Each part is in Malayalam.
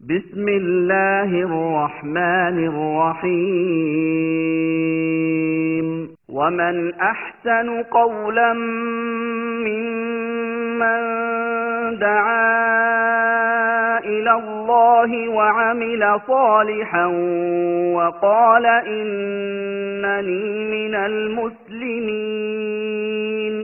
بسم الله الرحمن الرحيم ومن أحسن قولا ممن دعا إلى الله وعمل صالحا وقال إنني من المسلمين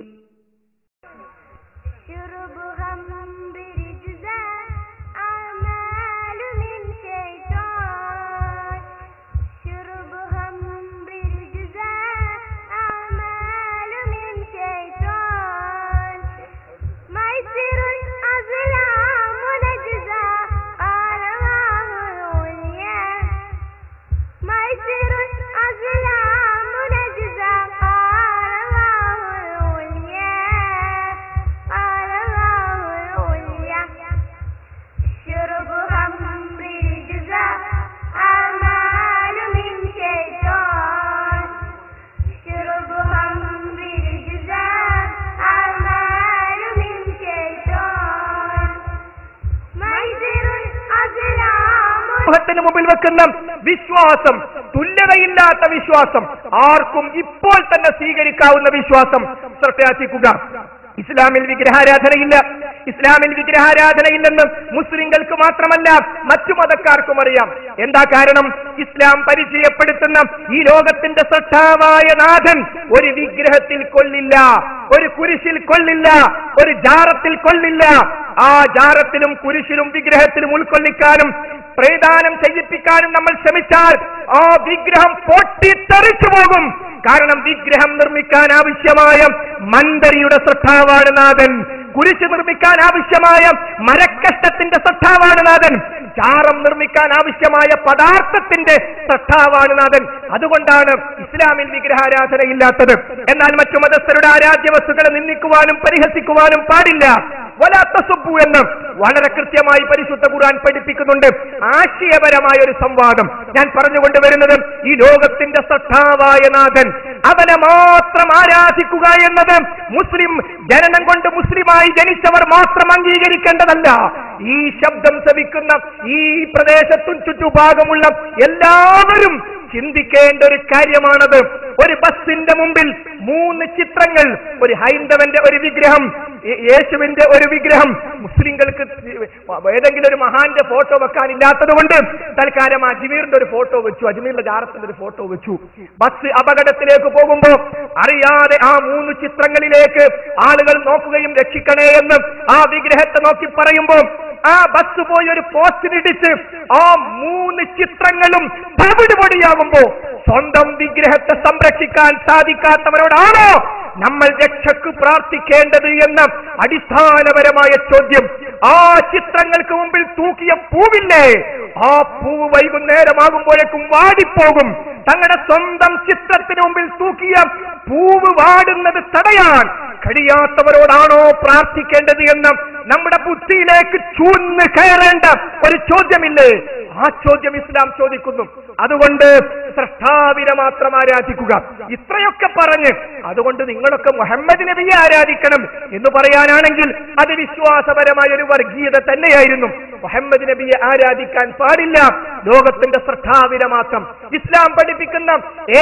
മുമ്പിൽ വെക്കുന്ന വിശ്വാസം, തുല്യതയില്ലാത്ത വിശ്വാസം, ആർക്കും ഇപ്പോൾ തന്നെ സ്വീകരിക്കാവുന്ന വിശ്വാസം ശ്രദ്ധയാക്കുക. ഇസ്ലാമിൽ വിഗ്രഹാരാധനയില്ല. ഇസ്ലാമിൽ വിഗ്രഹാരാധനയില്ലെന്ന് മുസ്ലിങ്ങൾക്ക് മാത്രമല്ല മറ്റു മതക്കാർക്കും അറിയാം. എന്താ കാരണം? ഇസ്ലാം പരിചയപ്പെടുത്തുന്ന ഈ ലോകത്തിന്റെ ശ്രദ്ധാവായ നാഥൻ ഒരു വിഗ്രഹത്തിൽ കൊള്ളില്ല, ഒരു കുരിശിൽ കൊള്ളില്ല, ഒരു ജാറത്തിൽ കൊള്ളില്ല. ആ ജാറത്തിലും കുരിശിലും വിഗ്രഹത്തിലും ഉൾക്കൊള്ളിക്കാനും പ്രേദാനം ചെയ്യിപ്പിക്കാനും നമ്മൾ ശ്രമിച്ചാൽ ആ വിഗ്രഹം പൊട്ടിത്തെറിച്ചു പോകും. കാരണം വിഗ്രഹം നിർമ്മിക്കാൻ ആവശ്യമായ മന്ദരിയുടെ ശ്രദ്ധാവാണ് നാഥൻ. കുരിശ് നിർമ്മിക്കാൻ ആവശ്യമായ മരക്കഷ്ടത്തിന്റെ ശ്രദ്ധാവാണ് നാഥൻ. ചാരം നിർമ്മിക്കാൻ ആവശ്യമായ പദാർത്ഥത്തിന്റെ ശ്രദ്ധാവാണ് നാഥൻ. അതുകൊണ്ടാണ് ഇസ്ലാമിൽ വിഗ്രഹാരാധനയില്ലാത്തത്. എന്നാൽ മറ്റു മതസ്ഥരുടെ ആരാധ്യ വസ്തുക്കളെ നിന്ദിക്കുവാനും പരിഹസിക്കുവാനും പാടില്ല. വലാത്തസുബ്ബു എന്ന് വളരെ കൃത്യമായി പരിശുദ്ധ ഖുർആൻ പഠിപ്പിക്കുന്നുണ്ട്. ആശയപരമായ ഒരു സംവാദം ഞാൻ പറഞ്ഞുകൊണ്ട് വരുന്നത്, ഈ ലോകത്തിന്റെ ശ്രദ്ധാവായ നാഥൻ അവനെ മാത്രം ആരാധിക്കുക എന്നത് മുസ്ലിം ജനനം കൊണ്ട് മുസ്ലിമായി ജനിച്ചവർ മാത്രം അംഗീകരിക്കേണ്ടതല്ല. ഈ ശബ്ദം ശ്രവിക്കുന്ന ഈ പ്രദേശത്തും ചുറ്റുഭാഗമുള്ള എല്ലാവരും ചിന്തിക്കേണ്ട ഒരു കാര്യമാണത്. ഒരു ബസ്സിന്റെ മുമ്പിൽ 3 ചിത്രങ്ങൾ, ഒരു ഹൈന്ദവന്റെ ഒരു വിഗ്രഹം, യേശുവിന്റെ ഒരു വിഗ്രഹം. മുസ്ലിങ്ങൾക്ക് ഏതെങ്കിലും ഒരു മഹാന്റെ ഫോട്ടോ വെക്കാനില്ലാത്തത് കൊണ്ട് തൽക്കാലം അജ്മീറിന്റെ ഒരു ഫോട്ടോ വെച്ചു, അജ്മീറിന്റെ ജാറത്തിന്റെ ഒരു ഫോട്ടോ വെച്ചു. ബസ് അപകടത്തിലേക്ക് പോകുമ്പോൾ അറിയാതെ ആ 3 ചിത്രങ്ങളിലേക്ക് ആളുകൾ നോക്കുകയും രക്ഷിക്കണേ എന്ന് ആ വിഗ്രഹത്തെ നോക്കി പറയുമ്പോൾ ആ ബസ് പോയി ഒരു പോസ്റ്റിനിടിച്ച് ആ 3 ചിത്രങ്ങളും തവിടുപൊടിയാകുമ്പോ സ്വന്തം വിഗ്രഹത്തെ സംരക്ഷിക്കാൻ സാധിക്കാത്തവരോടാണോ നമ്മൾ രക്ഷക്ക് പ്രാർത്ഥിക്കേണ്ടത് എന്ന അടിസ്ഥാനപരമായ ചോദ്യം. ആ ചിത്രങ്ങൾക്ക് മുമ്പിൽ തൂക്കിയ പൂവില്ലേ, ആ പൂവ് വൈകുന്നേരമാകുമ്പോഴേക്കും വാടിപ്പോകും. തങ്ങളുടെ സ്വന്തം ചിത്രത്തിന് മുമ്പിൽ തൂക്കിയ പൂവ് വാടുന്നത് തടയാൻ കഴിയാത്തവരോടാണോ പ്രാർത്ഥിക്കേണ്ടത് എന്ന് നമ്മുടെ ബുദ്ധിയിലേക്ക് ചൂന്ന് കയറേണ്ട ഒരു ചോദ്യമില്ലേ? ആ ചോദ്യം ഇസ്ലാം ചോദിക്കുന്നു. അതുകൊണ്ട് സ്രഷ്ടാവിനെ മാത്രം ആരാധിക്കുക. ഇത്രയൊക്കെ പറഞ്ഞ് അതുകൊണ്ട് നിങ്ങളൊക്കെ മുഹമ്മദ് നബിയെ ആരാധിക്കണം എന്ന് പറയാനാണെങ്കിൽ അത് വിശ്വാസപരമായ ഒരു വർഗീയത തന്നെയായിരുന്നു. മുഹമ്മദ് നബിയെ ആരാധിക്കാൻ പാടില്ല, ലോകത്തിന്റെ സ്രഷ്ടാവിനെ മാത്രം. ഇസ്ലാം പഠിപ്പിക്കുന്ന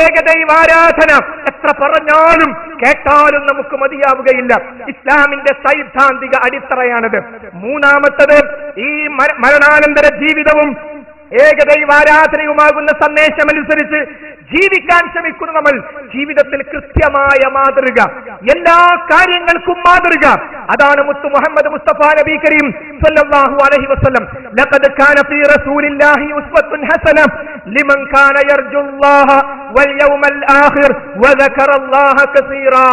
ഏകദൈവാരാധന എത്ര പറഞ്ഞാലും കേട്ടാലും നമുക്ക് മതിയാവുകയില്ല. ഇസ്ലാമിന്റെ സൈദ്ധാന്തിക അടിത്തറയാണത്. മൂന്നാമത്തത്, ഈ മരണാനന്തര ജീവിതവും ഏകദൈവാരാധനയുമാകുന്ന സന്ദേശമനുസരിച്ച് ജീവിക്കാൻ ശ്രമിക്കുന്നു നമ്മൾ. ജീവിതത്തിൽ കൃത്യമായ മാതൃക, എല്ലാ കാര്യങ്ങൾക്കും മാതൃക. അതാണ് മുത്തു മുഹമ്മദ് മുസ്തഫ നബി കരീം സല്ലല്ലാഹു അലൈഹി വസല്ലം, ലഖദ് കാന ഫീ റസൂലില്ലാഹി ഉസ്വത്തുൻ ഹസന ലിമൻ കാന യർജുല്ലാഹ വൽ യൗമൽ ആഖിർ വദകറല്ലാഹ കസീറാ.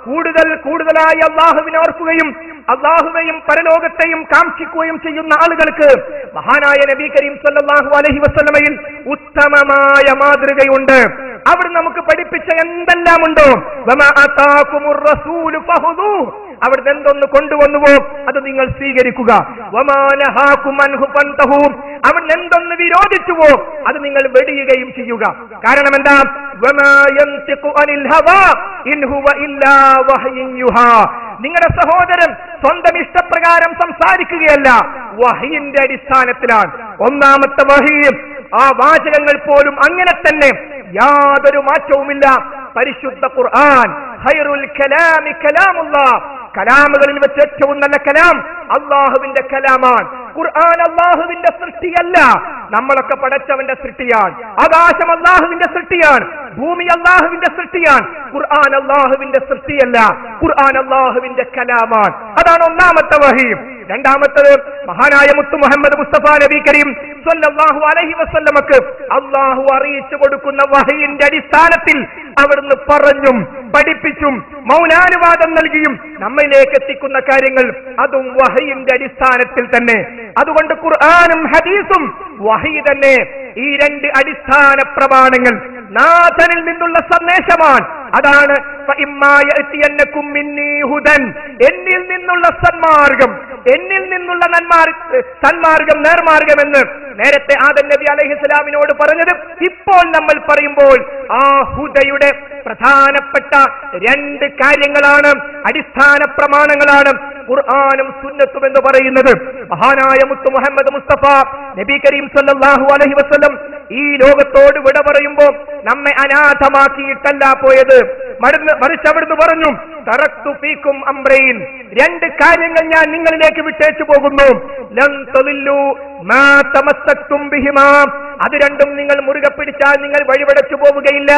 കൂടുതലായി അല്ലാഹുവിനെ ഓർക്കുകയും അല്ലാഹുവെയും പരലോകത്തെയും കാംക്ഷിക്കുകയും ചെയ്യുന്ന ആളുകൾക്ക് മഹാനായ നബി കരീം സല്ലല്ലാഹു അലൈഹി വസല്ലമയിൽ ഉത്തമമായ മാതൃകയുണ്ട്. അവർ നമുക്ക് പഠിപ്പിച്ച എന്തെല്ലാമുണ്ടോ, വമാ ആതാകുമുർ റസൂലു ഫഖുദൂഹു, അവിടുന്ന് എന്തൊന്ന് കൊണ്ടുവന്നുവോ അത് നിങ്ങൾ സ്വീകരിക്കുക. വമാ നഹാകും അൻഹു ഫൻതഹൂ, അവിടുന്ന് എന്തൊന്ന് വിരോധിച്ചുവോ അത് നിങ്ങൾ വെടിയുകയും ചെയ്യുക. കാരണം എന്താ? വമാ യൻതിഖു അനിൽ ഹവാ ഇൻ ഹുവ ഇല്ലാ വഹ്യുൻ യുഹാ, നിങ്ങളുടെ സഹോദരൻ സ്വന്തം ഇഷ്ടപ്രകാരം സംസാരിക്കുകയല്ല, വഹയിന്റെ അടിസ്ഥാനത്തിലാണ്. ഒന്നാമത്തെ വഹി, ആ വാചകങ്ങൾ പോലും അങ്ങനെ തന്നെ, യാതൊരു മാറ്റവുമില്ല. പരിശുദ്ധ ഖുർആൻ ഖൈറുൽ കലാമി കലാമുല്ലാഹ്, കലാമുകളിൽ വെച്ച് ഏറ്റവും നല്ല കലാം അള്ളാഹുവിന്റെ കലാമാണ്. ഖുർആൻ അള്ളാഹുവിന്റെ സൃഷ്ടിയല്ല, നമ്മളൊക്കെ പടച്ചവന്റെ സൃഷ്ടിയാണ്. ആകാശം അള്ളാഹുവിന്റെ സൃഷ്ടിയാണ്, ഭൂമി അള്ളാഹുവിന്റെ സൃഷ്ടിയാണ്. ഖുർആൻ അള്ളാഹുവിന്റെ സൃഷ്ടിയല്ല, ഖുർആൻ അള്ളാഹുവിന്റെ കലാമാണ്. അതാണ് ഒന്നാമത്തെ വഹി. രണ്ടാമത്തത്, മഹാനായ മുത്തു മുഹമ്മദ് മുസ്തഫ നബി കരീം സ്വല്ലല്ലാഹു അലൈഹി വസല്ലമക്ക് അള്ളാഹു അറിയിച്ചു കൊടുക്കുന്ന വഹയിന്റെ അടിസ്ഥാനത്തിൽ അവിടുന്ന് പറഞ്ഞും പഠിപ്പിച്ചും മൗനാനുവാദം നൽകിയും നമ്മിലേക്ക് എത്തിക്കുന്ന കാര്യങ്ങൾ അതും വഹയിന്റെ അടിസ്ഥാനത്തിൽ തന്നെ. അതുകൊണ്ട് ഖുർആനും ഹദീസും വഹി തന്നെ. ഈ രണ്ട് അടിസ്ഥാന പ്രമാണങ്ങൾ നാഥനിൽ നിന്നുള്ള സന്ദേശമാണ്. അതാണ് എന്നിൽ നിന്നുള്ള സന്മാർഗം, എന്നിൽ നിന്നുള്ള സന്മാർഗം, നേർമാർഗമെന്ന് നേരത്തെ ആദം നബി അലൈഹിസ്സലാമിനോട് പറഞ്ഞത് ഇപ്പോൾ നമ്മൾ പറയുമ്പോൾ ആ ഹുദയുടെ പ്രധാനപ്പെട്ട രണ്ട് കാര്യങ്ങളാണ്, അടിസ്ഥാന പ്രമാണങ്ങളാണ് ഖുർആനും സുന്നത്തും എന്ന് പറയുന്നത്. മഹാനായ മുത്തു മുഹമ്മദ് മുസ്തഫ നബി കരീം സല്ലല്ലാഹു അലൈഹി വസല്ലം ഈ ലോകത്തോട് വിട പറയുമ്പോൾ നമ്മെ അനാഥമാക്കിയിട്ടല്ല പോയത്, മറിച്ച് അവിടുന്ന് പറഞ്ഞു, തറക്തു ഫീക്കും അംറൈൻ, രണ്ട് കാര്യങ്ങൾ ഞാൻ നിങ്ങളിലേക്ക് വിട്ടേച്ചു പോകുന്നു. ലൻ തളില്ലു മാ തമസ്സക്തും ബിഹിമാ, അത് രണ്ടും നിങ്ങൾ മുറുകെ പിടിച്ചാൽ നിങ്ങൾ വഴിപടച്ചു പോവുകയില്ല.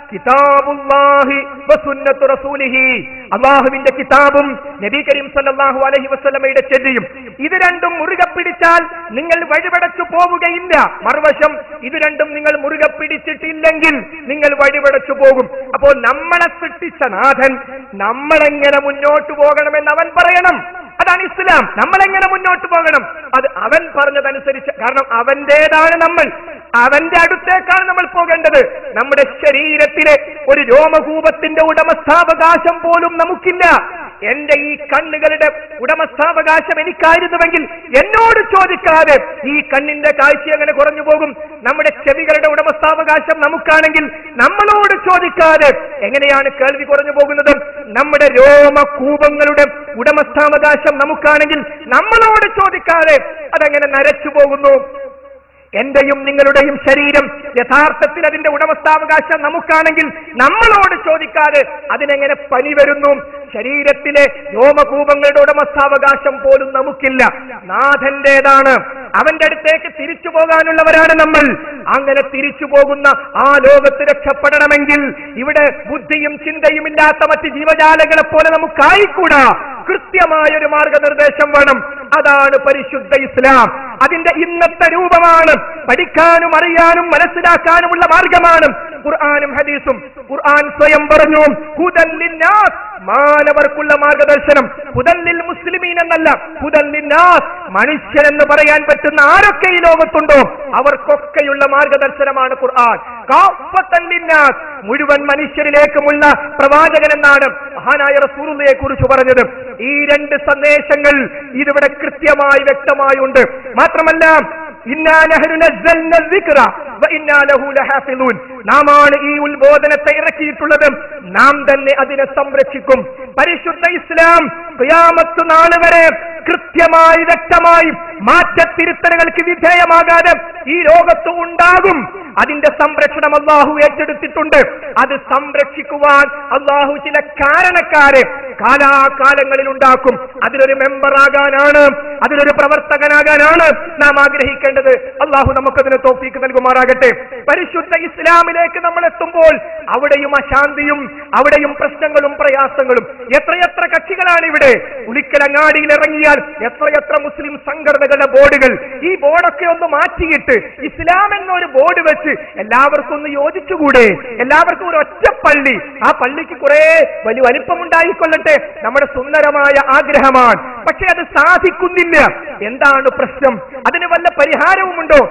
കിതാബുല്ലാഹി വസുന്നത്തു റസൂലിഹി, അല്ലാഹുവിന്റെ കിതാബും നബി കരീം സല്ലല്ലാഹു അലൈഹി വസല്ലമയുടെ ചര്യയും, ഇത് രണ്ടും മുറുകെ പിടിച്ചാൽ നിങ്ങൾ വഴിപടച്ചു പോവുകയില്ല. മറുവശം ഇത് രണ്ടും നിങ്ങൾ മുറുകെ പിടിച്ചിട്ടില്ലെങ്കിൽ നിങ്ങൾ വഴിപടച്ചു പോകും. അപ്പോൾ നമ്മളെ സൃഷ്ടിച്ച നാഥൻ നമ്മളെങ്ങനെ മുന്നോട്ട് പോകണമെന്ന് അവൻ പറയണം. അതാണ് ഇസ്ലാം. നമ്മളെങ്ങനെ മുന്നോട്ട് പോകണം അത് അവൻ പറഞ്ഞതനുസരിച്ച്. കാരണം അവന്റേതാണ് നമ്മൾ, അവന്റെ അടുത്തേക്കാണ് നമ്മൾ പോകേണ്ടത്. നമ്മുടെ ശരീരത്തിലെ ഒരു രോമകൂപത്തിന്റെ ഉടമസ്ഥാവകാശം പോലും നമുക്കില്ല. എന്റെ ഈ കണ്ണുകളുടെ ഉടമസ്ഥാവകാശം എനിക്കായിരുന്നുവെങ്കിൽ എന്നോട് ചോദിക്കാതെ ഈ കണ്ണിന്റെ കാഴ്ച എങ്ങനെ കുറഞ്ഞു പോകും? നമ്മുടെ ചെവികളുടെ ഉടമസ്ഥാവകാശം നമുക്കാണെങ്കിൽ നമ്മളോട് ചോദിക്കാതെ എങ്ങനെയാണ് കേൾവി കുറഞ്ഞു പോകുന്നത്? നമ്മുടെ രോമകൂപങ്ങളുടെ ഉടമസ്ഥാവകാശം നമുക്കാണെങ്കിൽ നമ്മളോട് ചോദിക്കാതെ അതെങ്ങനെ നരച്ചു പോകുന്നു? എന്റെയും നിങ്ങളുടെയും ശരീരം യഥാർത്ഥത്തിൽ അതിന്റെ ഉടമസ്ഥാവകാശം നമുക്കാണെങ്കിൽ നമ്മളോട് ചോദിക്കാതെ അതിനെങ്ങനെ പനി വരുന്നു? ശരീരത്തിലെ രോമകൂപങ്ങളുടെ ഉടമസ്ഥാവകാശം പോലും നമുക്കില്ല, നാഥന്റേതാണ്. അവന്റെ അടുത്തേക്ക് തിരിച്ചു പോകാനുള്ളവരാണ് നമ്മൾ. അങ്ങനെ തിരിച്ചു പോകുന്ന ആ ലോകത്ത് രക്ഷപ്പെടണമെങ്കിൽ ഇവിടെ ബുദ്ധിയും ചിന്തയും ഇല്ലാത്ത മറ്റ് ജീവജാലങ്ങളെ പോലെ നമുക്കായിക്കൂടാ. കൃത്യമായൊരു മാർഗനിർദ്ദേശം വേണം. അതാണ് പരിശുദ്ധ ഇസ്ലാം. അതിന്റെ ഇന്നത്തെ രൂപമാണ്. പഠിക്കാനും അറിയാനും മനസ്സിലാക്കാനുമുള്ള മാർഗമാണ് ഖുർആനും ഹദീസും. ഖുർആൻ സ്വയം പറഞ്ഞു, ഹുദൻ ലിന്നാസ്, മാനവർക്കുള്ള മാർഗദർശനം. ഹുദൻ ലിൽ മുസ്ലിമീൻ എന്നല്ല, ഹുദൻ ലിന്നാസ്, മനുഷ്യൻ എന്ന് പറയാൻ പറ്റുന്ന ആരൊക്കെ ഈ ലോകത്തുണ്ടോ അവർക്കൊക്കെയുള്ള മാർഗദർശനമാണ് ഖുർആൻ. കാഫത്തൻ ലിന്നാസ്, മുഴുവൻ മനുഷ്യരിലേക്കുമുള്ള പ്രവാചകൻ എന്നാണ് മഹാനായ റസൂലുള്ളാഹിയെ കുറിച്ച് പറഞ്ഞത്. ഈ രണ്ട് സന്ദേശങ്ങൾ ഇതിവിടെ കൃത്യമായി വ്യക്തമായുണ്ട്. മാത്രമല്ല, ഇന്നാ നഹ്നു നസ്സൽന ദിക്റ വ ഇന്നാ ലഹു ലഹാഫിളൂൻ, നാമാണ് ഈ ഉത്ബോധനത്തെ ഇറക്കിയിട്ടുള്ളത്, നാം തന്നെ അതിനെ സംരക്ഷിക്കും. പരിശുദ്ധ ഇസ്ലാം ഖിയാമത്ത് നാൾ വരെ കൃത്യമായി വ്യക്തമായി മാറ്റത്തിരുത്തലുകൾക്ക് വിധേയമാകാതെ ഈ ലോകത്ത് ഉണ്ടാകും. അതിന്റെ സംരക്ഷണം അല്ലാഹു ഏറ്റെടുത്തിട്ടുണ്ട്. അത് സംരക്ഷിക്കുവാൻ അല്ലാഹു ചില കാരണക്കാരെ കാലാകാലങ്ങളിൽ ഉണ്ടാക്കും. അതിലൊരു മെമ്പറാകാനാണ്, അതിലൊരു പ്രവർത്തകനാകാനാണ് നാം ആഗ്രഹിക്കേണ്ടത്. അല്ലാഹു നമുക്കതിന് തൗഫീക്ക് നൽകുമാറാകട്ടെ. പരിശുദ്ധ ഇസ്ലാമിലേക്ക് നമ്മൾ എത്തുമ്പോൾ അവിടെയും അശാന്തിയും അവിടെയും പ്രശ്നങ്ങളും പ്രയാസങ്ങളും. എത്രയെത്ര കക്ഷികളാണ് ഇവിടെ. ഉളിക്കലങ്ങാടിയിൽ ഇറങ്ങിയാൽ എത്രയെത്ര മുസ്ലിം സംഘടനകളുടെ ബോർഡുകൾ. ഈ ബോർഡൊക്കെ ഒന്ന് മാറ്റിയിട്ട് ഇസ്ലാം എന്നൊരു ബോർഡ് വെച്ച് എല്ലാവർക്കും ഒന്ന് യോജിച്ചുകൂടെ? എല്ലാവർക്കും ഒരു ഒറ്റ പള്ളി, ആ പള്ളിക്ക് കുറെ വലിയ വലിപ്പമുണ്ടായിക്കൊള്ളട്ടെ, നമ്മുടെ സുന്ദരമായ ആഗ്രഹമാണ്. പക്ഷെ അത് സാധിക്കുന്നില്ല. എന്താണ് പ്രശ്നം? അതിന് വല്ല പരിഹാരവുമുണ്ടോ?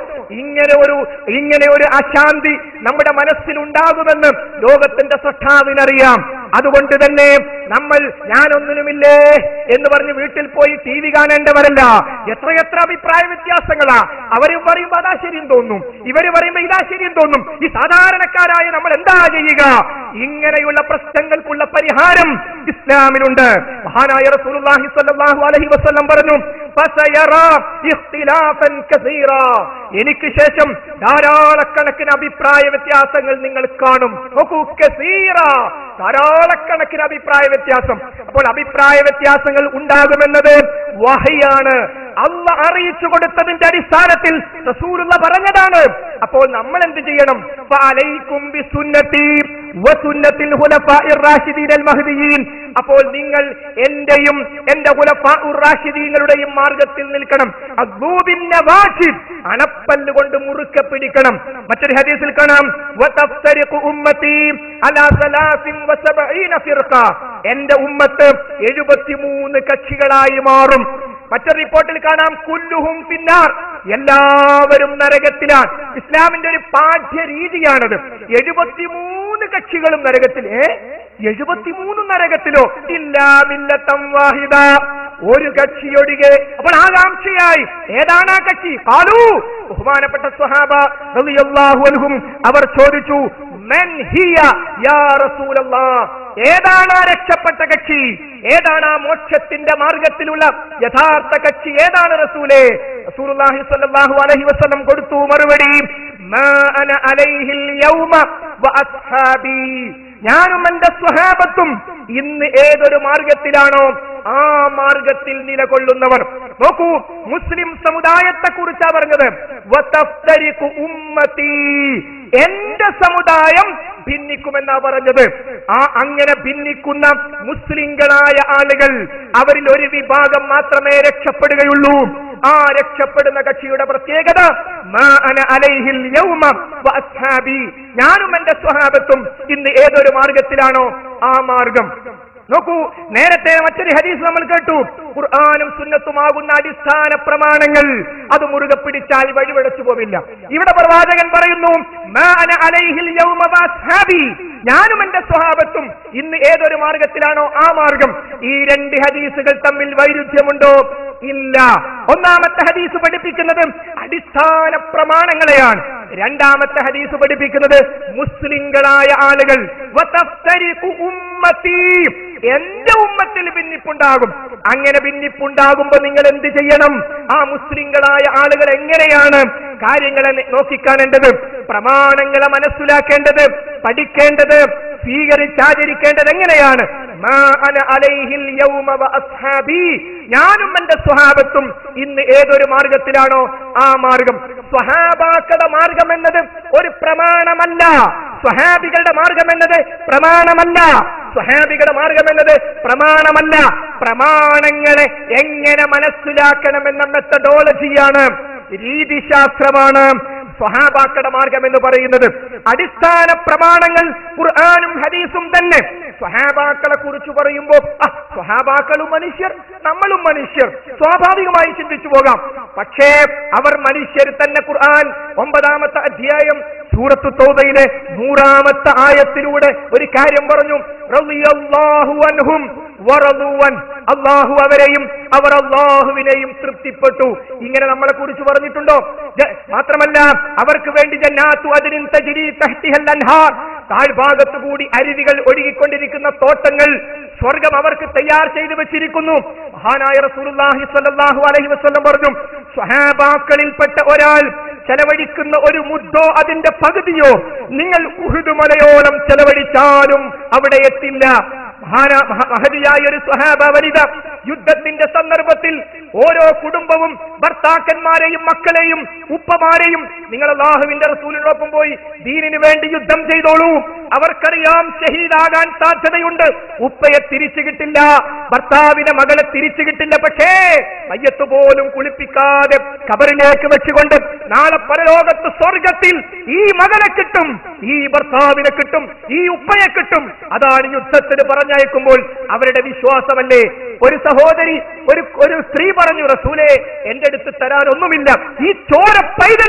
ഇങ്ങനെ ഒരു അശാന്തി നമ്മുടെ മനസ്സിലുണ്ടാകുമെന്ന് ലോകത്തിന്റെ സൃഷ്ടാവിനറിയാം. അതുകൊണ്ട് തന്നെ നമ്മൾ ഞാനൊന്നിനുമില്ലേ എന്ന് പറഞ്ഞ് വീട്ടിൽ പോയി TV കാണേണ്ടവരല്ല. എത്രയെത്ര അഭിപ്രായ വ്യത്യാസങ്ങളാ. അവര് പറയുമ്പോ അതാ ശരിയും തോന്നും, ഇവര് പറയുമ്പോ ഇതാ ശരിയും തോന്നും. ഈ സാധാരണക്കാരായ നമ്മൾ എന്താ ചെയ്യുക? ഇങ്ങനെയുള്ള പ്രശ്നങ്ങൾക്കുള്ള പരിഹാരം ഇസ്ലാമിലുണ്ട്. മഹാനായ റസൂലുള്ളാഹി സ്വല്ലല്ലാഹു അലൈഹി വസല്ലം പറഞ്ഞു, ഫസയറാ ഇഖ്തിലാഫൻ കസീറാ, എനിക്ക് ശേഷം ധാരാളക്കണക്കിന് അഭിപ്രായ വ്യത്യാസങ്ങൾ നിങ്ങൾ കാണും. നോക്കൂ, കസീറാ, ധാരാളക്കണക്കിന് അഭിപ്രായ വ്യത്യാസം. അപ്പോൾ അഭിപ്രായ വ്യത്യാസങ്ങൾ ഉണ്ടാകുമെന്നത് വഹയാണ്, അല്ലാഹ് അറിയിച്ചു കൊടുത്തതിന്റെ അടിസ്ഥാനത്തിൽ റസൂലുള്ള പറഞ്ഞതാണ്. അപ്പോൾ നമ്മൾ എന്ത് ചെയ്യണം? ഫഅലൈക്കും ബിസുന്നതി വസുന്നത്തിൽ ഖുലഫാഇർ റാഷിദീൻ മഹ്ദിയീൻ, അപ്പോൾ നിങ്ങൾ എന്റെയും എന്റെ ഖുലഫാഉർ റാഷിദീങ്ങളുടെയും മാർഗത്തിൽ നിൽക്കണം. അദ്ബൂബിൻ നവാജിദ്, അണപ്പല്ല് കൊണ്ട് മുറുക്കെ പിടിക്കണം. മറ്റൊരു ഹദീസിൽ കാണാം, വതഫ്തരിഖു ഉമ്മത്തി അലാ 73 ഫിർഖ, എന്റെ ഉമ്മത്ത് 73 കക്ഷികളായി മാറും. മറ്റൊരു റിപ്പോർട്ടിൽ കാണാം, കുല്ലുഹും ഫിന്നാർ, എല്ലാവരും നരകത്തിലാണ്. ഇസ്ലാമിന്റെ ഒരു പാഠ്യ രീതിയാണത്. 73 കക്ഷികളും നരകത്തിൽ. 73 നരകത്തിലോ? ഇല്ലാ മില്ലത്തൻ വാഹിദ, ഒരു കക്ഷിയൊഴികെ. അപ്പോൾ ആകാംക്ഷയായി, ഏതാണ് ആ കക്ഷി? ഖാലൂ, ബഹുമാനപ്പെട്ട സ്വഹാബ റളിയല്ലാഹു അൻഹും അവർ ചോദിച്ചു, മൻ ഹിയ യാ റസൂലല്ലാഹ്, ഏതാണ് ആ രക്ഷപ്പെട്ട കക്ഷി? ഏതാണ് ആ മോക്ഷത്തിന്റെ മാർഗത്തിലുള്ള യഥാർത്ഥ കക്ഷി? ഏതാണ് റസൂലേ? റസൂലുള്ളാഹി സ്വല്ലല്ലാഹു അലൈഹി വസല്ലം കൊടുത്തു മറുപടി, മാ അന അലൈഹിൽ യൗമ വഅസ്ഹാബി, ഞാനും എന്റെ സ്വഹാബത്തും ഇന്ന് ഏതൊരു മാർഗത്തിലാണോ ആ മാർഗത്തിൽ നിലകൊള്ളുന്നവർ. നോക്കൂ, മുസ്ലിം സമുദായത്തെ കുറിച്ചാ പറഞ്ഞത്. വതഫ്തരിഖു ഉമ്മത്തി, എന്റെ സമുദായം ഭിന്നിക്കുമെന്നാ പറഞ്ഞത്. അങ്ങനെ ഭിന്നിക്കുന്ന മുസ്ലിങ്ങളായ ആളുകൾ, അവരിൽ ഒരു വിഭാഗം മാത്രമേ രക്ഷപ്പെടുകയുള്ളൂ. ആ രക്ഷപ്പെടുന്ന കക്ഷിയുടെ പ്രത്യേകത, മാ അന അലൈഹിൽ യൗമ വഅസ്ഹാബി, ഞാനും എന്റെ സ്വഹാബത്തും ഇന്ന് ഏതൊരു മാർഗത്തിലാണോ ആ മാർഗം. നോക്കൂ, നേരത്തെ മറ്റൊരു ഹദീസ് നമ്മൾ കേട്ടു, ഖുർആനും സുന്നത്തുമാകുന്ന അടിസ്ഥാന പ്രമാണങ്ങൾ അത് മുറുകെ പിടിച്ചാൽ വഴിവെടച്ചു പോവില്ല. ഇവിടെ പ്രവാചകൻ പറയുന്നു, മാ അന അലൈഹിൽ യൗമ വഅസ്ഹാബി, ഞാനും എന്റെ സ്വഹാബത്തും ഇന്ന് ഏതൊരു മാർഗത്തിലാണോ ആ മാർഗം. ഈ രണ്ട് ഹദീസുകൾ തമ്മിൽ വൈരുദ്ധ്യമുണ്ടോ? ഇല്ല. ഒന്നാമത്തെ ഹദീസ് പഠിപ്പിക്കുന്നത് അടിസ്ഥാന പ്രമാണങ്ങളെയാണ്. രണ്ടാമത്തെ ഹദീസ് പഠിപ്പിക്കുന്നത് മുസ്ലിങ്ങളായ ആളുകൾ. വതഫ്തരിഖു ഉമ്മത്തി, എന്റെ ഉമ്മത്തിൽ ഭിന്നിപ്പുണ്ടാകും. അങ്ങനെ ഭിന്നിപ്പുണ്ടാകുമ്പോ നിങ്ങൾ എന്ത് ചെയ്യണം? ആ മുസ്ലിങ്ങളായ ആളുകൾ എങ്ങനെയാണ് കാര്യങ്ങളെ നോക്കിക്കാണേണ്ടത്, പ്രമാണങ്ങളെ മനസ്സിലാക്കേണ്ടത്, പഠിക്കേണ്ടത്, സ്വീകരിച്ചാചരിക്കേണ്ടത് എങ്ങനെയാണ്? മാ അന അലൈഹിൽ യൗമ വഅസ്ഹാബി, ഞാനും എന്റെ സ്വഹാബത്തും ഇന്ന് ഏതൊരു മാർഗത്തിലാണോ ആ മാർഗം. സ്വഹാബാക്കളുടെ മാർഗം എന്നത് ഒരു പ്രമാണമല്ല. സ്വഹാബികളുടെ മാർഗം എന്നത് പ്രമാണമല്ല. സ്വഹാബികളുടെ മാർഗം എന്നത് പ്രമാണമല്ല. പ്രമാണങ്ങളെ എങ്ങനെ മനസ്സിലാക്കണമെന്ന മെത്തഡോളജിയാണ്, രീതിശാസ്ത്രമാണ് സ്വഹാബാക്കളുടെ മാർഗം എന്ന് പറയുന്നത്. അടിസ്ഥാന പ്രമാണങ്ങൾ ഖുർആനും ഹദീസും തന്നെ. സ്വഹാബാക്കളെ കുറിച്ച് പറയുമ്പോൾ സ്വഹാബാക്കളും മനുഷ്യർ, നമ്മളും മനുഷ്യർ, സ്വാഭാവികമായി ചിന്തിച്ചു പോകാം. പക്ഷേ അവർ മനുഷ്യർ തന്നെ. ഖുർആൻ 9-ാമത്തെ അധ്യായം സൂറത്ത് തൗബയിലെ 100-ാമത്തെ ആയത്തിലൂടെ ഒരു കാര്യം പറഞ്ഞു, റളിയല്ലാഹു അൻഹും വറദു അൻ, അല്ലാഹു അവരെയും അവർ അല്ലാഹുവിനെയും തൃപ്തിപ്പെട്ടു. ഇങ്ങനെ നമ്മളെ കുറിച്ച് പറഞ്ഞിട്ടുണ്ടോ? മാത്രമല്ല, അവർക്ക് വേണ്ടി ജന്നാത്തു അദ്നിൻ തജ്രി തഹ്തിഹൽ അൻഹാർ, താഴ്ഭാഗത്തു കൂടി അരുവികൾ ഒഴുകിക്കൊണ്ടിരിക്കുന്ന തോട്ടങ്ങൾ സ്വർഗം അവർക്ക് തയ്യാർ ചെയ്തു വെച്ചിരിക്കുന്നു. മഹാനായ റസൂലുള്ളാഹി സ്വല്ലല്ലാഹു അലൈഹി വസല്ലം പറഞ്ഞു, സ്വഹാബാക്കളിൽപ്പെട്ട ഒരാൾ ചെലവഴിക്കുന്ന ഒരു മുദ്ദോ അതിന്റെ പകുതിയോ നിങ്ങൾ ഉഹുദ് മലയോളം ചെലവഴിച്ചാലും അവിടെ എത്തില്ല. മഹദിയായ ഒരു സ്വഹാബ വനിത യുദ്ധത്തിന്റെ സന്ദർഭത്തിൽ ഓരോ കുടുംബവും ഭർത്താക്കന്മാരെയും മക്കളെയും ഉപ്പമാരെയും നിങ്ങൾ അല്ലാഹുവിന്റെ റസൂലിനൊപ്പം പോയി ദീനിനു വേണ്ടി യുദ്ധം ചെയ്തോളൂ, അവർക്കറിയാം ഷഹീദാകാൻ സാധ്യതയുണ്ട്, ഉപ്പയെ തിരിച്ചു കിട്ടില്ല, ഭർത്താവിന്റെ മകളെ തിരിച്ചു കിട്ടില്ല, പക്ഷേ മയ്യത്ത് പോലും കുളിപ്പിക്കാതെ ഖബറിലേക്ക് വെച്ചുകൊണ്ട് നാളെ പരലോകത്ത് സ്വർഗത്തിൽ ഈ മകളെ കിട്ടും, ഈ ഭർത്താവിനെ കിട്ടും, ഈ ഉപ്പയെ കിട്ടും. അതാണ് യുദ്ധത്തിന് പറഞ്ഞയക്കുമ്പോൾ അവരുടെ വിശ്വാസമല്ലേ. ഒരു സഹോദരി, ഒരു സ്ത്രീ പറഞ്ഞു, റസൂലേ എന്റെ അടുത്ത് തരാൻ ഒന്നുമില്ല, ഈ ചോര പൈതലിനെ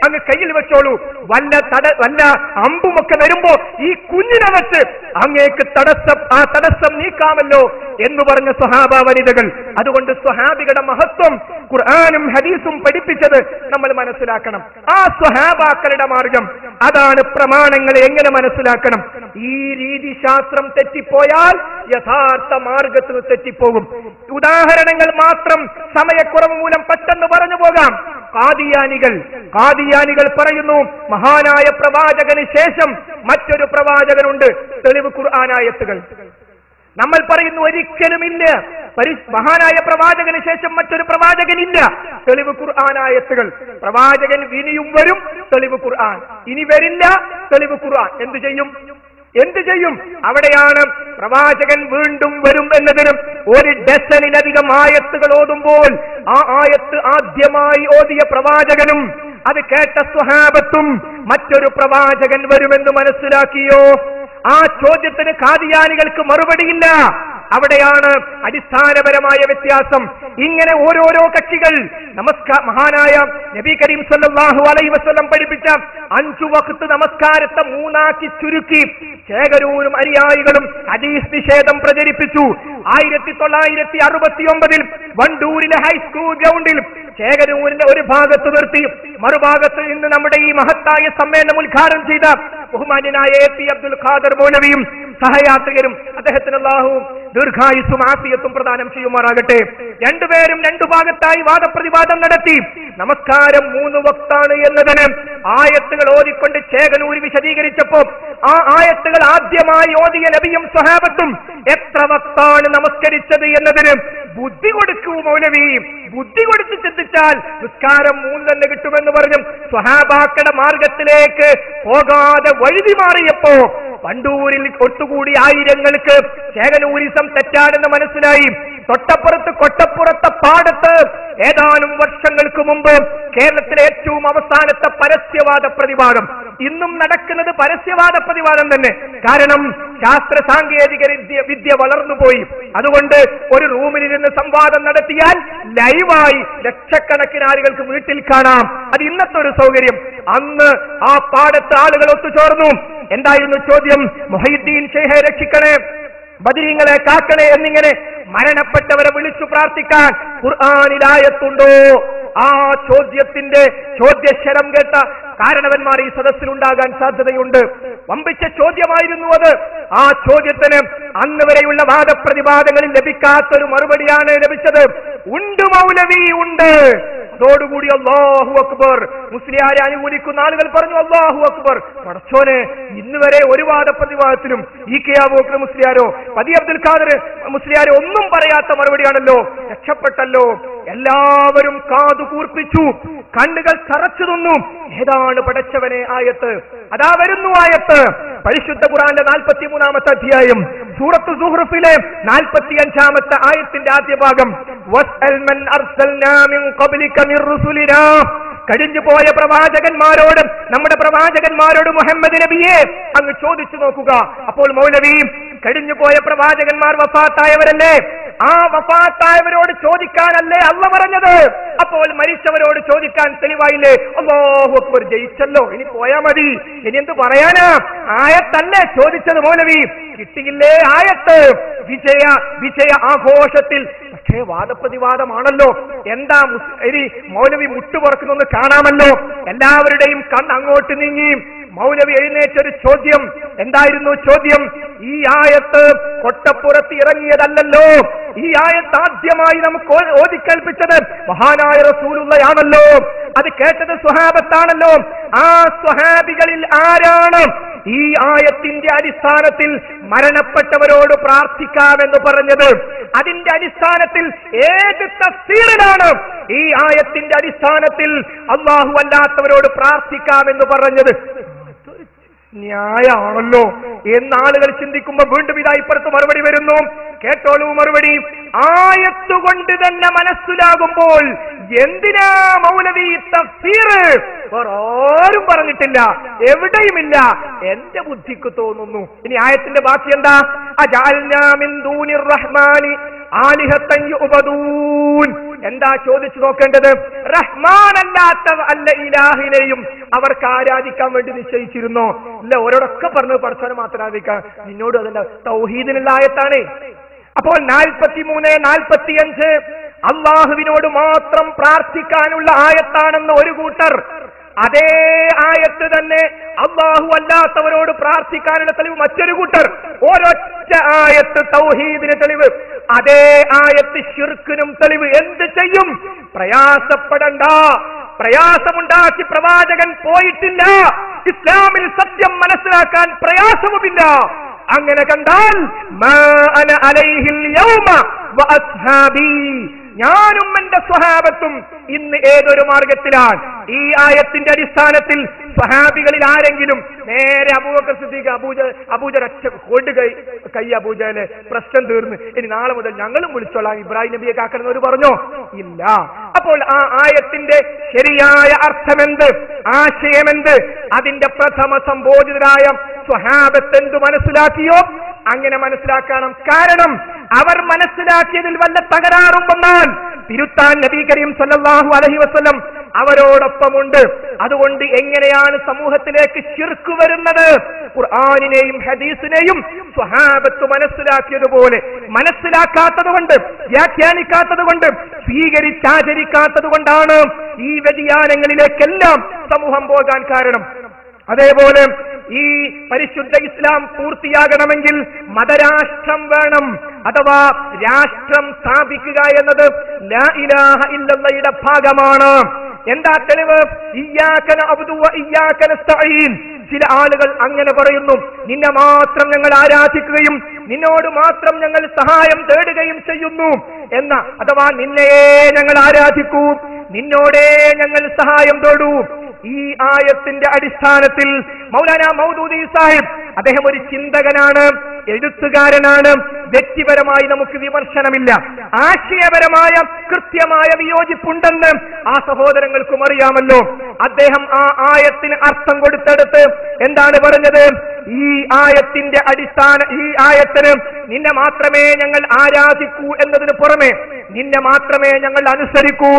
അങ്ങ് കയ്യിൽ വെച്ചോളൂ. വല്ല അമ്പുമൊക്കെ വരുമ്പോ ഈ കുഞ്ഞിനെ വെച്ച് അങ്ങേക്ക് തടസ്സം നീക്കാമല്ലോ എന്ന് പറഞ്ഞ സ്വഹാബ വനിതകൾ. അതുകൊണ്ട് സ്വഹാബികളുടെ മഹത്വം ഖുർആനും ഹദീസും പഠിപ്പിച്ചത് നമ്മൾ മനസ്സിലാക്കണം. ആ സ്വഹാബാക്കളുടെ മാർഗം അതാണ്. പ്രമാണങ്ങളെ എങ്ങനെ മനസ്സിലാക്കണം? ഈ രീതിശാസ്ത്രം തെറ്റിപ്പോയാൽ യഥാർത്ഥ മാർഗത്തിൽ തെറ്റിപ്പോകും. ഉദാഹരണങ്ങൾ മാത്രം സമയക്കുറവ് മൂലം പെട്ടെന്ന് പറഞ്ഞു പോകാം. ഖാദിയാനികൾ പറയുന്നു മഹാനായ പ്രവാചകന് ശേഷം മറ്റൊരു പ്രവാചകനുണ്ട്. തെളിവ് ഖുർആനായത്തുകൾ. നമ്മൾ പറയുന്നു ഒരിക്കലുമില്ല, മഹാനായ പ്രവാചകന് ശേഷം മറ്റൊരു പ്രവാചകനില്ല. തെളിവ് ഖുർആനായത്തുകൾ. പ്രവാചകൻ ഇനിയും വരും, തെളിവ് ഖുർആൻ. ഇനി വരില്ല, തെളിവ് ഖുർആൻ. എന്ത് ചെയ്യും? അവിടെയാണ് പ്രവാചകൻ വീണ്ടും വരും എന്നതിനും ഒരു ഡസനിലധികം ആയത്തുകൾ ഓതുമ്പോൾ ആ ആയത്ത് ആദ്യമായി ഓതിയ പ്രവാചകനും അത് കേട്ട സ്വഹാബത്തും മറ്റൊരു പ്രവാചകൻ വരുമെന്ന് മനസ്സിലാക്കിയോ? ആ ചോദ്യത്തിന് ഖാദിയാനികൾക്ക് മറുപടിയില്ല. അവിടെയാണ് അടിസ്ഥാനപരമായ വ്യത്യാസം. ഇങ്ങനെ ഓരോരോ കക്ഷികൾ മഹാനായ നബി കരീം സല്ലല്ലാഹു അലൈഹി വസല്ലം പഠിപ്പിച്ച 5 വഖ്ത് നമസ്കാരത്തെ 3 ചുരുക്കി ചേകരൂരും അനുയായികളും ഹദീസ് നിഷേധം പ്രചരിപ്പിച്ചു. 1969 വണ്ടൂരിലെ ഹൈസ്കൂൾ ഗ്രൗണ്ടിൽ ചേകരൂരിന്റെ ഒരു ഭാഗത്ത് നിർത്തി മറുഭാഗത്ത് നിന്ന് നമ്മുടെ ഈ മഹത്തായ സമ്മേളനം ഉദ്ഘാടനം ചെയ്ത ബഹുമാന്യനായ എ പി അബ്ദുൽ ഖാദർ മൗലവിയും സഹയാത്രികരും അദ്ദേഹത്തിന് അല്ലാഹു ദീർഘായുസ്സും ആഫിയത്തും പ്രദാനം ചെയ്യുമാറാകട്ടെ. രണ്ടുപേരും 2 ഭാഗത്തായി വാദപ്രതിവാദം നടത്തി. നമസ്കാരം 3 വക്താണ് എന്നതിന് ആയത്തുകൾ ഓതിക്കൊണ്ട് ചേകനൂരി വിശദീകരിച്ചപ്പോ ആ ആയത്തുകൾ ആദ്യമായി ഓതിയ നബിയും സ്വഹാബത്തും എത്ര വക്താണ് നമസ്കരിച്ചത് എന്നതിന് ബുദ്ധി കൊടുക്കൂ മൗലവി, ബുദ്ധി കൊടുത്ത് ചിന്തിച്ചാൽ നിസ്കാരം 3 തന്നെ കിട്ടുമെന്ന് പറഞ്ഞു സ്വഹാബാക്കളുടെ മാർഗത്തിലേക്ക് പോകാതെ വഴുതി മാറിയപ്പോ വണ്ടൂരിൽ ഒത്തുകൂടി ആയിരങ്ങൾക്ക് ചേകനൂരിസം തെറ്റാണെന്ന് മനസ്സിലായി. തൊട്ടപ്പുറത്ത് കൊട്ടപ്പുറത്തെ പാടത്ത് ഏതാനും വർഷങ്ങൾക്ക് മുമ്പ് കേരളത്തിലെ ഏറ്റവും അവസാനത്തെ പരസ്യവാദ പ്രതിവാദം, ഇന്നും നടക്കുന്നത് പരസ്യവാദ പ്രതിവാദം തന്നെ. കാരണം ശാസ്ത്ര സാങ്കേതിക വിദ്യ വളർന്നുപോയി. അതുകൊണ്ട് ഒരു റൂമിൽ ഇരുന്ന് സംവാദം നടത്തിയാൽ ലൈവായി ലക്ഷക്കണക്കിന് ആളുകൾക്ക് വീട്ടിൽ കാണാം. അത് ഇന്നത്തെ ഒരു സൗകര്യം. അന്ന് ആ പാടത്ത് ആളുകൾ ഒത്തുചേർന്നു. എന്തായിരുന്നു ചോദ്യം? മുഹയ്യിദ്ദീൻ ഷെയ്ഖെ രക്ഷിക്കണേ, ബദരീങ്ങളെ കാക്കണേ എന്നിങ്ങനെ മരണപ്പെട്ടവരെ വിളിച്ചു പ്രാർത്ഥിക്കാൻ ഖുർആനിലായത്തുണ്ടോ? ആ ചോദ്യത്തിന്റെ ചോദ്യശരം കേട്ട കാരണവന്മാർ ഈ സദസ്സിലുണ്ടാകാൻ സാധ്യതയുണ്ട്. വമ്പിച്ച ചോദ്യമായിരുന്നു അത്. ആ ചോദ്യത്തിന് അന്ന് വരെയുള്ള വാദപ്രതിവാദങ്ങളിൽ ലഭിക്കാത്തൊരു മറുപടിയാണ് ലഭിച്ചത്. ഉണ്ട് മൗലവി, ഉണ്ട്. അതോടുകൂടി അല്ലാഹു അക്ബർ. മുസ്ലിയാരെ അനുകൂലിക്കുന്ന ആളുകൾ പറഞ്ഞു അല്ലാഹു അക്ബർ. പടച്ചോനെ, ഇന്ന് വരെ ഒരു വാദപ്രതിവാദത്തിലും ഈ കെ അബൂബക്കർ മുസ്ലിയാരോ പതി അബ്ദുൽ ഖാദർ മുസ്ലിയാരോ ഒന്നും പറയാത്ത മറുപടിയാണല്ലോ. രക്ഷപ്പെട്ടല്ലോ. എല്ലാവരും കാതു കൂർപ്പിച്ചു, കണ്ണുകൾ തറച്ചു നിന്നു. ഏതാണ് പടച്ചവനെ ആയത്ത്? അതാ വരുന്നു ആയത്ത്. പരിശുദ്ധ ഖുർആന്റെ 43-ാമത്തെ അധ്യായം സൂറത്ത് സുഹ്റുഫിലെ 45-ാമത്തെ ആയത്തിന്റെ ആദ്യ ഭാഗം. വസ്അൽ മൻ അർസൽനാ മിൻ ഖബ്ലിക മിർ റുസുലിനാ. കഴിഞ്ഞു പോയ പ്രവാചകന്മാരോട്, നമ്മുടെ പ്രവാചകന്മാരോട് മുഹമ്മദ് നബിയെ അങ്ങ് ചോദിച്ചു നോക്കുക. അപ്പോൾ മൗലവി, കഴിഞ്ഞു പോയ പ്രവാചകന്മാർ വഫാത്തായവരല്ലേ? ആ വഫാത്തായവരോട് ചോദിക്കാനല്ലേ അള്ള പറഞ്ഞത്? അപ്പോൾ മരിച്ചവരോട് ചോദിക്കാൻ തെളിവായില്ലേ? അല്ലാഹു അക്ബർ. ജയിച്ചല്ലോ, ഇനി പോയാ മതി, ഇനി എന്ത് പറയാനാ? ആയത്തല്ലേ ചോദിച്ചത് മൗലവി. കിട്ടിയില്ലേ ആയത്ത്? വിജയ ആഘോഷത്തിൽ. പക്ഷേ വാദപ്രതിവാദമാണല്ലോ. എന്താ ഇനി മൗലവി മുട്ടുപറക്കുന്നൊന്ന് കാണാമല്ലോ. എല്ലാവരുടെയും കണ്ണ് അങ്ങോട്ട് നീങ്ങി. മൗലവി എഴുന്നേറ്റൊരു ചോദ്യം. എന്തായിരുന്നു ചോദ്യം? ഈ ആയത്ത് കൊട്ടപ്പുറത്ത് ഇറങ്ങിയതല്ലല്ലോ. ഈ ആയത്ത് ആദ്യമായി നമുക്ക് ഓതിക്കേൽപ്പിച്ചത് മഹാനായ റസൂലുള്ളയാണല്ലോ. അത് കേട്ടത് സ്വഹാബത്താണല്ലോ. ആ സ്വഹാബികളിൽ ആരാണ് ഈ ആയത്തിന്റെ അടിസ്ഥാനത്തിൽ മരണപ്പെട്ടവരോട് പ്രാർത്ഥിക്കാമെന്ന് പറഞ്ഞത്? അതിന്റെ അടിസ്ഥാനത്തിൽ ഏത് തഫ്സീറിലാണ് ഈ ആയത്തിന്റെ അടിസ്ഥാനത്തിൽ അല്ലാഹു അല്ലാത്തവരോട് പ്രാർത്ഥിക്കാമെന്ന് പറഞ്ഞത്? ന്യായമാണല്ലോ എന്നാളുകൾ ചിന്തിക്കുമ്പോൾ വീണ്ടും ഇതാ ഇപ്പുറത്ത് മറുപടി വരുന്നു. കേട്ടോളൂ മറുപടി. ആയത്തുകൊണ്ട് തന്നെ മനസ്സിലാകുമ്പോൾ എന്തിനാ മൗലവി തഫ്സീർ? വേറാരും പറഞ്ഞിട്ടില്ല, എവിടെയുമില്ല, എന്റെ ബുദ്ധിക്ക് തോന്നുന്നു. ഇനി ആയത്തിന്റെ ബാക്കി എന്താ? അജഅൽനാ മിൻ ദൂനിർ റഹ്മാനി ആലിഹത്തൻ യുഅബദൂൻ. എന്താ ചോദിച്ചു നോക്കേണ്ടത്? റഹ്മാൻ അല്ലാത്ത അല്ല ഇലാഹിനെയും അവർക്ക് ആരാധിക്കാൻ വേണ്ടി നിശ്ചയിച്ചിരുന്നോ? ഇല്ല, ഓരോടൊക്കെ പറഞ്ഞു പഠിച്ചവനെ മാത്രം ആരാധിക്കാൻ. നിന്നോട് അതല്ല, തൗഹീദിനുള്ള ആയത്താണ്. അപ്പോൾ 43, 45 അള്ളാഹുവിനോട് മാത്രം പ്രാർത്ഥിക്കാനുള്ള ആയത്താണെന്ന് ഒരു കൂട്ടർ, അതേ ആയത്ത് തന്നെ അള്ളാഹു അല്ലാത്തവരോട് പ്രാർത്ഥിക്കാനുള്ള തെളിവ് മറ്റൊരു കൂട്ടർ. ഒരൊറ്റ ആയത്ത് തൗഹീദിന് തെളിവ്, അതേ ആയത്ത് ശിർക്കിനും തെളിവ്. എന്ത് ചെയ്യും? പ്രയാസപ്പെടണ്ട. പ്രയാസമുണ്ടാക്കി പ്രവാചകൻ പോയിട്ടില്ല. ഇസ്ലാമിൽ സത്യം മനസ്സിലാക്കാൻ പ്രയാസവുമില്ല. അങ്ങനെ കണ്ടാൽ മാ അന അലൈഹിൽ യൗമ വഅസ്ഹാബി, ഞാനും എന്റെ സ്വഹാബത്തും ഇന്ന് ഏതൊരു മാർഗത്തിലാണ്. ഈ ആയത്തിന്റെ അടിസ്ഥാനത്തിൽ സ്വഹാബികളിൽ ആരെങ്കിലും നേരെ അബൂബക്കർ സിദ്ദീഖ്, അബൂജർ ഒറ്റ കൈ അബൂജഹലെ പ്രശ്നം തീർന്ന്, ഇനി നാളെ മുതൽ ഞങ്ങളും വിളിച്ചോളാം ഇബ്രാഹിം നബിയെ കാക്കണമെന്നവർ പറഞ്ഞോ? ഇല്ല. അപ്പോൾ ആ ആയത്തിന്റെ ശരിയായ അർത്ഥമെന്ത്, ആശയമെന്ത്, അതിന്റെ പ്രഥമ സംബോധിതരായ സ്വഹാബത്ത് എന്തു മനസ്സിലാക്കിയോ അങ്ങനെ മനസ്സിലാക്കണം. കാരണം അവർ മനസ്സിലാക്കിയതിൽ വല്ല തകരാറും വന്നാൽ തിരുത്താൻ നബി കരീം സല്ലല്ലാഹു അലൈഹി വസല്ലം അവരോടൊപ്പമുണ്ട്. അതുകൊണ്ട് എങ്ങനെയാണ് സമൂഹത്തിലേക്ക് ശിർക്ക് വരുന്നത്? ഖുർആനിനെയും ഹദീസിനെയും സ്വഹാബത്ത് മനസ്സിലാക്കിയതുപോലെ മനസ്സിലാക്കാത്തത് കൊണ്ട്, വ്യാഖ്യാനിക്കാത്തത് കൊണ്ട്, സ്വീകരിച്ചാചരിക്കാത്തത് കൊണ്ടാണ് ഈ വ്യതിയാനങ്ങളിലേക്കെല്ലാം സമൂഹം പോകാൻ കാരണം. അതേപോലെ ഈ പരിശുദ്ധ ഇസ്ലാം പൂർത്തിയാകണമെങ്കിൽ മതരാഷ്ട്രം വേണം, അഥവാ രാഷ്ട്രം സ്ഥാപിക്കുക എന്നത് ലാ ഇലാഹ ഇല്ലല്ലാഹയുടെ ഭാഗമാണ്. എന്താ തെളിവ്? ഇയ്യാക നഅബ്ദു വ ഇയ്യാക നസ്തഈൻ. ചില ആളുകൾ അങ്ങനെ പറയുന്നു, നിന്നെ മാത്രം ഞങ്ങൾ ആരാധിക്കുകയും നിന്നോട് മാത്രം ഞങ്ങൾ സഹായം തേടുകയും ചെയ്യുന്നു എന്ന, അഥവാ നിന്നെയേ ഞങ്ങൾ ആരാധിക്കൂ, നിന്നോടേ ഞങ്ങൾ സഹായം തേടൂ. ഈ ആയത്തിന്റെ അടിസ്ഥാനത്തിൽ മൗലാന മൗദൂദി സാഹിബ്, അദ്ദേഹം ഒരു ചിന്തകനാണ്, എഴുത്തുകാരനാണ്. വ്യക്തിപരമായി നമുക്ക് വിമർശനമില്ല, ആശയപരമായ കൃത്യമായ വിയോജിപ്പുണ്ടെന്ന് ആ സഹോദരങ്ങൾക്കും അറിയാമല്ലോ. അദ്ദേഹം ആ ആയത്തിന് അർത്ഥം കൊടുത്തെടുത്ത് എന്താണ് പറഞ്ഞത്? ഈ ആയത്തിന്റെ ഈ ആയത്തിന് നിന്നെ മാത്രമേ ഞങ്ങൾ ആരാധിക്കൂ എന്നതിന് പുറമെ നിന്നെ മാത്രമേ ഞങ്ങൾ അനുസരിക്കൂ,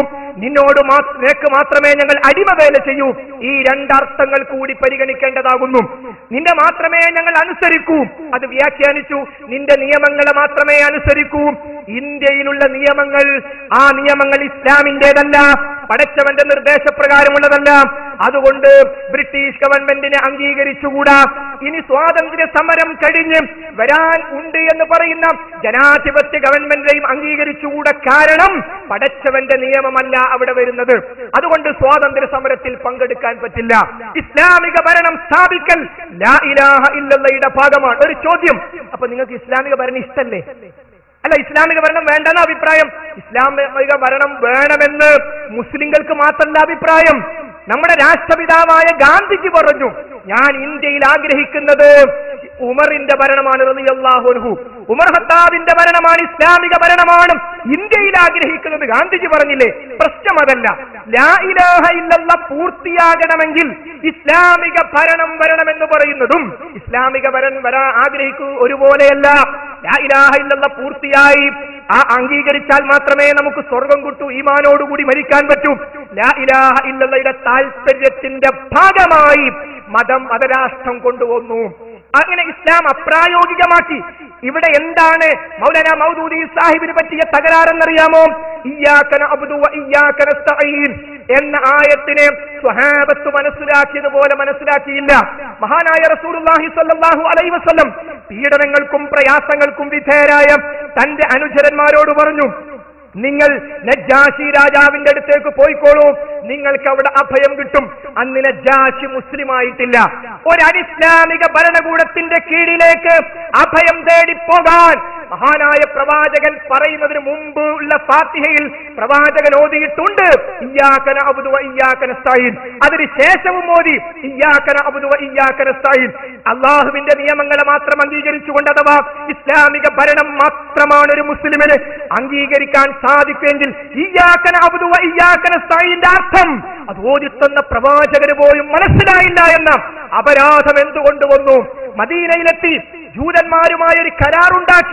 നിനക്ക് മാത്രമേ ഞങ്ങൾ അടിമവേല ചെയ്യൂ, ഈ രണ്ടർത്ഥങ്ങൾ കൂടി പരിഗണിക്കേണ്ടതാകുന്നു. നിന്നെ മാത്രമേ ഞങ്ങൾ അനുസരിക്കൂ, അത് വ്യാഖ്യാനിച്ചു. നിന്റെ നിയമങ്ങളെ മാത്രമേ അനുസരിക്കൂ. ഇന്ത്യയിലുള്ള നിയമങ്ങൾ, ആ നിയമങ്ങൾ ഇസ്ലാമിന്റേതല്ല, പടച്ചവന്റെ നിർദ്ദേശപ്രകാരമുള്ളതല്ല. അതുകൊണ്ട് ബ്രിട്ടീഷ് ഗവൺമെന്റിനെ അംഗീകരിച്ചുകൂടാ. ഇനി സ്വാതന്ത്ര്യ സമരം കഴിഞ്ഞ് വരാൻ ഉണ്ട് എന്ന് പറയുന്ന ജനാധിപത്യ ഗവൺമെന്റിനെയും അംഗീകരിച്ചുകൂടാ. കാരണം പടച്ചവന്റെ നിയമമല്ല അവിടെ വരുന്നത്. അതുകൊണ്ട് സ്വാതന്ത്ര്യ സമരത്തിൽ പങ്കെടുക്കാൻ പറ്റില്ല. ഇസ്ലാമിക ഭരണം സ്ഥാപിക്കൽ ലാ ഇലാഹ ഇല്ലല്ലാഹയുടെ ഭാഗമാണ്. ഒരു ചോദ്യം, അപ്പൊ നിങ്ങൾക്ക് ഇസ്ലാമിക ഭരണം ഇഷ്ടല്ലേ? അല്ല, ഇസ്ലാമിക ഭരണം വേണ്ടെന്ന അഭിപ്രായം. ഇസ്ലാമിക ഭരണം വേണമെന്ന് മുസ്ലിങ്ങൾക്ക് മാത്രമല്ല അഭിപ്രായം. നമ്മുടെ രാഷ്ട്രപിതാവായ ഗാന്ധിജി പറഞ്ഞു, ഞാൻ ഇന്ത്യയിൽ ആഗ്രഹിക്കുന്നത് ഉമറിന്റെ ഭരണമാണ് റളിയല്ലാഹു അൻഹു. ഉമർ ഖത്താബിന്റെ ഭരണമാണ്, ഇസ്ലാമിക ഭരണമാണ് ഇന്ത്യയിൽ ആഗ്രഹിക്കുന്നത്. ഗാന്ധിജി പറഞ്ഞില്ലേ? പ്രശ്നം അതല്ല. ലാ ഇലാഹ ഇല്ലല്ലാഹ് പൂർത്തിയാകണമെങ്കിൽ ഇസ്ലാമിക ഭരണം വരണമെന്ന് പറയുന്നതും ഇസ്ലാമിക ഭരണം ആഗ്രഹിക്കൂ ഒരുപോലെയല്ല. ലാ ഇലാഹ ഇല്ലല്ലാഹ് പൂർത്തിയായി അംഗീകരിച്ചാൽ മാത്രമേ നമുക്ക് സ്വർഗം കിട്ടൂ, ഈമാനോടുകൂടി മരിക്കാൻ പറ്റൂ. ലാ ഇലാഹ ഇല്ലല്ലാഹയുടെ താൽപര്യത്തിന്റെ ഭാഗമായി മതരാഷ്ട്രം കൊണ്ടുവന്നു. അങ്ങനെ ഇസ്ലാം അപ്രായോഗികമാക്കി. ഇവിടെ എന്താണ് മൗലാന മൗദൂദി സാഹിബിന് പറ്റിയ തകരാറെന്നറിയാമോ? ഇയ്യാക നഅബ്ദു വ ഇയ്യാക നസ്തഈൻ എന്ന ആയത്തിനെ സ്വഹാബത്ത് മനസ്സിലാക്കിയതുപോലെ മനസ്സിലാക്കിയില്ല. മഹാനായ റസൂലുള്ളാഹി സ്വല്ലല്ലാഹു അലൈഹി വസല്ലം പീഡനങ്ങൾക്കും പ്രയാസങ്ങൾക്കും വിധേയരായ തന്റെ അനുചരന്മാരോട് പറഞ്ഞു, നിങ്ങൾ നജ്ജാശി രാജാവിന്റെ അടുത്തേക്ക് പോയിക്കോളൂ, നിങ്ങൾക്ക് അവിടെ അഭയം കിട്ടും. അന്ന് നജ്ജാശി മുസ്ലിം ആയിട്ടില്ല. ഒരു അനിസ്ലാമിക ഭരണകൂടത്തിന്റെ കീഴിലേക്ക് അഭയം തേടി പോകാൻ മഹാനായ പ്രവാചകൻ പറയുന്നതിന് മുമ്പ് ഉള്ള ഫാത്തിഹയിൽ പ്രവാചകൻ ഓതിയിട്ടുണ്ട് ഇയ്യാക നഅബ്ദു വ ഇയ്യാക നസ്തഈൻ. അതിന് ശേഷവും ഓതി ഇയ്യാക നഅബ്ദു വ ഇയ്യാക നസ്തഈൻ. അല്ലാഹുവിന്റെ നിയമങ്ങളെ മാത്രം അംഗീകരിച്ചുകൊണ്ട്, അഥവാ ഇസ്ലാമിക ഭരണം മാത്രമാണ് ഒരു മുസ്ലിമിന് അംഗീകരിക്കാൻ സാധിക്കുമെങ്കിൽ ഇയ്യാക നഅബ്ദു വ ഇയ്യാക നസ്തഈന്റെ അർത്ഥം അത് ഓതിത്തന്ന പ്രവാചകന് പോലും മനസ്സിലായില്ല എന്ന അപരാധം എന്തുകൊണ്ട് വന്നു? മദീനയിലെത്തി ജൂതന്മാരുമായി ഒരു കരാറുണ്ടാക്കി.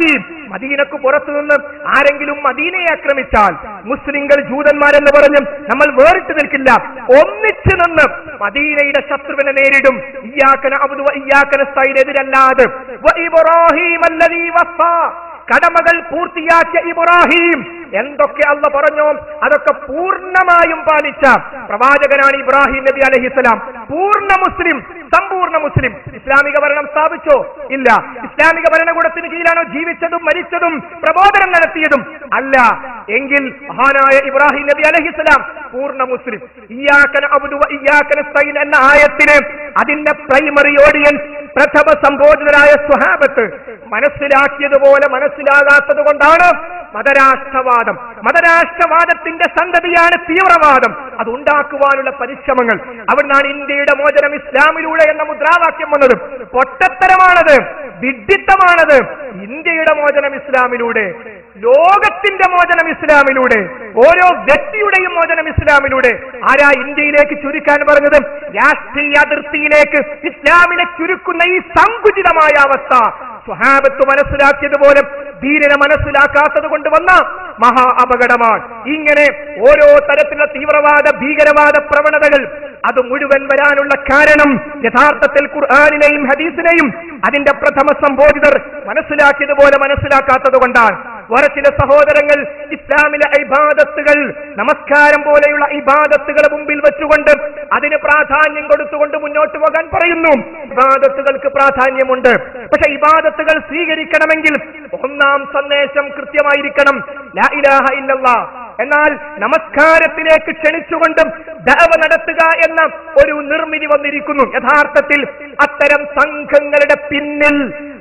മദീനക്ക് പുറത്തുനിന്ന് ആരെങ്കിലും മദീനയെ ആക്രമിച്ചാൽ മുസ്ലിങ്ങൾ ജൂതന്മാരെന്ന് പറഞ്ഞ് നമ്മൾ വേറിട്ട് നിൽക്കില്ല, ഒന്നിച്ചു നിന്ന് മദീനയുടെ ശത്രുവിനെ നേരിടും. ഇയ്യാക നഅ്ബുദു വ ഇയ്യാക നസ്തഈൻ എതിരല്ലാതെ. വ ഇബ്രാഹീം അല്ലദീ വഫാ, കടമകൾ പൂർത്തിയാക്കിയ ഇബ്രാഹിം എന്തൊക്കെ അല്ല പറഞ്ഞോ അതൊക്കെ പൂർണ്ണമായും പാലിച്ച പ്രവാചകനാണ് ഇബ്രാഹിം നബി അലൈഹിസ്സലാം. പൂർണ്ണ മുസ്ലിം, സമ്പൂർണ്ണ മുസ്ലിം. ഇസ്ലാമിക ഭരണം സ്ഥാപിച്ചോ? ഇല്ല. ഇസ്ലാമിക ഭരണകൂടത്തിന് കീഴിലാണോ ജീവിച്ചതും മരിച്ചതും പ്രബോധനം നടത്തിയതും? അല്ല. എങ്കിൽ മഹാനായ ഇബ്രാഹിം നബി അലൈഹിസ്സലാം പൂർണ്ണ മുസ്ലിം. ഇയ്യാക നഅ്ബുദു വ ഇയ്യാക നസ്തഈൻ എന്ന ആയത്തിന് അതിന്റെ പ്രൈമറി ഓഡിയൻസ്, പ്രഥമ സംബോധിതരായ സ്വഹാബത്ത് മനസ്സിലാക്കിയതുപോലെ മനസ്സിലാകാത്തത് കൊണ്ടാണ് മതരാഷ്ട്രവാദം. മതരാഷ്ട്രവാദത്തിന്റെ സംഗതിയാണ് തീവ്രവാദം. അതുണ്ടാക്കുവാനുള്ള പരിശ്രമങ്ങൾ. അവിടുന്നാണ് ഇന്ത്യയുടെ മോചനം ഇസ്ലാമിലൂടെ എന്ന മുദ്രാവാക്യം വന്നത്. പൊട്ടത്തരമാണത്, വിഡ്ഢിത്തമാണത്. ഇന്ത്യയുടെ മോചനം ഇസ്ലാമിലൂടെ, ലോകത്തിന്റെ മോചനം ഇസ്ലാമിലൂടെ, ഓരോ വ്യക്തിയുടെയും മോചനം ഇസ്ലാമിലൂടെ. ആരാ ഇന്ത്യയിലേക്ക് ചുരുക്കാൻ പറഞ്ഞത്? രാഷ്ട്രീയ അതിർത്തിയിലേക്ക് ഇസ്ലാമിനെ ചുരുക്കുന്ന ഈ സങ്കുചിതമായ അവസ്ഥ സ്വഹാബത്ത് മനസ്സിലാക്കിയതുപോലെ ദീനിനെ മനസ്സിലാക്കാത്തത് കൊണ്ട് വന്ന മഹാ അപകടമാണ്. ഇങ്ങനെ ഓരോ തരത്തിലുള്ള തീവ്രവാദ ഭീകരവാദ പ്രവണതകൾ അത് മുഴുവൻ വരാനുള്ള കാരണം യഥാർത്ഥത്തിൽ ഖുർആനിനെയും ഹദീസിനെയും അതിന്റെ പ്രഥമ സംബോധിതർ മനസ്സിലാക്കിയതുപോലെ മനസ്സിലാക്കാത്തത് കൊണ്ടാണ്. വേറെ ചില സഹോദരങ്ങൾ ഇസ്ലാമിലെ ഇബാദത്തുകൾ, നമസ്കാരം പോലെയുള്ള ഇബാദത്തുകളെ മുമ്പിൽ വെച്ചുകൊണ്ട് അതിന് പ്രാധാന്യം കൊടുത്തുകൊണ്ട് മുന്നോട്ട് പോകാൻ പറയുന്നു. ഇബാദത്തുകൾക്ക് പ്രാധാന്യമുണ്ട്, പക്ഷെ ഇബാദത്തുകൾ സ്വീകരിക്കണമെങ്കിൽ ഒന്നാം സന്ദേശം കൃത്യമായിരിക്കണം, ലാ ഇലാഹ ഇല്ലല്ലാഹ്. എന്നാൽ നമസ്കാരത്തിലേക്ക് ക്ഷണിച്ചുകൊണ്ട് ദഅവ നടത്തുക എന്ന ഒരു നിർമ്മിതി വന്നിരിക്കുന്നു. യഥാർത്ഥത്തിൽ അത്തരം സംഘങ്ങളുടെ പിന്നിൽ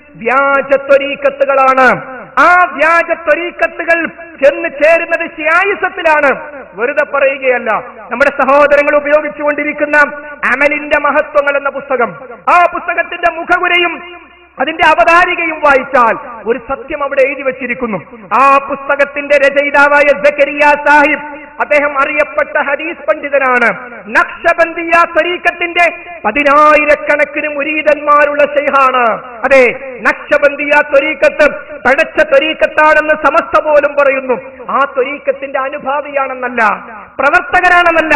വ്യാജ ത്വരീഖത്തുകളാണ്. ആ വ്യാജ ത്വരീഖത്തുകൾ ചെന്ന് ചേരുന്നത് ശിയായിസത്തിലാണ്. വെറുതെ പറയുകയല്ല. നമ്മുടെ സഹോദരങ്ങൾ ഉപയോഗിച്ചുകൊണ്ടിരിക്കുന്ന അമലിന്റെ മഹത്വങ്ങൾ എന്ന പുസ്തകം, ആ പുസ്തകത്തിന്റെ മുഖവുരയും അതിന്റെ അവതാരികയും വായിച്ചാൽ ഒരു സത്യം അവിടെ എഴുതി വച്ചിരിക്കുന്നു. ആ പുസ്തകത്തിന്റെ രചയിതാവായ സക്കരിയ സാഹിബ്, അദ്ദേഹം അറിയപ്പെട്ട ഹദീസ് പണ്ഡിതനാണ്. നഖ്ശബന്ദിയ ത്വരീഖത്തിന്റെ 10,000 മുരീദന്മാരുള്ള ശൈഖാണ്. അതെ, നഖ്ശബന്ദിയ ത്വരീഖത്ത് പടച്ച ത്വരീഖത്താണെന്ന് സമസ്ത പോലും പറയുന്നു. ആ ത്വരീഖത്തിന്റെ അനുഭാവിയാണെന്നല്ല, പ്രവർത്തകരാണെന്നല്ല,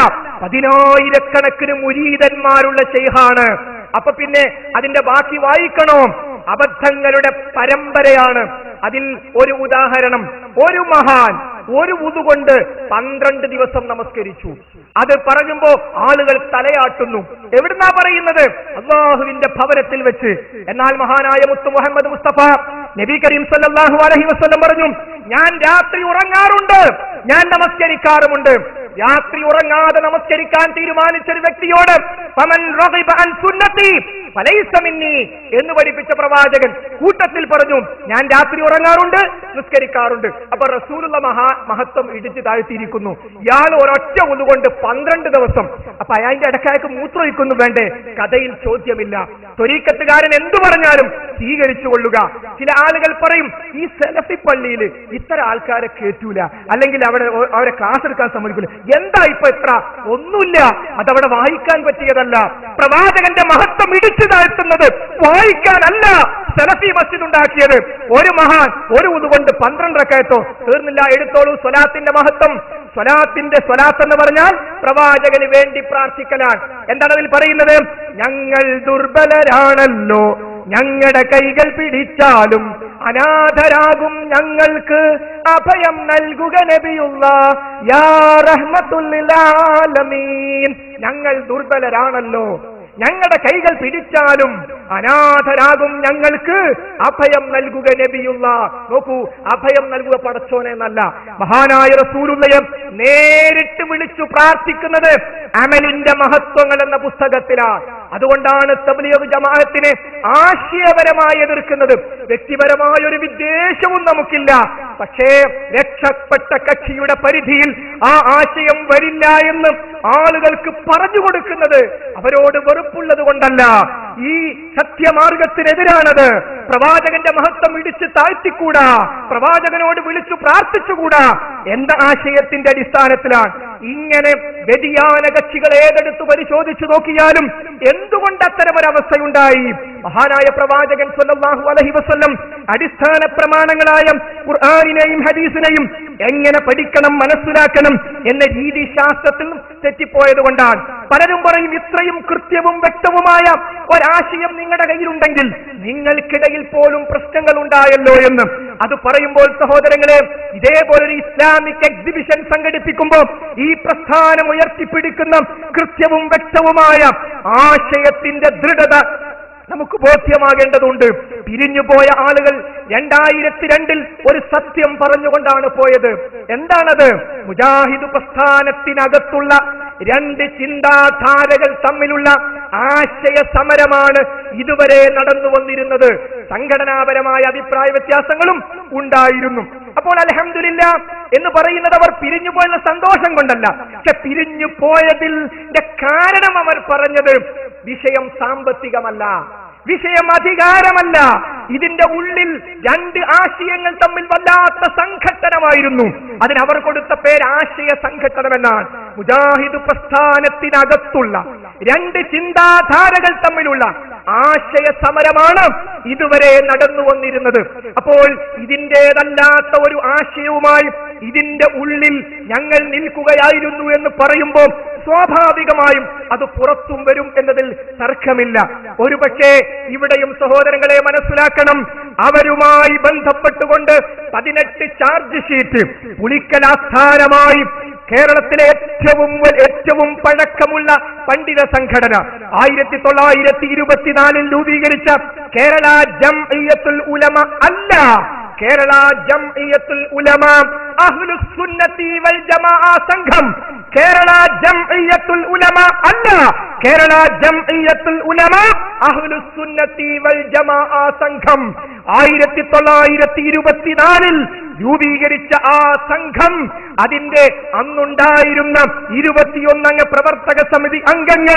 10,000 മുരീദന്മാരുള്ള ശൈഖാണ്. അപ്പൊ പിന്നെ അതിന്റെ ബാക്കി വായിക്കണോ? അബദ്ധങ്ങളുടെ പരമ്പരയാണ്. അതിൽ ഒരു ഉദാഹരണം, ഒരു മഹാൻ ഒരു വുദു കൊണ്ട് 12 ദിവസം നമസ്കരിച്ചു. അത് പറയുമ്പോ ആളുകൾ തലയാട്ടുന്നു. എവിടുന്നാ പറയുന്നത്? അല്ലാഹുവിന്റെ ഭവനത്തിൽ വെച്ച്. എന്നാൽ മഹാനായ മുത്തു മുഹമ്മദ് മുസ്തഫ നബി കരീം സല്ലല്ലാഹു അലൈഹി വസല്ലം പറഞ്ഞു, ഞാൻ രാത്രി ഉറങ്ങാറുണ്ട്, ഞാൻ നമസ്കരിക്കാറുമുണ്ട്. രാത്രി ഉറങ്ങാതെ നമസ്കരിക്കാൻ തീരുമാനിച്ചൊരു വ്യക്തിയോട് ഫമൻ റഗിബ അൻ സുന്നത്തി ഫലൈസ മിന്നി എന്ന് പഠിപ്പിച്ച പ്രവാചകൻ കൂട്ടത്തിൽ പറഞ്ഞു, ഞാൻ രാത്രി ഉറങ്ങാറുണ്ട്, നിസ്കരിക്കാറുണ്ട്. അപ്പൊ റസൂലുള്ള മഹത്വം ഇടിച്ചു താഴ്ത്തിയിരിക്കുന്നു. ഇയാൾ ഒരൊറ്റ ഒന്നുകൊണ്ട് 12 ദിവസം. അപ്പൊ അയാളുടെ ഇടക്കാർക്ക് മൂത്രമൊഴിക്കുന്നു വേണ്ടേ? കഥയിൽ ചോദ്യമില്ല. ത്വരീഖത്തുകാരൻ എന്തു പറഞ്ഞാലും സ്വീകരിച്ചു കൊള്ളുക. ചില ആളുകൾ പറയും, ഈ സലഫി പള്ളിയിൽ ഇത്തരം ആൾക്കാരെ കേറ്റൂല, അല്ലെങ്കിൽ അവരെ ക്ലാസ് എടുക്കാൻ സമ്മതിക്കില്ല. എന്താ ഇപ്പൊ എത്ര? ഒന്നുമില്ല, അതവിടെ വായിക്കാൻ പറ്റിയതല്ല. പ്രവാചകന്റെ മഹത്വം ഇടിച്ചു താഴ്ത്തുന്നത് വായിക്കാനല്ല സലഫി മസ്ജിദ് ഉണ്ടാക്കിയത്. ഒരു മഹാൻ ഒരു ഉതുകൊണ്ട് 12 റക്അത്തോ തീർന്നില്ല. എടുത്തോളൂ സ്വലാത്തിന്റെ മഹത്വം. സ്വലാത്ത് എന്ന് പറഞ്ഞാൽ പ്രവാചകന് വേണ്ടി പ്രാർത്ഥിക്കലാണ്. എന്താണ് അതിൽ പറയുന്നത്? ഞങ്ങൾ ദുർബലരാണല്ലോ, ഞങ്ങളുടെ കൈകൾ പിടിച്ചാലും അനാഥരാകും ഞങ്ങൾക്ക് അഭയം നൽകുക നബിയുള്ളാഹ് യാ റഹ്മത്തുൽ ലിൽ ആലമീൻ. ഞങ്ങൾ ദുർബലരാണല്ലോ, ഞങ്ങളുടെ കൈകൾ പിടിച്ചാലും അനാഥരാകും ഞങ്ങൾക്ക് അഭയം നൽകുക നബിയുള്ളാഹ്. നോക്കൂ, അഭയം നൽകുക പടച്ചോനെ എന്നല്ല, മഹാനായ റസൂലുള്ളയെ നേരിട്ട് വിളിച്ചു പ്രാർത്ഥിക്കുന്നത് അമലിന്റെ മഹത്വങ്ങൾ എന്ന പുസ്തകത്തിലാണ്. അതുകൊണ്ടാണ് തബ്ലീഗ് ജമാഅത്തിനെ ആശയപരമായി എതിർക്കുന്നത്. വ്യക്തിപരമായ ഒരു വിദ്വേഷവും നമുക്കില്ല. പക്ഷേ രക്ഷപ്പെട്ട കക്ഷിയുടെ പരിധിയിൽ ആ ആശയം വരില്ല എന്ന് ആളുകൾക്ക് പറഞ്ഞു കൊടുക്കുന്നത് അവരോട് വെറുപ്പുള്ളത് കൊണ്ടല്ല, ഈ സത്യമാർഗത്തിനെതിരാണത്. പ്രവാചകന്റെ മഹത്വം ഇടിച്ച് താഴ്ത്തിക്കൂടാ, പ്രവാചകനോട് വിളിച്ചു പ്രാർത്ഥിച്ചുകൂടാ എന്ന ആശയത്തിന്റെ അടിസ്ഥാനത്തിലാണ് ഇങ്ങനെ വ്യതിയാന കക്ഷികൾ ഏതെടുത്ത് പരിശോധിച്ചു നോക്കിയാലും എന്തുകൊണ്ട് അത്തരമൊരവസ്ഥയുണ്ടായി? മഹാനായ പ്രവാചകൻ സ്വല്ലല്ലാഹു അലൈഹി വസല്ലം അടിസ്ഥാന പ്രമാണങ്ങളായ ഖുർആനിനെയും ഹദീസിനെയും എങ്ങനെ പഠിക്കണം, മനസ്സിലാക്കണം എന്ന രീതിശാസ്ത്രത്തിൽ തെറ്റിപ്പോയത് കൊണ്ടാണ്. പലരും പറയും ഇത്രയും കൃത്യവും വ്യക്തവുമായ ഒരാശയം നിങ്ങളുടെ കയ്യിലുണ്ടെങ്കിൽ നിങ്ങൾക്കിടയിൽ പോലും പ്രശ്നങ്ങൾ ഉണ്ടായല്ലോ എന്ന്. അത് പറയുമ്പോൾ സഹോദരങ്ങളെ, ഇതേപോലൊരു ഇസ്ലാമിക് എക്സിബിഷൻ സംഘടിപ്പിക്കുമ്പോൾ ഈ പ്രസ്ഥാനം ഉയർത്തിപ്പിടിക്കുന്ന കൃത്യവും വ്യക്തവുമായ ആശയത്തിന്റെ ദൃഢത നമുക്ക് ബോധ്യമാകേണ്ടതുണ്ട്. പിരിഞ്ഞുപോയ ആളുകൾ 2002 ഒരു സത്യം പറഞ്ഞുകൊണ്ടാണ് പോയത്. എന്താണത്? മുജാഹിദ് പ്രസ്ഥാനത്തിനകത്തുള്ള രണ്ട് ചിന്താധാരകൾ തമ്മിലുള്ള ആശയ സമരമാണ് ഇതുവരെ നടന്നു വന്നിരുന്നത്. സംഘടനാപരമായ അഭിപ്രായ വ്യത്യാസങ്ങളും ഉണ്ടായിരുന്നു. അപ്പോൾ അൽഹംദുലില്ലാ എന്ന് പറയുന്നത് അവർ പിരിഞ്ഞുപോയെന്ന സന്തോഷം കൊണ്ടല്ല, പക്ഷെ പിരിഞ്ഞു പോയതിന്റെ കാരണം അവർ പറഞ്ഞത് വിഷയം സാമ്പത്തികമല്ല, വിഷയം അധികാരമല്ല. ഇതിന്റെ ഉള്ളിൽ രണ്ട് ആശയങ്ങൾ തമ്മിൽ വല്ലാത്ത സംഘട്ടനമായിരുന്നു. അതിനവർ കൊടുത്ത പേര് ആശയ സംഘട്ടനമെന്നാണ്. മുജാഹിദ് പ്രസ്ഥാനത്തിനകത്തുള്ള രണ്ട് ചിന്താധാരകൾ തമ്മിലുള്ള ആശയ സമരമാണ് ഇതുവരെ നടന്നു വന്നിരുന്നത്. അപ്പോൾ ഇതിൻ്റെതല്ലാത്ത ഒരു ആശയവുമായി ഇതിന്റെ ഉള്ളിൽ ഞങ്ങൾ നിൽക്കുകയായിരുന്നു എന്ന് പറയുമ്പോൾ സ്വാഭാവികമായും അത് പുറത്തും വരും എന്നതിൽ തർക്കമില്ല. ഒരുപക്ഷെ ഇവിടെയും സഹോദരങ്ങളെ മനസ്സിലാക്കണം, അവരുമായി ബന്ധപ്പെട്ടുകൊണ്ട് 18 ചാർജ് ഷീറ്റ് പുലിക്കൽ ആസ്ഥാനമായി കേരളത്തിലെ ഏറ്റവും പഴക്കമുള്ള പണ്ഡിത സംഘടന 1924 രൂപീകരിച്ച കേരള ജംഇയ്യത്തുൽ ഉലമ അല്ല, കേരള ജംഇയ്യത്തുൽ ഉലമ അഹ്ലുസ് സുന്നത്തി വൽ ജമാഅ സംഘം, കേരള ജംഇയ്യത്തുൽ ഉലമ അല്ല, കേരള ജംഇയ്യത്തുൽ ഉലമ അഹ്ലുസ് സുന്നത്തി വൽ ജമാഅ സംഘം 1924 രൂപീകരിച്ച ആ സംഘം അതിന്റെ അന്നുണ്ടായിരുന്ന 21 അംഗ പ്രവർത്തക സമിതി അംഗങ്ങൾ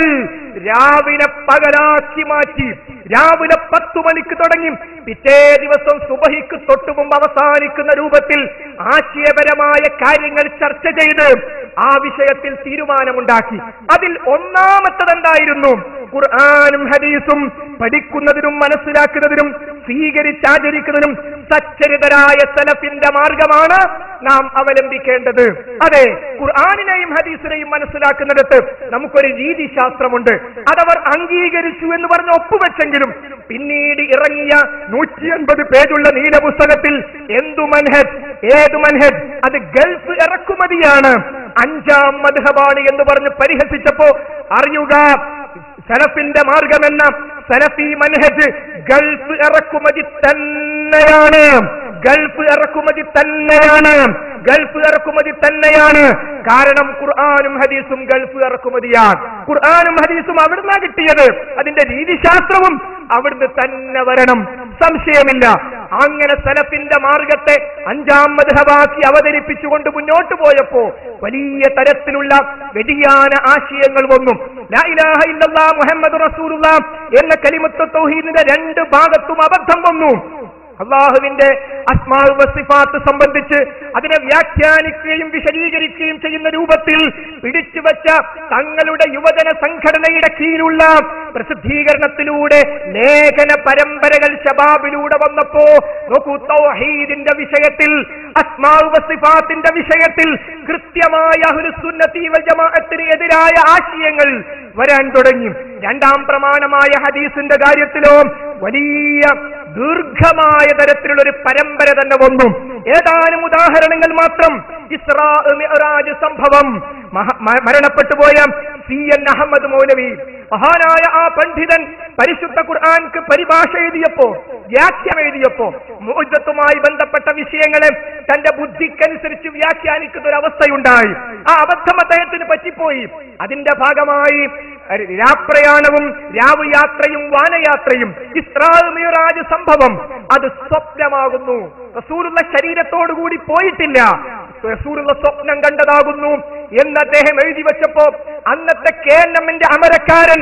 രാവിലെ പകലാക്കി മാറ്റി. രാവിലെ 10 മണിക്ക് തുടങ്ങി പിറ്റേ ദിവസം സുബഹിക്ക് തൊട്ടുമുമ്പ് അവസാനിക്കുന്ന രൂപത്തിൽ ആശയപരമായ കാര്യങ്ങൾ ചർച്ച ചെയ്ത് ആ വിഷയത്തിൽ തീരുമാനമുണ്ടാക്കി. അതിൽ ഒന്നാമത്തതെന്തായിരുന്നു? ഖുർആനും ഹദീസും പഠിക്കുന്നതിനും മനസ്സിലാക്കുന്നതിനും സ്വീകരിച്ചാചരിക്കുന്നതിനും സച്ചരിതരായ സലഫിന്റെ മാർഗമാണ് നാം അവലംബിക്കേണ്ടത്. അതെ, ഖുർആനിനെയും ഹദീസിനെയും മനസ്സിലാക്കുന്നിടത്ത് നമുക്കൊരു രീതിശാസ്ത്രമുണ്ട്. അതവർ അംഗീകരിച്ചു എന്ന് പറഞ്ഞ് ഒപ്പുവെച്ചെങ്കിലും പിന്നീട് ഇറങ്ങിയ 150 പേജുള്ള നീല പുസ്തകത്തിൽ എന്തു മൻഹജ്, ഏതു മൻഹജ്, അത് ഗൾഫ് ഇറക്കുമതിയാണ്, 5ാം മദ്ഹബാണ് എന്ന് പറഞ്ഞ് പരിഹസിച്ചപ്പോ അറിയുക, സലഫിന്റെ മാർഗമെന്ന സലഫി മൻഹജ് ഗൾഫ് ഇറക്കുമതി തന്നെയാണ്, ഗൾഫ് ഇറക്കുമതി തന്നെയാണ്, ഗൾഫ് ഇറക്കുമതി തന്നെയാണ്. കാരണം ഖുർആനും ഹദീസും ഗൾഫ് ഇറക്കുമതിയാണ്. ഖുർആനും ഹദീസും അവിടുന്ന് കിട്ടിയത്, അതിന്റെ രീതിശാസ്ത്രവും അവിടുന്ന് തന്നെ വരണം, സംശയമില്ല. അങ്ങനെ സലഫിന്റെ മാർഗത്തെ 5ാം മദ്ഹബാക്കി അവതരിപ്പിച്ചുകൊണ്ട് മുന്നോട്ട് പോയപ്പോ വലിയ തരത്തിലുള്ള വ്യതിയാന ആശയങ്ങൾ വന്നു. ലാ ഇലാഹ ഇല്ലല്ലാഹ് മുഹമ്മദ് റസൂലുള്ളാഹ് എന്ന കലിമത്ത് തൗഹീദിന്റെ 2 ഭാഗത്തും അബദ്ധം വന്നു. അള്ളാഹുവിന്റെ അസ്മാഉ വസിഫാത്ത് സംബന്ധിച്ച് അതിനെ വ്യാഖ്യാനിക്കുകയും വിശദീകരിക്കുകയും ചെയ്യുന്ന രൂപത്തിൽ പിടിച്ചുവെച്ച തങ്ങളുടെ യുവജന സംഘടനയുടെ കീഴിലുള്ള പ്രസിദ്ധീകരണത്തിലൂടെ ലേഖന പരമ്പരകൾ ശബാബിലൂടെ വന്നപ്പോ നോക്കൂ, തൗഹീദിന്റെ വിഷയത്തിൽ, അസ്മാഉ വസിഫാത്തിന്റെ വിഷയത്തിൽ കൃത്യമായ അഹ്ലുസ് സുന്നത്തി വൽ ജമാഅത്തിന് എതിരായ ആശയങ്ങൾ വരാൻ തുടങ്ങി. 2ാം പ്രമാണമായ ഹദീസിന്റെ കാര്യത്തിലോ വലിയ ദീർഘമായ തരത്തിലുള്ള ഒരു പരമ്പര തന്നെ വന്നു. ഏതാനും ഉദാഹരണങ്ങൾ മാത്രം. ഇസ്രാ മിഅ്റാജ് സംഭവം, മരണപ്പെട്ടുപോയ CN അഹമ്മദ് മൗലവി, മഹാനായ ആ പണ്ഡിതൻ പരിശുദ്ധ ഖുർആൻക്ക് പരിഭാഷ എഴുതിയപ്പോ, വ്യാഖ്യാനം എഴുതിയപ്പോ മുഅ്ജിസത്തുമായി ബന്ധപ്പെട്ട വിഷയങ്ങളെ തന്റെ ബുദ്ധിക്കനുസരിച്ച് വ്യാഖ്യാനിക്കുന്ന ഒരു അവസ്ഥയുണ്ടായി. ആ അബദ്ധം അദ്ദേഹത്തിന് പറ്റിപ്പോയി. അതിന്റെ ഭാഗമായി രാപ്രയാണവും രാവ് യാത്രയും വാനയാത്രയും ഇസ്രാ മിഅ്റാജ് സംഭവം അത് സ്വപ്നമാകുന്നു. റസൂലുള്ള ശരീരത്തോടുകൂടി പോയിട്ടില്ല, റസൂലുള്ള സ്വപ്നം കണ്ടതാകുന്നു എന്ന് അദ്ദേഹം എഴുതി വെച്ചപ്പോ അന്നത്തെ KNM-ന്റെ അമരക്കാരൻ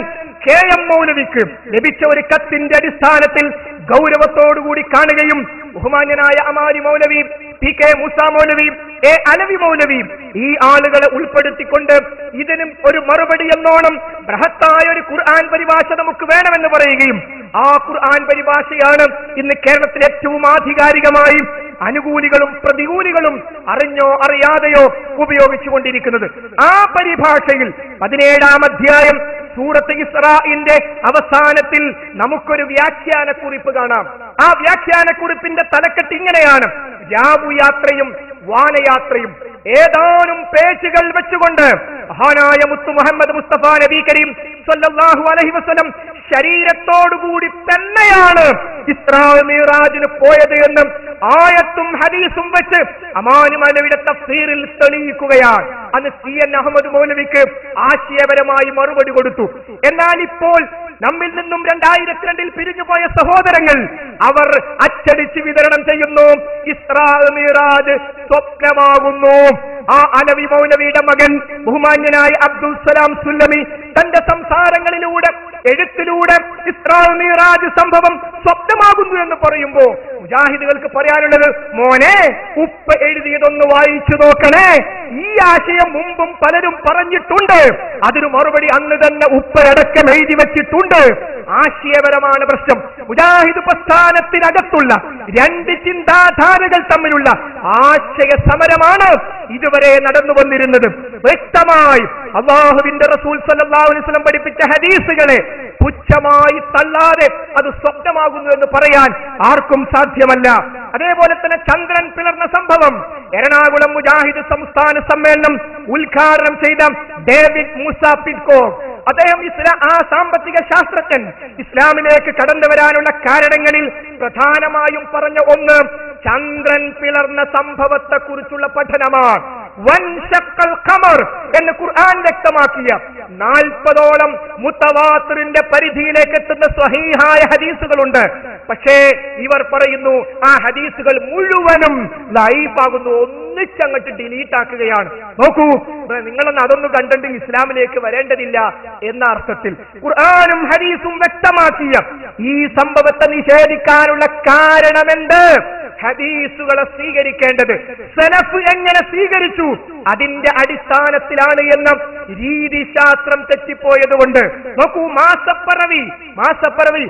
KM മൗലവിക്ക് ലഭിച്ച ഒരു കത്തിന്റെ അടിസ്ഥാനത്തിൽ ഗൗരവത്തോടുകൂടി കാണുകയും ബഹുമാന്യനായ അമാനി മൗലവി, PK മൂസ മൗലവി, അലവി മൗലവി ഈ ആളുകളെ ഉൾപ്പെടുത്തിക്കൊണ്ട് ഇതിനും ഒരു മറുപടി എന്നോണം ബൃഹത്തായ ഒരു ഖുർആൻ പരിഭാഷ നമുക്ക് വേണമെന്ന് പറയുകയും ആ ഖുർആൻ പരിഭാഷയാണ് ഇന്ന് കേരളത്തിൽ ഏറ്റവും ആധികാരികമായി അനുകൂലികളും പ്രതികൂലികളും അറിഞ്ഞോ അറിയാതെയോ ഉപയോഗിച്ചുകൊണ്ടിരിക്കുന്നത്. ആ പരിഭാഷയിൽ 17-ാം അധ്യായം സൂറത്ത് ഇസ്രാഇന്റെ അവസാനത്തിൽ നമുക്കൊരു വ്യാഖ്യാനക്കുറിപ്പ് കാണാം. ആ വ്യാഖ്യാനക്കുറിപ്പിന്റെ തലക്കെട്ട് ഇങ്ങനെയാണ്: രാവുയാത്രയും വാനയാത്രയും. ഏതാനും പേജുകൾ വെച്ചുകൊണ്ട് മഹാനായ മുത്തു മുഹമ്മദ് മുസ്തഫ നബി കരീം സല്ലല്ലാഹു അലൈഹി വസല്ലം ശരീരത്തോടുകൂടി തന്നെയാണ് ഇസ്രാ മിറാജിന് പോയത് എന്ന് ആയത്തും ഹദീസും വെച്ച് അമാനി മൗലവിയുടെ തഫ്സീറിൽ തെളിയിക്കുകയാണ്. അന്ന് CN അഹമ്മദ് മൗലവിക്ക് ആശയപരമായി മറുപടി കൊടുത്തു. എന്നാൽ ഇപ്പോൾ നമ്മിൽ നിന്നും 2002 പിരിഞ്ഞുപോയ സഹോദരങ്ങൾ അവർ അച്ചടിച്ച് വിതരണം ചെയ്യുന്നു ഇസ്രാ മിറാജ് സ്വപ്നമാകുന്നു. ആ അലവി മൗലവിയുടെ മകൻ ബഹുമാന്യനായ അബ്ദുൽ സലാം സുല്ലമി തന്റെ സംസാരങ്ങളിലൂടെ എഴുത്തിലൂടെ ഇസ്രാ മിറാജ് സംഭവം സ്വപ്നമാകുന്നു എന്ന് പറയുമ്പോ മുജാഹിദുകൾക്ക് പറയാനുള്ളത്, മോനെ ഉപ്പ എഴുതിയതൊന്ന് വായിച്ചു നോക്കണേ. ഈ ആശയം മുമ്പും പലരും പറഞ്ഞിട്ടുണ്ട്. അതിന് മറുപടി അന്ന് തന്നെ ഉപ്പയടക്കം എഴുതി വെച്ചിട്ടുണ്ട്. ആശയപരമാണ് പ്രശ്നം. മുജാഹിദ് പ്രസ്ഥാനത്തിനകത്തുള്ള രണ്ട് ചിന്താധാരകൾ തമ്മിലുള്ള ആശയ സമരമാണ് ഇതുവരെ നടന്നു വന്നിരുന്നത്. വ്യക്തമായി അല്ലാഹുവിന്റെ റസൂൽ സല്ലല്ലാഹു അലൈഹി വസല്ലം പഠിപ്പിച്ച ഹദീസുകളെ പുച്ഛമായി തള്ളാതെ അത് സ്വപ്നമാകുന്നു എന്ന് പറയാൻ ആർക്കും സാധ്യമല്ല. അതേപോലെ തന്നെ ചന്ദ്രൻ പിളർന്ന സംഭവം എറണാകുളം മുജാഹിദ് സംസ്ഥാന സമ്മേളനം ഉദ്ഘാടനം ചെയ്ത ഡേവിഡ് മൂസ പിഡ്കോ, അദ്ദേഹം ആ സാമ്പത്തിക ശാസ്ത്രജ്ഞൻ ഇസ്ലാമിലേക്ക് കടന്നു വരാനുള്ള കാരണങ്ങളിൽ പ്രധാനമായും പറഞ്ഞ ഒന്ന് ചന്ദ്രൻ പിളർന്ന സംഭവത്തെ കുറിച്ചുള്ള പഠനമാണ്. വൻശക്കൽ ഖമർ എന്ന് ഖുർആൻ വ്യക്തമാക്കിയ 40ഓളം മുത്തവാത്തിറിന്റെ പരിധിയിലേക്ക് എത്തുന്ന സ്വഹീഹായ ഹദീസുകളുണ്ട്. പക്ഷേ ഇവർ പറയുന്നു ആ ഹദീസുകൾ മുഴുവനും ലൈഫാകുന്നു, ഒന്നിച്ചങ്ങട്ട് ഡിലീറ്റ് ആക്കുകയാണ്. നോക്കൂ, നിങ്ങളൊന്ന് അതൊന്നും കണ്ടിട്ട് ഇസ്ലാമിലേക്ക് വരേണ്ടതില്ല എന്ന അർത്ഥത്തിൽ ഖുർആനും ഹദീസും വ്യക്തമാക്കിയ ഈ സംഭവത്തെ നിഷേധിക്കാനുള്ള കാരണമെന്ത്? ഹദീസുകളെ സ്വീകരിക്കേണ്ടത് സലഫ് എങ്ങനെ സ്വീകരിച്ചു അതിന്റെ അടിസ്ഥാനത്തിലാണ് എന്ന രീതിശാസ്ത്രം തെറ്റിപ്പോയതുകൊണ്ട്. നോക്കൂ, മാസപ്പറവി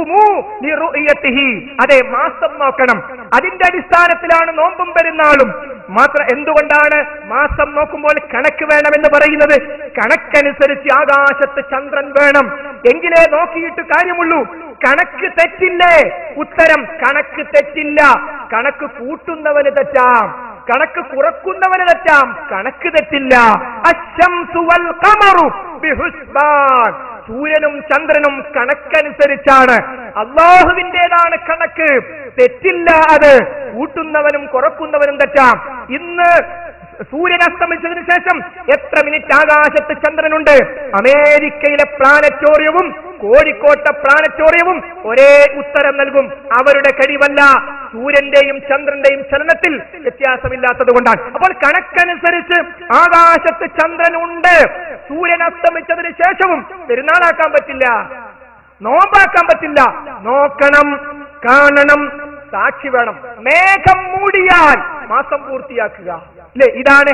അതെ, മാസം നോക്കണം. അതിന്റെ അടിസ്ഥാനത്തിലാണ് നോമ്പും പെരുന്നാളും. എന്തുകൊണ്ടാണ് മാസം നോക്കുമ്പോൾ കണക്ക് വേണമെന്ന് പറയുന്നത്? കണക്കനുസരിച്ച് ആകാശത്ത് ചന്ദ്രൻ വേണം, എങ്കിലേ നോക്കിയിട്ട് കാര്യമുള്ളൂ. കണക്ക് തെറ്റില്ലേ? ഉത്തരം കണക്ക് തെറ്റില്ല. കണക്ക് കൂട്ടുന്നവന് തെറ്റാം, കണക്ക് കുറക്കുന്നവന് തെറ്റാം, കണക്ക് തെറ്റില്ല. അശ്ശംസു വൽ ഖമറു ബിഹുസ്ബാൻ, സൂര്യനും ചന്ദ്രനും കണക്കനുസരിച്ചാണ്. അല്ലാഹുവിന്റേതാണ് കണക്ക്, തെറ്റില്ല. അത് കൂട്ടുന്നവനും കുറക്കുന്നവനും തെറ്റാം. ഇന്ന് സൂര്യൻ അസ്തമിച്ചതിന് ശേഷം എത്ര മിനിറ്റ് ആകാശത്ത് ചന്ദ്രനുണ്ട്? അമേരിക്കയിലെ പ്ലാനറ്റോറിയവും കോഴിക്കോട്ടെ പ്ലാനറ്റോറിയവും ഒരേ ഉത്തരം നൽകും. അവരുടെ കഴിവല്ല, സൂര്യന്റെയും ചന്ദ്രന്റെയും ചലനത്തിൽ വ്യത്യാസമില്ലാത്തത് കൊണ്ടാണ്. അപ്പോൾ കണക്കനുസരിച്ച് ആകാശത്ത് ചന്ദ്രനുണ്ട്. സൂര്യൻ അസ്തമിച്ചതിന് ശേഷവും പെരുന്നാളാക്കാൻ പറ്റില്ല, നോമ്പാക്കാൻ പറ്റില്ല. നോക്കണം, കാണണം, സാക്ഷി വേണം. മേഘം മൂടിയാൽ മാസം പൂർത്തിയാക്കുക. അല്ലേ? ഇതാണ്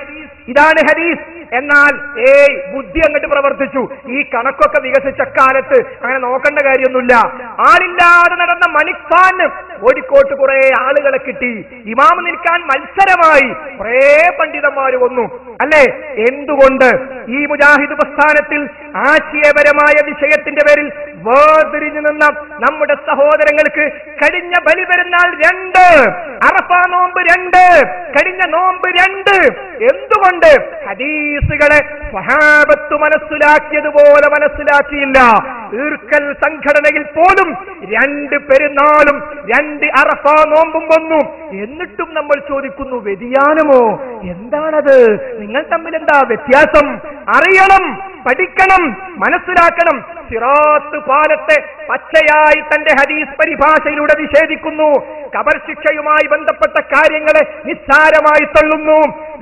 ഹദീസ്. എന്നാൽ ബുദ്ധി അങ്ങോട്ട് പ്രവർത്തിച്ചു. ഈ കണക്കൊക്കെ വികസിച്ച കാലത്ത് അങ്ങനെ നോക്കേണ്ട കാര്യമൊന്നുമില്ല. ആളില്ലാതെ നടന്ന മണിക്ഫാന് കോഴിക്കോട്ട് കുറെ ആളുകളെ കിട്ടി. ഇമാം നിൽക്കാൻ മത്സരമായി കുറെ പണ്ഡിതന്മാര് വന്നു. അല്ലേ? എന്തുകൊണ്ട്? ഈ മുജാഹിദ് പ്രസ്ഥാനത്തിൽ ആശയപരമായ വിഷയത്തിന്റെ പേരിൽ വേർതിരിഞ്ഞു നിന്ന നമ്മുടെ സഹോദരങ്ങൾക്ക് കഴിഞ്ഞ ബലിപെരുന്നാൾ 2, അറഫ നോമ്പ് 2, കഴിഞ്ഞ നോമ്പ് 2. എന്തുകൊണ്ട്? ഹദീസുകളെ സ്വഹാബത്ത് മനസ്സിലാക്കിയതുപോലെ മനസ്സിലാക്കിയില്ല. ഈർക്കൽ സംഘടനയിൽ പോലും 2 പെരുന്നാളും 2 അറഫ നോമ്പും വന്നു. എന്നിട്ടും നമ്മൾ ചോദിക്കുന്നു, വ്യതിയാനമോ? എന്താണത്? നിങ്ങൾ തമ്മിൽ എന്താ വ്യത്യാസം? അറിയണം, പഠിക്കണം, മനസ്സിലാക്കണം. സിറാത്ത് പാലത്തെ പച്ചയായി തന്റെ ഹദീസ് പരിഭാഷയിലൂടെ നിഷേധിക്കുന്നു. ഖബർ ശിക്ഷയുമായി ബന്ധപ്പെട്ട കാര്യങ്ങളെ നിസ്സാരമായി തള്ളുന്നു.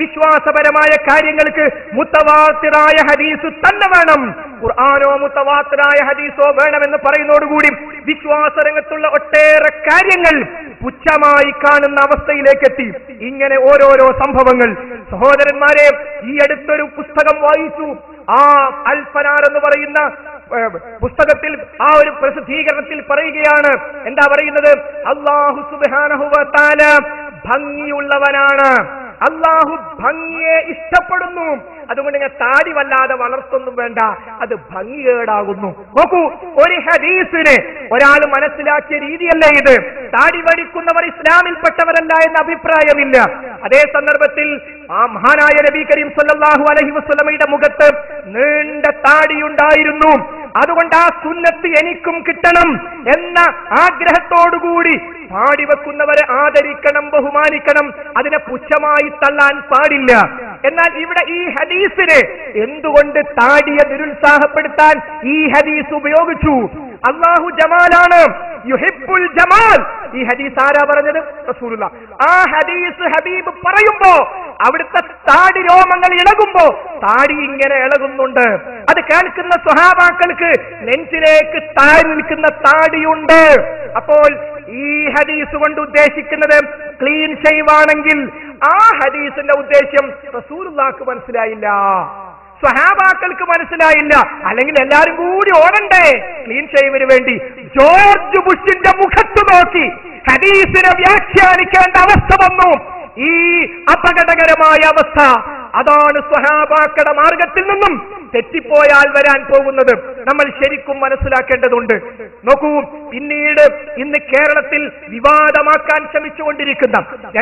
വിശ്വാസപരമായ കാര്യങ്ങൾക്ക് മുത്തവാത്തിറായ ഹദീസ് തന്നെ വേണം. ഖുർആനോ മുത്തവാത്തിറായ ഹദീസോ വേണമെന്ന് പറയുന്നതോടുകൂടി വിശ്വാസരംഗത്തുള്ള ഒട്ടേറെ കാര്യങ്ങൾ പുച്ഛമായി കാണുന്ന അവസ്ഥയിലേക്ക് എത്തി. ഇങ്ങനെ ഓരോരോ സംഭവങ്ങൾ. സഹോദരന്മാരെ, ഈ അടുത്തൊരു പുസ്തകം വായിച്ചു. ആ അൽഫനാർ എന്ന് പറയുന്ന പുസ്തകത്തിൽ ആ ഒരു പ്രസിദ്ധീകരണത്തിൽ പറയുകയാണ്, എന്താ പറയുന്നത്? അല്ലാഹു സുബ്ഹാനഹു വ തആല ഭംഗിയുള്ളവനാണ്. അല്ലാഹു ഭംഗിയെ ഇഷ്ടപ്പെടുന്നു. അതുകൊണ്ട് ഞാൻ താടി വല്ലാതെ വളർത്തൊന്നും വേണ്ട, അത് ഭംഗികേടാകുന്നു. നോക്കൂ, ഒരു ഹദീസിനെ ഒരാൾ മനസ്സിലാക്കിയ രീതിയല്ലേ ഇത്. താടി വടിക്കുന്നവർ ഇസ്ലാമിൽപ്പെട്ടവരല്ല എന്ന അഭിപ്രായമില്ല. അതേ സന്ദർഭത്തിൽ ആ മഹാനായ നബി കരീം സല്ലല്ലാഹു അലൈഹി വസല്ലമയുടെ മുഖത്ത് നീണ്ട താടിയുണ്ടായിരുന്നു. അതുകൊണ്ട് ആ സുന്നത്ത് എനിക്കും കിട്ടണം എന്ന ആഗ്രഹത്തോടുകൂടി താടി വെക്കുന്നവരെ ആദരിക്കണം, ബഹുമാനിക്കണം, അതിനെ പുച്ഛമായി തള്ളാൻ പാടില്ല. എന്നാൽ ഇവിടെ ഈ ഹദീസിനെ എന്തുകൊണ്ട് താടിയെ നിരുത്സാഹപ്പെടുത്താൻ ഈ ഹദീസ് ഉപയോഗിച്ചു? അല്ലാഹു ജമാലാണ്, യുഹിബ്ബുൽ ജമാൽ. ഈ ഹദീസ് ആരാ പറഞ്ഞത്? റസൂലുള്ളാഹ്. ആ ഹദീസ് ഹബീബ് പറയുമ്പോ അവിടുത്തെ താടി രോമങ്ങൾ ഇളകുമ്പോ താടി ഇങ്ങനെ ഇളകുന്നുണ്ട്. അത് കേൾക്കുന്ന സ്വഹാബാക്കൾക്ക് നെഞ്ചിലേക്ക് താഴെ നിൽക്കുന്ന താടിയുണ്ട്. അപ്പോൾ ഈ ഹദീസ് കൊണ്ട് ഉദ്ദേശിക്കുന്നത് ക്ലീൻ ഷേവ് ആണെങ്കിൽ ആ ഹദീസിന്റെ ഉദ്ദേശ്യം റസൂലുള്ളാഹിക്ക് മനസ്സിലായില്ല, സ്വഹാബാക്കൾക്ക് മനസ്സിലായില്ല. അല്ലെങ്കിൽ എല്ലാരും കൂടി ഓടണ്ടേ ക്ലീൻ ഷേവിന് വേണ്ടി? ജോർജ് ബുഷിന്റെ മുഖത്ത് നോക്കി ഹദീസിനെ വ്യാഖ്യാനിക്കേണ്ട അവസ്ഥ വന്നു. ഈ അപകടകരമായ അവസ്ഥ അതാണ് സ്വഹാബാക്കളുടെ മാർഗത്തിൽ നിന്നും തെറ്റിപ്പോയാൽ വരാൻ പോകുന്നത്. നമ്മൾ ശരിക്കും മനസ്സിലാക്കേണ്ടതുണ്ട്. നോക്കൂ, പിന്നീട് ഇന്ന് കേരളത്തിൽ വിവാദമാക്കാൻ ശ്രമിച്ചുകൊണ്ടിരിക്കുന്ന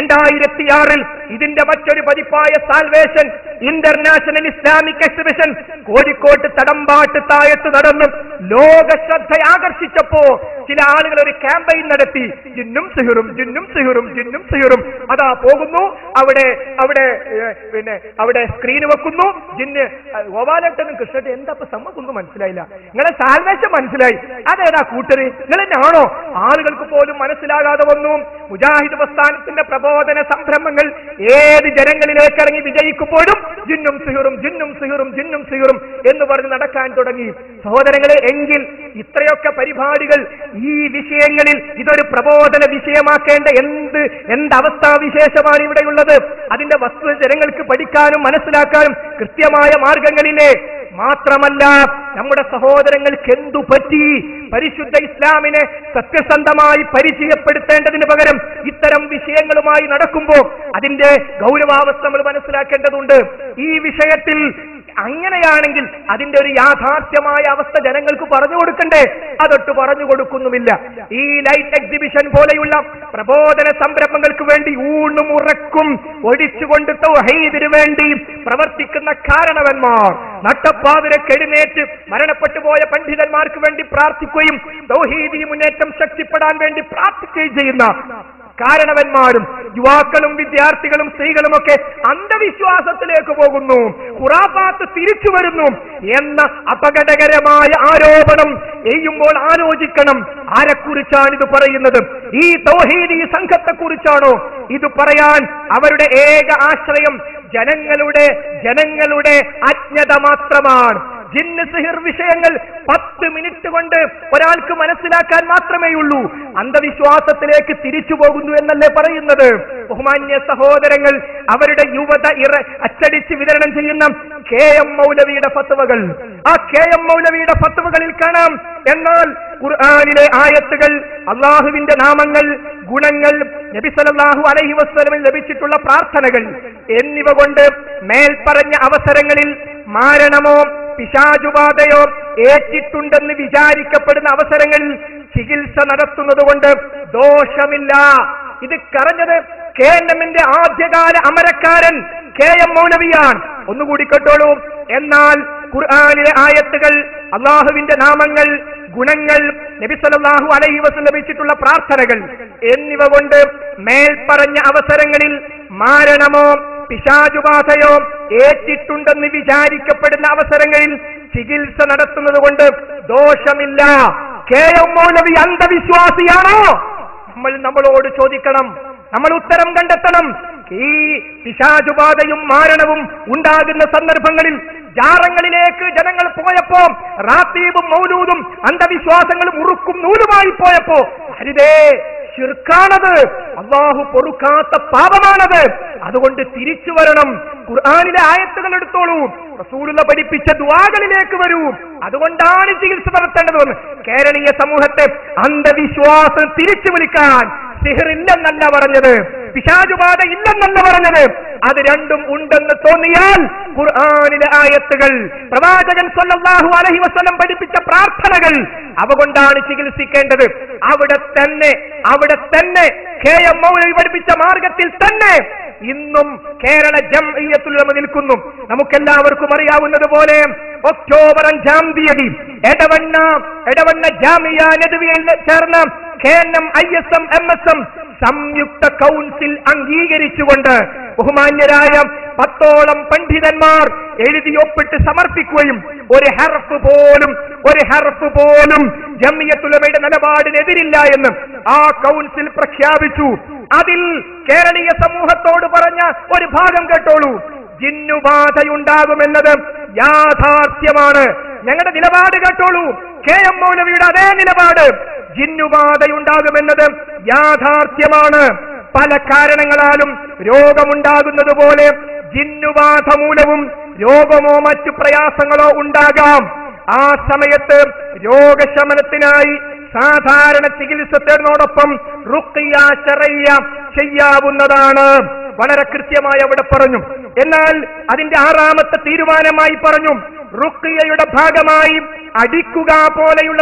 2006 ഇതിന്റെ മറ്റൊരു പതിപ്പായ സാൽവേഷൻ ഇന്റർനാഷണൽ ഇസ്ലാമിക് എക്സിബിഷൻ കോഴിക്കോട്ട് തടമ്പാട്ട് താഴത്ത് നടന്ന് ലോക ശ്രദ്ധ ആകർഷിച്ചപ്പോ ചില ആളുകൾ ഒരു ക്യാമ്പയിൻ നടത്തി. ജിന്നും സിഹറും, ജിന്നും സിഹറും, ജിന്നും സിഹറും. അതാ പോകുന്നു, അവിടെ സ്ക്രീൻ വെക്കുന്നു. ജിന്ന് ഗോപാലട്ടനും കൃഷ്ണനും എന്താ സമ്മതൊന്നും മനസ്സിലായില്ല. നിങ്ങളെ സാൽവേഷൻ മനസ്സിലായി, അതേതാ കൂട്ടര്, നിങ്ങൾ തന്നെയാണോ? ആളുകൾക്ക് പോലും മനസ്സിലാകാതെ വന്നു. മുജാഹിദ് പ്രസ്ഥാനത്തിന്റെ പ്രബോധന സംരംഭങ്ങൾ ഏത് ജനങ്ങളിലേക്ക് ഇറങ്ങി വിജയിക്കുമ്പോഴും ജിന്നും സിഹറും, ജിന്നും സിഹറും, ജിന്നും സിഹറും എന്ന് പറഞ്ഞ് നടക്കാൻ തുടങ്ങി. സഹോദരങ്ങളെ, എങ്കിൽ ഇത്രയൊക്കെ പരിപാടികൾ ഈ വിഷയങ്ങളിൽ ഇതൊരു പ്രബോധന വിഷയമാക്കേണ്ട എന്ത് അവസ്ഥാവിശേഷമാണ് ഇവിടെയുള്ളത്? അതിന്റെ വസ്തുത ജനങ്ങൾക്ക് പഠിക്കാനും മനസ്സിലാക്കാനും കൃത്യമായ മാർഗങ്ങളിലെ മാത്രമല്ല നമ്മുടെ സഹോദരങ്ങൾക്ക് എന്തു പറ്റി? പരിശുദ്ധ ഇസ്ലാമിനെ സത്യസന്ധമായി പരിചയപ്പെടുത്തേണ്ടതിന് പകരം ഇത്തരം വിഷയങ്ങളുമായി നടക്കുമ്പോൾ അതിന്റെ ഗൗരവാവസ്ഥ നമ്മൾ മനസ്സിലാക്കേണ്ടതുണ്ട്. ഈ വിഷയത്തിൽ അങ്ങനെയാണെങ്കിൽ അതിന്റെ ഒരു യാഥാർത്ഥ്യമായ അവസ്ഥ ജനങ്ങൾക്ക് പറഞ്ഞു കൊടുക്കണ്ടേ? അതൊട്ട് പറഞ്ഞു കൊടുക്കുന്നുമില്ല. ഈ ലൈറ്റ് എക്സിബിഷൻ പോലെയുള്ള പ്രബോധന സംരംഭങ്ങൾക്ക് വേണ്ടി ഊണും ഉറക്കും ഒടിച്ചുകൊണ്ട് തൗഹീദിനു വേണ്ടി പ്രവർത്തിക്കുന്ന കാരണവന്മാർ, നട്ടപ്പാതിരക്ക് എഴുന്നേറ്റ് മരണപ്പെട്ടു പോയ പണ്ഡിതന്മാർക്ക് വേണ്ടി പ്രാർത്ഥിക്കുകയും തൗഹീദി മുന്നേറ്റം ശക്തിപ്പെടാൻ വേണ്ടി പ്രാർത്ഥിക്കുകയും ചെയ്യുന്ന കാരണവന്മാരും യുവാക്കളും വിദ്യാർത്ഥികളും സ്ത്രീകളുമൊക്കെ അന്ധവിശ്വാസത്തിലേക്ക് പോകുന്നു, ഖുറാഫാത്ത് തിരിച്ചു വരുന്നു എന്ന അപകടകരമായ ആരോപണം ചെയ്യുമ്പോൾ ആലോചിക്കണം, ആരെക്കുറിച്ചാണ് ഇത് പറയുന്നത്? ഈ തൗഹീദി സംഘത്തെക്കുറിച്ചാണോ ഇത് പറയാൻ? അവരുടെ ഏക ആശ്രയം ജനങ്ങളുടെ അജ്ഞത മാത്രമാണ്. ജിന്ന് സിഹിർ വിഷയങ്ങൾ 10 മിനിറ്റ് കൊണ്ട് ഒരാൾക്ക് മനസ്സിലാക്കാൻ മാത്രമേ ഉള്ളൂ. അന്ധവിശ്വാസത്തിലേക്ക് തിരിച്ചു പോകുന്നു എന്നല്ലേ പറയുന്നത്? ബഹുമാന്യ സഹോദരങ്ങൾ, അവരുടെ യുവത അച്ചടിച്ച് വിതരണം ചെയ്യുന്ന KM മൗലവിയുടെ ഫത്വകൾ, ആ KM മൗലവിയുടെ ഫത്വകളിൽ കാണാം, എന്നാൽ ഖുർആനിലെ ആയത്തുകൾ, അള്ളാഹുവിന്റെ നാമങ്ങൾ, ഗുണങ്ങൾ, നബി സല്ലല്ലാഹു അലൈഹി വസല്ലമയിൽ ലഭിച്ചിട്ടുള്ള പ്രാർത്ഥനകൾ എന്നിവ കൊണ്ട് മേൽപ്പറഞ്ഞ അവസരങ്ങളിൽ മാരണമോ പിശാചുബാധയോ ഏറ്റിട്ടുണ്ടെന്ന് വിചാരിക്കപ്പെടുന്ന അവസരങ്ങളിൽ ചികിത്സ നടത്തുന്നത് കൊണ്ട് ദോഷമില്ല. ഇത് പറഞ്ഞത് KNMന്റെ ആദ്യകാല അമരക്കാരൻ KM മൗലവിയാണ്. ഒന്നുകൂടി കേട്ടോളൂ. എന്നാൽ ഖുർആനിലെ ആയത്തുകൾ, അള്ളാഹുവിന്റെ നാമങ്ങൾ, ഗുണങ്ങൾ, നബി സല്ലല്ലാഹു അലൈഹി വസല്ലം ലഭിച്ചിട്ടുള്ള പ്രാർത്ഥനകൾ എന്നിവ കൊണ്ട് മേൽപ്പറഞ്ഞ അവസരങ്ങളിൽ മാരണമോ പിശാചുബാധയോ ഏറ്റിട്ടുണ്ടെന്ന് വിചാരിക്കപ്പെടുന്ന അവസരങ്ങളിൽ ചികിത്സ നടത്തുന്നത് കൊണ്ട് ദോഷമില്ല. KM മൗലവി അന്ധവിശ്വാസിയാണോ? നമ്മളോട് ചോദിക്കണം, നമ്മൾ ഉത്തരം കണ്ടെത്തണം. ഈ പിശാചുബാധയും മാരണവും ഉണ്ടാകുന്ന സന്ദർഭങ്ങളിൽ ജാറങ്ങളിലേക്ക് ജനങ്ങൾ പോയപ്പോ റാത്തീബും മൗലൂദും അന്ധവിശ്വാസങ്ങളും ഉറുക്കും നൂലുമായി പോയപ്പോ ഹരിതേ ശിർക്കാണത്, അല്ലാഹു പൊറുക്കാത്ത പാപമാണത്. അതുകൊണ്ട് തിരിച്ചു വരണം. ഖുർആനിലെ ആയത്തുകൾ എടുത്തോളൂ, റസൂലുള്ള പഠിപ്പിച്ച ദുആകളിലേക്ക് വരൂ. അതുകൊണ്ടാണ് ചികിത്സ നടത്തേണ്ടതെന്ന്. കേരളീയ സമൂഹത്തെ അന്ധവിശ്വാസം തിരിച്ചു വിളിക്കാൻ സിഹർ ഇല്ലെന്നല്ല പറഞ്ഞത്, പിശാചുബാധ ഇല്ലെന്നല്ല പറഞ്ഞത്. അത് രണ്ടും ഉണ്ടെന്ന് തോന്നിയാൽ ഖുർആനിലെ ആയത്തുകൾ, പ്രവാചകൻ സ്വല്ലല്ലാഹു അലൈഹി വസല്ലം പഠിപ്പിച്ച പ്രാർത്ഥനകൾ, അവ കൊണ്ടാണ് ചികിത്സിക്കേണ്ടത്. അവിടെ തന്നെ കെ.എം. മൗലവി പഠിപ്പിച്ച മാർഗത്തിൽ തന്നെ ഇന്നും കേരള ജംഇയ്യത്തുൽ ഉലമ നിൽക്കുന്നു. നമുക്കെല്ലാവർക്കും അറിയാവുന്നതുപോലെ ഒക്ടോബർ 5-ാം തീയതി എടവണ്ണ ജാമിയ നദവിയിൽ ചേർന്ന KNM, ISM, MSM സംയുക്ത കൗൺസിൽ അംഗീകരിച്ചുകൊണ്ട് ബഹുമാന്യരായ 10ഓളം പണ്ഡിതന്മാർ എഴുതി ഒപ്പിട്ട് സമർപ്പിക്കുകയും ഒരു ഹർഫ് പോലും ജംഇയ്യത്തുൽ ഉലമയുടെ നിലപാടിനെതിരില്ല എന്ന് ആ കൗൺസിൽ പ്രഖ്യാപിച്ചു. അതിൽ കേരളീയ സമൂഹത്തോട് പറഞ്ഞ ഒരു ഭാഗം കേട്ടോളൂ. ജിന്നുബാധയുണ്ടാകുമെന്നത് യാഥാർത്ഥ്യമാണ്. ഞങ്ങളുടെ നിലപാട് കേട്ടോളൂ. കെ.എം. മൗലവിയുടെ അതേ നിലപാട്. ജിന്നുബാധയുണ്ടാകുമെന്നത് യാഥാർത്ഥ്യമാണ്. പല കാരണങ്ങളാലും രോഗമുണ്ടാകുന്നത് പോലെ ജിന്നുബാധ മൂലവും രോഗമോ മറ്റു പ്രയാസങ്ങളോ ഉണ്ടാകാം. ആ സമയത്ത് രോഗശമനത്തിനായി സാധാരണ ചികിത്സ തേടുന്നതോടൊപ്പം റുഖിയ ശർഇയ്യ ചെയ്യാവുന്നതാണ്. വളരെ കൃത്യമായി അവിടെ പറഞ്ഞു. എന്നാൽ അതിന്റെ 6ാമത്തെ തീരുമാനമായി പറഞ്ഞു, റുഖിയയുടെ ഭാഗമായി അടിക്കുക പോലെയുള്ള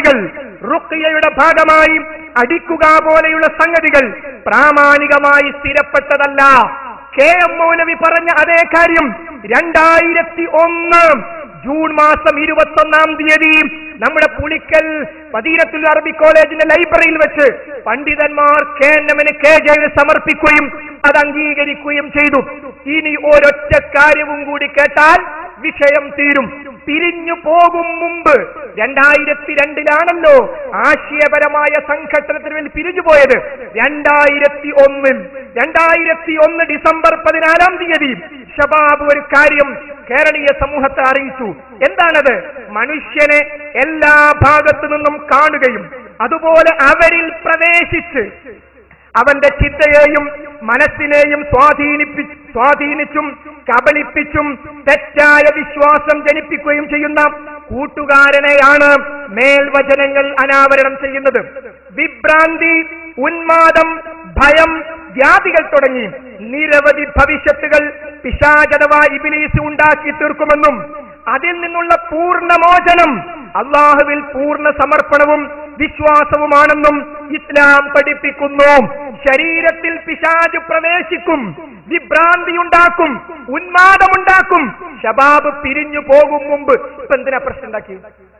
സംഗതികൾ പ്രാമാണികമായി സ്ഥിരപ്പെട്ടതല്ല. കെ.എം. മൗലവി പറഞ്ഞ അതേ കാര്യം 2001 ജൂൺ മാസം 21-ാം തീയതി നമ്മുടെ പുളിക്കൽ മദീനത്തുൽ അറബി കോളേജിന്റെ ലൈബ്രറിയിൽ വെച്ച് പണ്ഡിതന്മാർ KNM-ന് KJ-ന് സമർപ്പിക്കുകയും അത് അംഗീകരിക്കുകയും ചെയ്തു. ഇനി ഒരൊറ്റ കാര്യവും കൂടി കേട്ടാൽ വിഷയം തീരും. പിരിഞ്ഞു പോകും മുമ്പ് 2002-ലാണല്ലോ ആശയപരമായ സംഘട്ടനത്തിന് പിരിഞ്ഞുപോയത്. 2001 ഡിസംബർ 14-ാം തീയതി ശബാബ് ഒരു കാര്യം കേരളീയ സമൂഹത്തെ അറിയിച്ചു. എന്താണത്? മനുഷ്യനെ എല്ലാ ഭാഗത്തു നിന്നും കാണുകയും അതുപോലെ അവരിൽ പ്രവേശിച്ച് അവന്റെ ചിന്തയെയും മനസ്സിനെയും സ്വാധീനിച്ചും കബളിപ്പിച്ചും തെറ്റായ വിശ്വാസം ജനിപ്പിക്കുകയും ചെയ്യുന്ന കൂട്ടുകാരനെയാണ് മേൽവചനങ്ങൾ അനാവരണം ചെയ്യുന്നത്. വിഭ്രാന്തി, ഉന്മാദം, ഭയം, വ്യാധികൾ തുടങ്ങി നിരവധി ഭവിഷ്യത്തുകൾ പിശാച് അഥവാ ഇബ്ലീസ് ഉണ്ടാക്കി തീർക്കുമെന്നും അതിൽ നിന്നുള്ള പൂർണ്ണമോചനം അല്ലാഹുവിൽ പൂർണ്ണ സമർപ്പണവും വിശ്വാസവുമാണെന്നും ഇസ്ലാം പഠിപ്പിക്കുന്നു. ശരീരത്തിൽ പിശാച് പ്രവേശിക്കും, വിഭ്രാന്തിയുണ്ടാക്കും, ഉന്മാദമുണ്ടാക്കും. ശബാബ് പിരിഞ്ഞു പോകും മുമ്പ്. ഇപ്പൊ എന്തിനാ പ്രശ്നം ഉണ്ടാക്കി?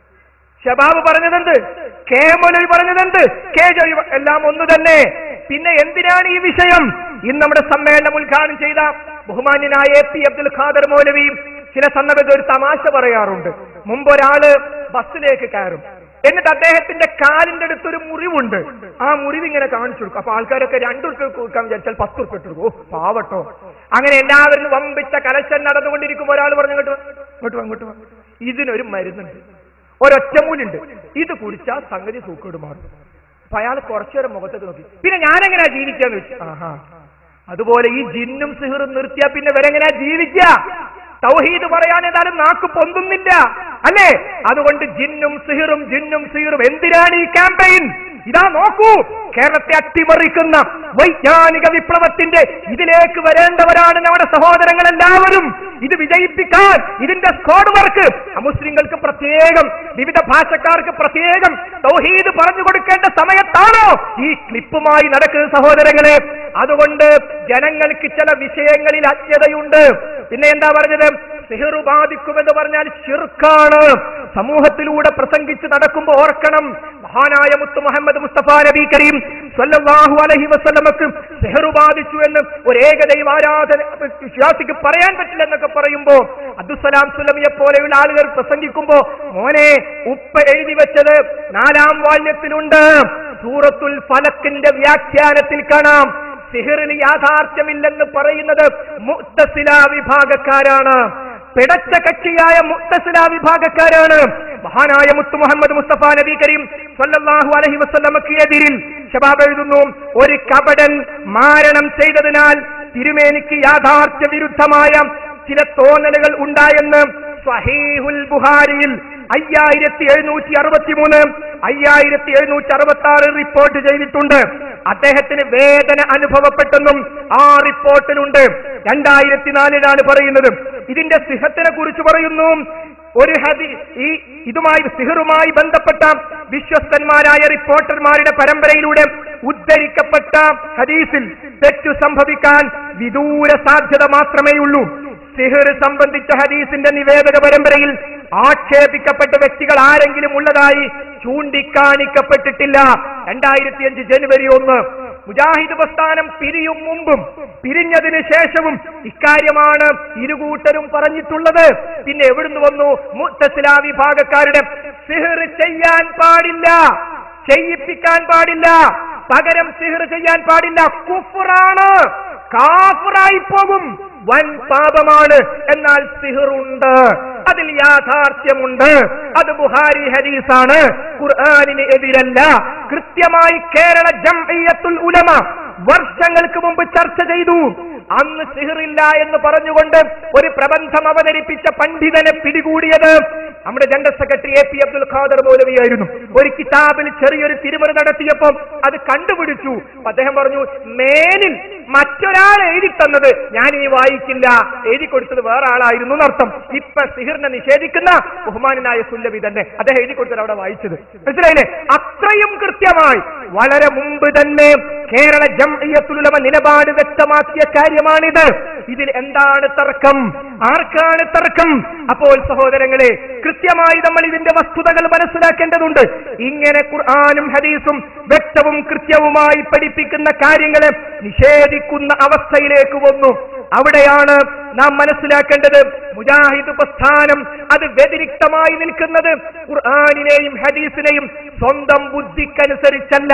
ശബാബ് പറഞ്ഞതെന്ത്? മൗലവി പറഞ്ഞതെന്ത്? KJ എല്ലാം ഒന്നു തന്നെ. പിന്നെ എന്തിനാണ് ഈ വിഷയം? ഇന്ന് നമ്മുടെ സമ്മേളനം ഉദ്ഘാടനം ചെയ്ത ബഹുമാന്യനായ AP അബ്ദുൽ ഖാദർ മൗലവി ചില സന്ദർഭത്തിൽ ഒരു തമാശ പറയാറുണ്ട്. മുമ്പ് ഒരാള് ബസ്സിലേക്ക് കയറും, എന്നിട്ട് അദ്ദേഹത്തിന്റെ കാലിന്റെ അടുത്തൊരു മുറിവുണ്ട്. ആ മുറിവ് ഇങ്ങനെ കാണിച്ചു കൊടുക്കും. അപ്പൊ ആൾക്കാരൊക്കെ 2 ഉറുപ്പിക കൊടുക്കാൻ വിചാരിച്ചാൽ 10 ഉറുപ്പിക ഇട്ട് കൊടുക്കും. പാവട്ടോ. അങ്ങനെ എല്ലാവരും വമ്പിച്ച കലശൻ നടന്നുകൊണ്ടിരിക്കുമ്പോൾ ഒരാൾ പറഞ്ഞു, ഇങ്ങോട്ട് വാ, ഇതിനൊരു മരുന്നുണ്ട്, ഒരൊറ്റമൂലുണ്ട്, ഇത് കുടിച്ചാൽ സംഗതി സൂക്കേട് മാറും. അപ്പൊ അയാൾ കുറച്ചുനേരം മുഖത്തേക്ക് നോക്കി. പിന്നെ ഞാനെങ്ങനെയാ ജീവിക്കാന്ന് വെച്ചു. അതുപോലെ ഈ ജിന്നും സിഹറും നിർത്തിയാ പിന്നെ ഇവരെങ്ങനെയാ ജീവിക്കുക? തൗഹീദ് പറയാൻ ഏതായാലും നാക്ക് പൊന്തുന്നില്ല അല്ലേ? അതുകൊണ്ട് ജിന്നും സിഹറും എന്തിനാണ് ഈ ക്യാമ്പയിൻ? ഇതാ നോക്കൂ, കേരളത്തെ അട്ടിമറിക്കുന്ന വൈജ്ഞാനിക വിപ്ലവത്തിന്റെ ഇതിലേക്ക് വരേണ്ടവരാണ് നമ്മുടെ സഹോദരങ്ങൾ എല്ലാവരും. ഇത് വിജയിപ്പിക്കാൻ ഇതിന്റെ സ്ക്വാഡ് വർക്ക് മുസ്ലിങ്ങൾക്ക് പ്രത്യേകം, വിവിധ ഭാഷക്കാർക്ക് പ്രത്യേകം തൗഹീദ് പറഞ്ഞു കൊടുക്കേണ്ട സമയത്താണോ ഈ ക്ലിപ്പുമായി നടക്കുന്ന സഹോദരങ്ങളെ? അതുകൊണ്ട് ജനങ്ങൾക്ക് ചില വിഷയങ്ങളിൽ അജ്ഞതയുണ്ട്. പിന്നെ എന്താ പറഞ്ഞത്? സിഹ്റ് ബാധിക്കുമെന്ന് പറഞ്ഞാൽ ശിർക്കാണ്. സമൂഹത്തിലൂടെ പ്രസംഗിച്ച് നടക്കുമ്പോൾ ഓർക്കണം, മഹാനായ മുത്ത് മുഹമ്മദ് മുസ്തഫ നബി കരീം സ്വല്ലല്ലാഹു അലൈഹി വസല്ലമക്ക് സിഹ്റ് ബാധിച്ചു എന്ന് ഒരു ഏകദൈവ ആരാധന വിശ്വാസിക്ക് പറയാൻ പറ്റില്ല എന്നൊക്കെ പറയുമ്പോ അബ്ദുസ്സലാം സുലമിയെ പോലെയുള്ള ആളുകൾ പ്രസംഗിക്കുമ്പോ, മോനെ ഉപ്പ എഴുതി വെച്ചത് 4-ാം വാല്യത്തിലുണ്ട്. സൂറത്തുൽ ഫലക്കിന്റെ വ്യാഖ്യാനത്തിൽ കാണാം, സിഹറിന് യാഥാർത്ഥ്യമില്ലെന്ന് പറയുന്നത് മുഅ്തസില വിഭാഗക്കാരാണ്. പിടച്ച കക്ഷിയായ മുഅ്തസില വിഭാഗക്കാരാണ്. മഹാനായ മുത്തു മുഹമ്മദ് മുസ്തഫ നബി കരീം സല്ലല്ലാഹു അലൈഹി വസല്ലമക്കെതിരിൽ ശബാബ് എഴുതുന്നു, ഒരു കപടൻ മാരണം ചെയ്തതിനാൽ തിരുമേനിക്ക് യാഥാർത്ഥ്യ വിരുദ്ധമായ ചില തോന്നലുകൾ ഉണ്ടായെന്ന് സ്വഹീഹുൽ ബുഖാരിയിൽ 5763 5766 റിപ്പോർട്ട് ചെയ്തിട്ടുണ്ട്. അദ്ദേഹത്തിന് വേദന അനുഭവപ്പെട്ടെന്നും ആ റിപ്പോർട്ടിലുണ്ട്. 2004 പറയുന്നത്. ഇതിന്റെ സിഹത്തിനെ കുറിച്ച് പറയുന്നു, ഒരു ഇതുമായി സിഹറുമായി ബന്ധപ്പെട്ട വിശ്വസ്തന്മാരായ റിപ്പോർട്ടർമാരുടെ പരമ്പരയിലൂടെ ഉദ്ധരിക്കപ്പെട്ട ഹദീസിൽ തെറ്റു സംഭവിക്കാൻ വിദൂര സാധ്യത മാത്രമേയുള്ളൂ. സിഹർ സംബന്ധിച്ച ഹദീസിന്റെ നിവേദക പരമ്പരയിൽ ആക്ഷേപിക്കപ്പെട്ട വ്യക്തികൾ ആരെങ്കിലും ഉള്ളതായി ചൂണ്ടിക്കാണിക്കപ്പെട്ടിട്ടില്ല. 2005 ജനുവരി 1 മുജാഹിദ് പ്രസ്ഥാനം പിരിയും മുമ്പും പിരിഞ്ഞതിന് ശേഷവും ഇക്കാര്യമാണ് ഇരുകൂട്ടരും പറഞ്ഞിട്ടുള്ളത്. പിന്നെ എവിടുന്ന് വന്നു? മുഅ്തസില വിഭാഗക്കാരുടെ സിഹർ ചെയ്യാൻ പാടില്ല, ചെയ്യിപ്പിക്കാൻ പാടില്ല, പകരം സിഹർ ചെയ്യാൻ പാടില്ല, കുഫ്റാണ്, കാഫിറായി പോകും, വൻ പാപമാണ്. എന്നാൽ സിഹറുണ്ട്, അതിൽ യാഥാർത്ഥ്യമുണ്ട്, അത് ബുഖാരി ഹദീസാണ്, ഖുർആനിന് എതിരല്ല. കൃത്യമായി കേരള ജംഇയ്യത്തുൽ ഉലമ വർഷങ്ങൾക്ക് മുമ്പ് ചർച്ച ചെയ്തു. അന്ന് സിഹറില്ല എന്ന് പറഞ്ഞുകൊണ്ട് ഒരു പ്രബന്ധം അവതരിപ്പിച്ച പണ്ഡിതനെ പിടികൂടിയത് നമ്മുടെ general secretary AP Abdul Khader മൗലവിയായിരുന്നു. ഒരു കിതാബിൽ ചെറിയൊരു തിരുമറി നടത്തിയപ്പോൾ അത് കണ്ടുപിടിച്ചു. അദ്ദേഹം പറഞ്ഞു, മേലിൽ മറ്റൊരാൾ എഴുതി തന്നത് ഞാൻ ഈ വായിക്കില്ല, എഴുതി കൊടുത്തത് വേറെ ആളായിരുന്നു എന്നർത്ഥം. ഇപ്പൊ സിഹിറിനെ നിഷേധിക്കുന്ന ബഹുമാനായ സുല്ലബി തന്നെ അദ്ദേഹം എഴുതി കൊടുത്തത് അവിടെ വായിച്ചത്. മനസ്സിലായില്ലേ? അത്രയും കൃത്യമായി വളരെ മുമ്പ് തന്നെ കേരള ജംഇയ്യത്തുൽ ഉലമ നിലപാട് വ്യക്തമാക്കിയ കാര്യമാണിത്. ഇതിൽ എന്താണ് തർക്കം? ആർക്കാണ് തർക്കം? അപ്പോൾ സഹോദരങ്ങളെ, കൃത്യമായി നമ്മൾ ഇതിന്റെ വസ്തുതകൾ മനസ്സിലാക്കേണ്ടതുണ്ട്. ഇങ്ങനെ ഖുർആനും ഹദീസും വ്യക്തവും കൃത്യവുമായി പഠിപ്പിക്കുന്ന കാര്യങ്ങളെ നിഷേധിക്കുന്ന അവസ്ഥയിലേക്ക് വന്നു. അവിടെയാണ് നാം മനസ്സിലാക്കേണ്ടത് മുജാഹിദ് പ്രസ്ഥാനം അത് വ്യതിരിക്തമായി നിൽക്കുന്നത് ഖുർആനിനെയും ഹദീസിനെയും സ്വന്തം ബുദ്ധിക്കനുസരിച്ചല്ല.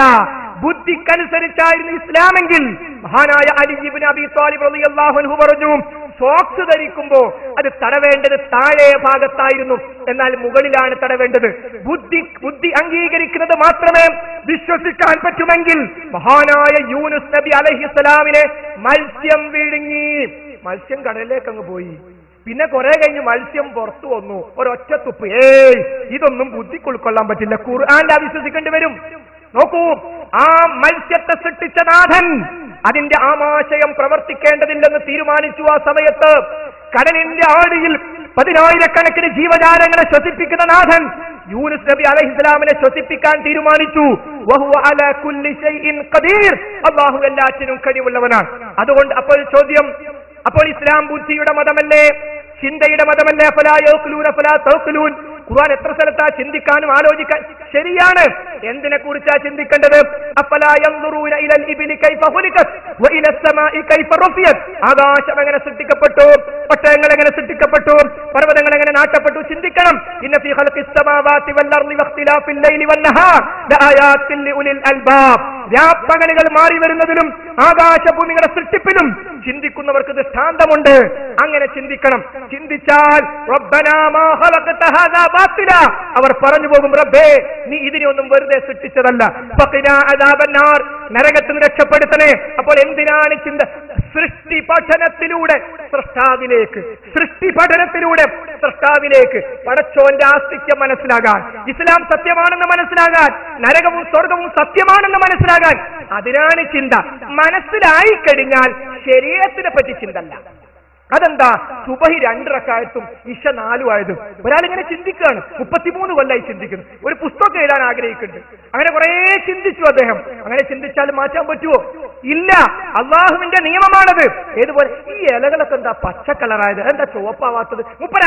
ബുദ്ധിക്കനുസരിച്ചായിരുന്നു ഇസ്ലാമെങ്കിൽ മഹാനായ അലി ഇബ്നു അബീ ത്വാലിബ് റളിയല്ലാഹു അൻഹു പറഞ്ഞു, സോക്സ് ധരിക്കുമ്പോൾ അത് തടവേണ്ടത് താഴെ ഭാഗത്തായിരുന്നു, എന്നാൽ മുകളിലാണ് തടവേണ്ടത്. ബുദ്ധി അംഗീകരിക്കുന്നത് മാത്രമേ വിശ്വസിക്കാൻ പറ്റുമെങ്കിൽ മഹാനായ യൂനുസ് നബി അലൈഹിസ്സലാമിനെ മത്സ്യം വിഴുങ്ങി. മത്സ്യം കടലിലേക്ക് അങ്ങ് പോയി. പിന്നെ കുറെ കഴിഞ്ഞ് മത്സ്യം പുറത്തു വന്നു, ഒരൊറ്റ തുപ്പ്. ഇതൊന്നും ബുദ്ധിക്ക് ഉൾക്കൊള്ളാൻ പറ്റില്ല, ഖുർആനിൽ വിശ്വസിക്കേണ്ടി വരും. നോക്കൂ, ആ മത്സ്യത്തെ സൃഷ്ടിച്ച നാഥൻ അതിന്റെ ആമാശയം പ്രവർത്തിക്കേണ്ടതില്ലെന്ന് തീരുമാനിച്ചു. ആ സമയത്ത് കടലിന്റെ ആഴിയിൽ 10,000-കണക്കിന് ജീവജാലങ്ങളെ ശ്വസിപ്പിക്കുന്ന നാഥൻ യൂനുസ് നബി അലൈഹിസ്സലാമിനെ ശ്വസിപ്പിക്കാൻ തീരുമാനിച്ചു. വഹുവ അലാ കുല്ലി ഷൈഇൻ ഖദീർ, അല്ലാഹു എല്ലാറ്റിനും കഴിവുള്ളവനാണ്. അതുകൊണ്ട് അപ്പോൾ ചോദ്യം, അപ്പോൾ ഇസ്ലാം ബുദ്ധിയുടെ മതമല്ലേ, ചിന്തയുടെ മതമല്ലേ? ഫലാ യഖ്ലൂന ഫലാ തഖ്ലൂൻ. ഖുർആൻ എത്ര സ്ഥലത്താ ചിന്തിക്കാനും ആലോചിക്കാൻ? ശരിയാണ്. എന്തിനെ കുറിച്ചാ ചിന്തിക്കേണ്ടത്? അഫലാ യൻദുറൂന ഇലൽ ഇബ്ലി കൈഫ ഖുലിഖത് വ ഇലസ് സമാഇ കൈഫ റുഫിയത്. ആകാശം എങ്ങനെ സൃഷ്ടിക്കപ്പെട്ടു, പട്ടയങ്ങൾ എങ്ങനെ സൃഷ്ടിക്കപ്പെട്ടു, പർവ്വതങ്ങൾ എങ്ങനെ നാട്ടപ്പെട്ടു, ചിന്തിക്കണം. ഇന്ന ഫീ ഖൽഖിസ് സമാവാതി വൽ അർളി വഖ്തിലാഫിൽ ലൈലി വൻ നഹാർ ലആയാത്തിൻ ലിഉലിൽ അൽബാബ്. രാപ്പകലുകൾ മാറി വരുന്നതിലും ആകാശഭൂമികളുടെ സൃഷ്ടിപ്പിലും ചിന്തിക്കുന്നവർക്ക് ദൃഷ്ടാന്തമുണ്ട്. അങ്ങനെ ചിന്തിക്കണം. ചിന്തിച്ചാൽ റബ്ബനാ മാ ഖലഖത ഹാദാ ബാത്തില, അവർ പറഞ്ഞു പോകും, റബ്ബേ നീ ഇതിനെയൊന്നും വെറുതെ സൃഷ്ടിച്ചതല്ല. ഫഖിനാ അദാബന്നാർ, നരകത്തിൽ നിന്ന് രക്ഷപ്പെടുത്തണേ. അപ്പോൾ എന്തിനാണ് ചിന്ത? സൃഷ്ടി പഠനത്തിലൂടെ സ്രഷ്ടാവിലേക്ക്, സൃഷ്ടി പഠനത്തിലൂടെ സ്രഷ്ടാവിലേക്ക്, പടച്ചോന്റെ ആസ്തിക്യം മനസ്സിലാകാൻ, ഇസ്ലാം സത്യമാണെന്ന് മനസ്സിലാകാൻ, നരകവും സ്വർഗവും സത്യമാണെന്ന് മനസ്സിലാകാൻ, അതിനാണ് ചിന്ത. മനസ്സിലായി കഴിഞ്ഞാൽ ശരീരത്തിനെ പറ്റി ചിന്തല്ല. അതെന്താ? സുബഹി 2 റക്അത്തും ഇശ 4 ആയതും ഒരാളിങ്ങനെ ചിന്തിക്കുകയാണ്. 33 കൊല്ലായി ചിന്തിക്കുന്നു. ഒരു പുസ്തകം എഴുതാൻ ആഗ്രഹിക്കുന്നുണ്ട്. അങ്ങനെ കുറെ ചിന്തിച്ചു അദ്ദേഹം. അങ്ങനെ ചിന്തിച്ചാൽ മാറ്റാൻ പറ്റുമോ? ഇല്ല. അള്ളാഹുവിന്റെ നിയമമാണത്. ഏതുപോലെ ഈ ഇലകളൊക്കെ എന്താ പച്ച കളറായത്, എന്താ ചുവപ്പാവാത്തത്?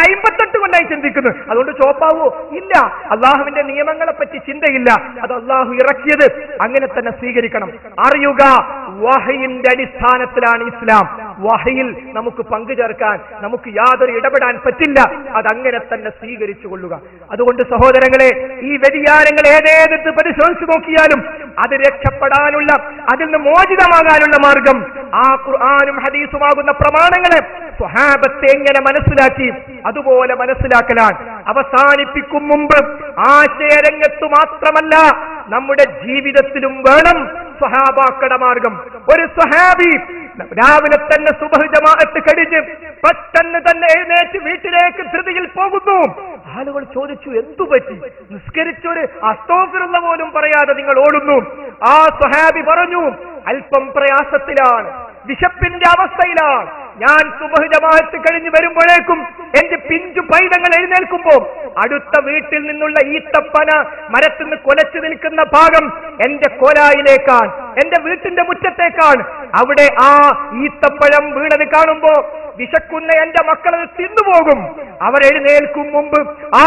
58 കൊല്ലായി ചിന്തിക്കുന്നു. അതുകൊണ്ട് ചുവപ്പാവോ? ഇല്ല. അള്ളാഹുവിന്റെ നിയമങ്ങളെ പറ്റി ചിന്തയില്ല. അത് അള്ളാഹു ഇറക്കിയത് അങ്ങനെ തന്നെ സ്വീകരിക്കണം. അറിയുക, വഹയിന്റെ അടിസ്ഥാനത്തിലാണ് ഇസ്ലാം. വഹയിൽ നമുക്ക് പങ്കുചേർക്കാൻ, നമുക്ക് യാതൊരു ഇടപെടാൻ പറ്റില്ല. അതങ്ങനെ തന്നെ സ്വീകരിച്ചു കൊള്ളുക. അതുകൊണ്ട് സഹോദരങ്ങളെ, ഈ വ്യതിയാനങ്ങൾ ഏതേത് പരിശോധിച്ചു നോക്കിയാലും അത് രക്ഷപ്പെടാനുള്ള, അതിൽ നിന്ന് മോചിതമാകാനുള്ള മാർഗം ആ ഖുർആനും ഹദീസുമാകുന്ന പ്രമാണങ്ങളെ സ്വഹാബത്തെ എങ്ങനെ മനസ്സിലാക്കി അതുപോലെ മനസ്സിലാക്കലാണ്. അവസാനിപ്പിക്കും മുമ്പ് ആശയരംഗത്തു മാത്രമല്ല നമ്മുടെ ജീവിതത്തിലും വേണം സ്വഹാബാക്കളുടെ മാർഗം. ഒരു സ്വഹാബി രാവിലെ തന്നെ സുബ്ഹ് ജമാഅത്ത് കഴിഞ്ഞ് പെട്ടെന്ന് തന്നെ എഴുന്നേറ്റ് വീട്ടിലേക്ക് ധൃതിയിൽ പോകുന്നു. ആളുകൾ ചോദിച്ചു, എന്തു പറ്റി? നിസ്കരിച്ചൊരു അസ്തഗ്ഫിറുല്ലാഹ് പോലും പറയാതെ നിങ്ങൾ ഓടുന്നു. ആ സ്വഹാബി പറഞ്ഞു, അല്പം പ്രയാസത്തിലാണ്, വിശപ്പിന്റെ അവസ്ഥയിലാണ്. ഞാൻ സുബ്ഹ് ജമാഅത്ത് കഴിഞ്ഞ് വരുമ്പോഴേക്കും എന്റെ പിഞ്ചു പൈതങ്ങൾ എഴുന്നേൽക്കുമ്പോൾ അടുത്ത വീട്ടിൽ നിന്നുള്ള ഈത്തപ്പന മരത്തിൽ നിന്ന് കൊലച്ചു നിൽക്കുന്ന ഭാഗം എന്റെ കോലായിലേക്കാണ്, എന്റെ വീട്ടിന്റെ മുറ്റത്തേക്കാണ്. അവിടെ ആ ഈത്തപ്പഴം വീണത് കാണുമ്പോ വിശക്കുന്ന എന്റെ മക്കളത് തിന്നുപോകും. അവർ എഴുന്നേൽക്കും മുമ്പ് ആ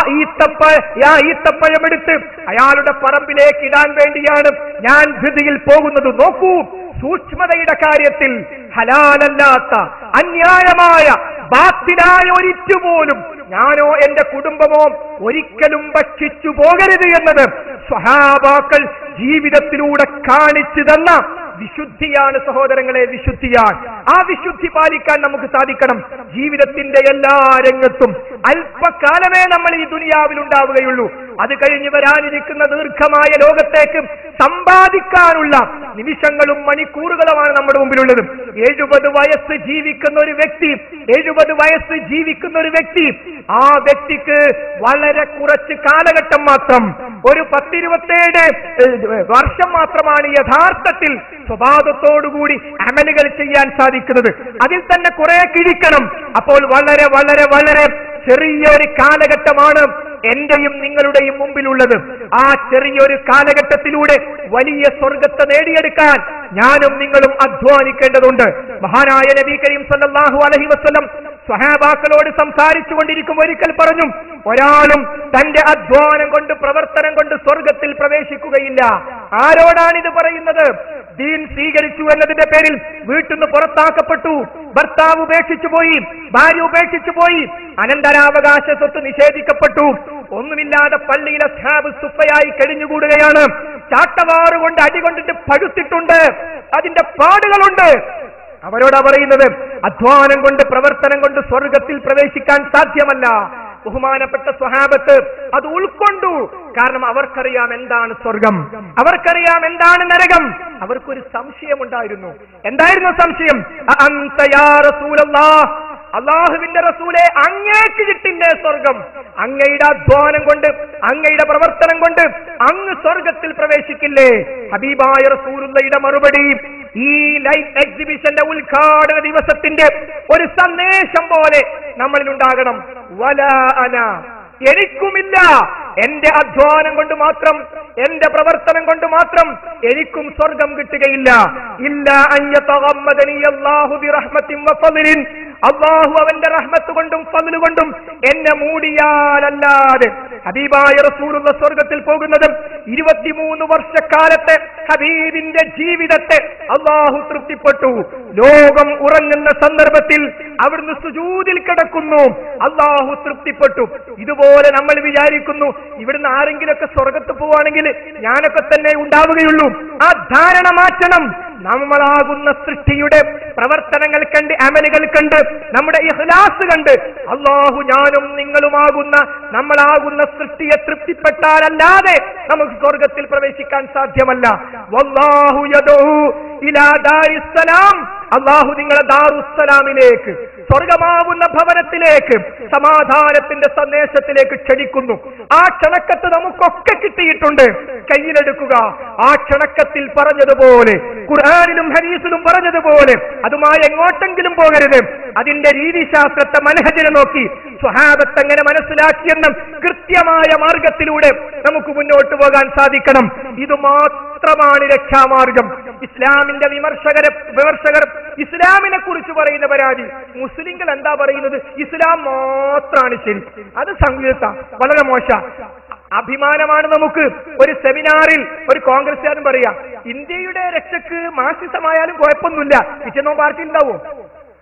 ഈത്തപ്പഴം എടുത്ത് അയാളുടെ പറമ്പിലേക്ക് ഇടാൻ വേണ്ടിയാണ് ഞാൻ ധൃതിയിൽ പോകുന്നത്. നോക്കൂ, സൂക്ഷ്മതയുടെ കാര്യത്തിൽ ഹലാലല്ലാത്ത, അന്യായമായ, ബാത്തിലായ ഒരിറ്റുപോലും ഞാനോ എന്റെ കുടുംബമോ ഒരിക്കലും ഭക്ഷിച്ചു പോകരുത് എന്നത് സ്വഹാബാക്കൾ ജീവിതത്തിലൂടെ കാണിച്ചു തന്ന വിശുദ്ധിയാണ് സഹോദരങ്ങളെ, വിശുദ്ധിയാണ്. ആ വിശുദ്ധി പാലിക്കാൻ നമുക്ക് സാധിക്കണം. ജീവിതത്തിന്റെ എല്ലാ രംഗത്തും അല്പകാലമേ നമ്മൾ ഈ ദുനിയാവിൽ ഉണ്ടാവുകയുള്ളൂ. അത് കഴിഞ്ഞ് വരാനിരിക്കുന്ന ദീർഘമായ ലോകത്തേക്ക് സമ്പാദിക്കാനുള്ള നിമിഷങ്ങളും മണിക്കൂറുകളുമാണ് നമ്മുടെ മുമ്പിലുള്ളത്. 70 വയസ്സ് ജീവിക്കുന്ന ഒരു വ്യക്തി, 70 വയസ്സ് ജീവിക്കുന്ന ഒരു വ്യക്തി, ആ വ്യക്തിക്ക് വളരെ കുറച്ച് കാലഘട്ടം മാത്രം, ഒരു 10-27 വർഷം മാത്രമാണ് യഥാർത്ഥത്തിൽ സ്വഭാവത്തോടുകൂടി അമലുകൾ ചെയ്യാൻ സാധിക്കുന്നത്. അതിൽ തന്നെ കുറെ കിഴിക്കണം. അപ്പോൾ വളരെ വളരെ വളരെ ചെറിയൊരു കാലഘട്ടമാണ് എന്റെയും നിങ്ങളുടെയും മുമ്പിലുള്ളത്. ആ ചെറിയൊരു കാലഘട്ടത്തിലൂടെ വലിയ സ്വർഗത്തെ നേടിയെടുക്കാൻ ഞാനും നിങ്ങളും അധ്വാനിക്കേണ്ടതുണ്ട്. മഹാനായ നബി കരീം സല്ലല്ലാഹു അലൈഹി വസല്ലം സ്വഹാബാക്കളോട് സംസാരിച്ചു കൊണ്ടിരിക്കും ഒരിക്കൽ പറഞ്ഞു, ഒരാളും തന്റെ അധ്വാനം കൊണ്ട്, പ്രവർത്തനം കൊണ്ട് സ്വർഗത്തിൽ പ്രവേശിക്കുകയില്ല. ആരോടാണിത് പറയുന്നത്? ദീൻ സ്വീകരിച്ചു എന്നതിന്റെ പേരിൽ വീട്ടിൽ നിന്ന് പുറത്താക്കപ്പെട്ടു, ഭർത്താവ് ഉപേക്ഷിച്ചു പോയി, ഭാര്യ ഉപേക്ഷിച്ചു പോയി, അനന്തരാവകാശ സ്വത്ത് നിഷേധിക്കപ്പെട്ടു, ഒന്നുമില്ലാതെ പള്ളിയിലെ അസ്ഹാബ് സുഫയായി കഴിഞ്ഞുകൂടുകയാണ്. ചാട്ടവാറുകൊണ്ട് അടികൊണ്ടിട്ട് പഴുത്തിട്ടുണ്ട്, അതിന്റെ പാടുകളുണ്ട്. അവരോടാ പറയുന്നത്, അധ്വാനം കൊണ്ട്, പ്രവർത്തനം കൊണ്ട് സ്വർഗത്തിൽ പ്രവേശിക്കാൻ സാധ്യമല്ല. ബഹുമാനപ്പെട്ട സ്വഹാബത്ത് അത് ഉൾക്കൊണ്ടു. കാരണം അവർക്കറിയാം എന്താണ് സ്വർഗം, അവർക്കറിയാം എന്താണ് നരകം. അവർക്കൊരു സംശയമുണ്ടായിരുന്നു. എന്തായിരുന്നു സംശയം? അൻത യാ റസൂലല്ലാഹ്, അല്ലാഹുവിന്റെ റസൂലേ, അങ്ങേക്ക് കിട്ടില്ലേ സ്വർഗം? അങ്ങയുടെ അധ്വാനം കൊണ്ട്, അങ്ങയുടെ പ്രവർത്തനം കൊണ്ട് അങ്ങ് സ്വർഗത്തിൽ പ്രവേശിക്കില്ലേ? ഹബീബായ റസൂലുള്ളാഹിയുടെ മറുപടി ഈ ലൈഫ് എക്സിബിഷന്റെ ഉദ്ഘാടന ദിവസത്തിന്റെ ഒരു സന്ദേശം പോലെ നമ്മളിൽ ഉണ്ടാകണം. വലാ അന, എനിക്കുമില്ല, എന്റെ അധ്വാനം കൊണ്ട് മാത്രം, എന്റെ പ്രവർത്തനം കൊണ്ട് മാത്രം എനിക്കും സ്വർഗം കിട്ടുകയില്ല. ഇല്ല അൻ യതഗമ്മദനി അല്ലാഹു ബിറഹ്മത്തിൻ വഫളിൻ, അല്ലാഹു അവന്റെ റഹ്മത്ത് കൊണ്ടും ഫള് കൊണ്ടും എന്നെ മൂടിയാലല്ലാതെ. ഹബീബായ റസൂലുള്ള സ്വർഗത്തിൽ പോകുന്നത് 23 വർഷക്കാലത്തെ ഹബീബിന്റെ ജീവിതത്തെ അല്ലാഹു തൃപ്തിപ്പെട്ടു. ലോകം ഉറങ്ങുന്ന സന്ദർഭത്തിൽ അവിടുന്ന് സുജൂദിൽ കിടക്കുന്നു, അല്ലാഹു തൃപ്തിപ്പെട്ടു. ഇതുപോലെ നമ്മൾ വിചാരിക്കുന്നു, ഇവിടുന്ന് ആരെങ്കിലൊക്കെ സ്വർഗത്ത് പോവാണെങ്കിൽ ഞാനൊക്കെ തന്നെ ഉണ്ടാവുകയുള്ളൂ. ആ ധാരണ മാറ്റണം. നമ്മളാകുന്ന സൃഷ്ടിയുടെ പ്രവർത്തനങ്ങൾ കണ്ട്, അമലുകൾ കണ്ട്, നമ്മുടെ ഇഖ്ലാസ് കണ്ട് അല്ലാഹു ഞാനും നിങ്ങളുമാകുന്ന, നമ്മളാകുന്ന സൃഷ്ടിയെ തൃപ്തിപ്പെട്ടാലല്ലാതെ നമുക്ക് സ്വർഗത്തിൽ പ്രവേശിക്കാൻ സാധ്യമല്ല. വല്ലാഹു യദഉ ഇലാ ദാരിസ്സലാം, അല്ലാഹു നിങ്ങളെ ദാറുസ്സലാമിലേക്ക്, സ്വർഗമാവുന്ന ഭവനത്തിലേക്ക്, സമാധാനത്തിന്റെ സന്ദേശത്തിലേക്ക് ക്ഷണിക്കുന്നു. ആ ക്ഷണക്കത്ത് നമുക്കൊക്കെ കിട്ടിയിട്ടുണ്ട്, കയ്യിലെടുക്കുക. ആ ക്ഷണക്കത്തിൽ പറഞ്ഞതുപോലെ, ഖുർആനിലും ഹദീസിലും പറഞ്ഞതുപോലെ അതുമായി എങ്ങോട്ടെങ്കിലും പോകരുത്. അതിന്റെ രീതിശാസ്ത്രത്തെ, മനഹജിനെ നോക്കി സ്വഹാബത്ത് എങ്ങനെ മനസ്സിലാക്കിയെന്നും കൃത്യമായ മാർഗത്തിലൂടെ നമുക്ക് മുന്നോട്ട് പോകാൻ സാധിക്കണം. ഇത് മാത്രമാണ് രക്ഷാമാർഗം. ഇസ്ലാമിന്റെ വിമർശകർ ഇസ്ലാമിനെ കുറിച്ച് പറയുന്ന പരാതി, മുസ്ലിങ്ങൾ എന്താ പറയുന്നത്? ഇസ്ലാം മാത്രമാണ് ശരി. അത് സംഗീത വളരെ മോശ. അഭിമാനമാണ് നമുക്ക്. ഒരു സെമിനാറിൽ ഒരു കോൺഗ്രസ്സുകാരൻ പറയാ, ഇന്ത്യയുടെ രക്ഷക്ക് മാർക്സിസമായാലും കുഴപ്പമൊന്നുമില്ല, പിറ്റേന്നോ പാർട്ടി ഉണ്ടാവോ?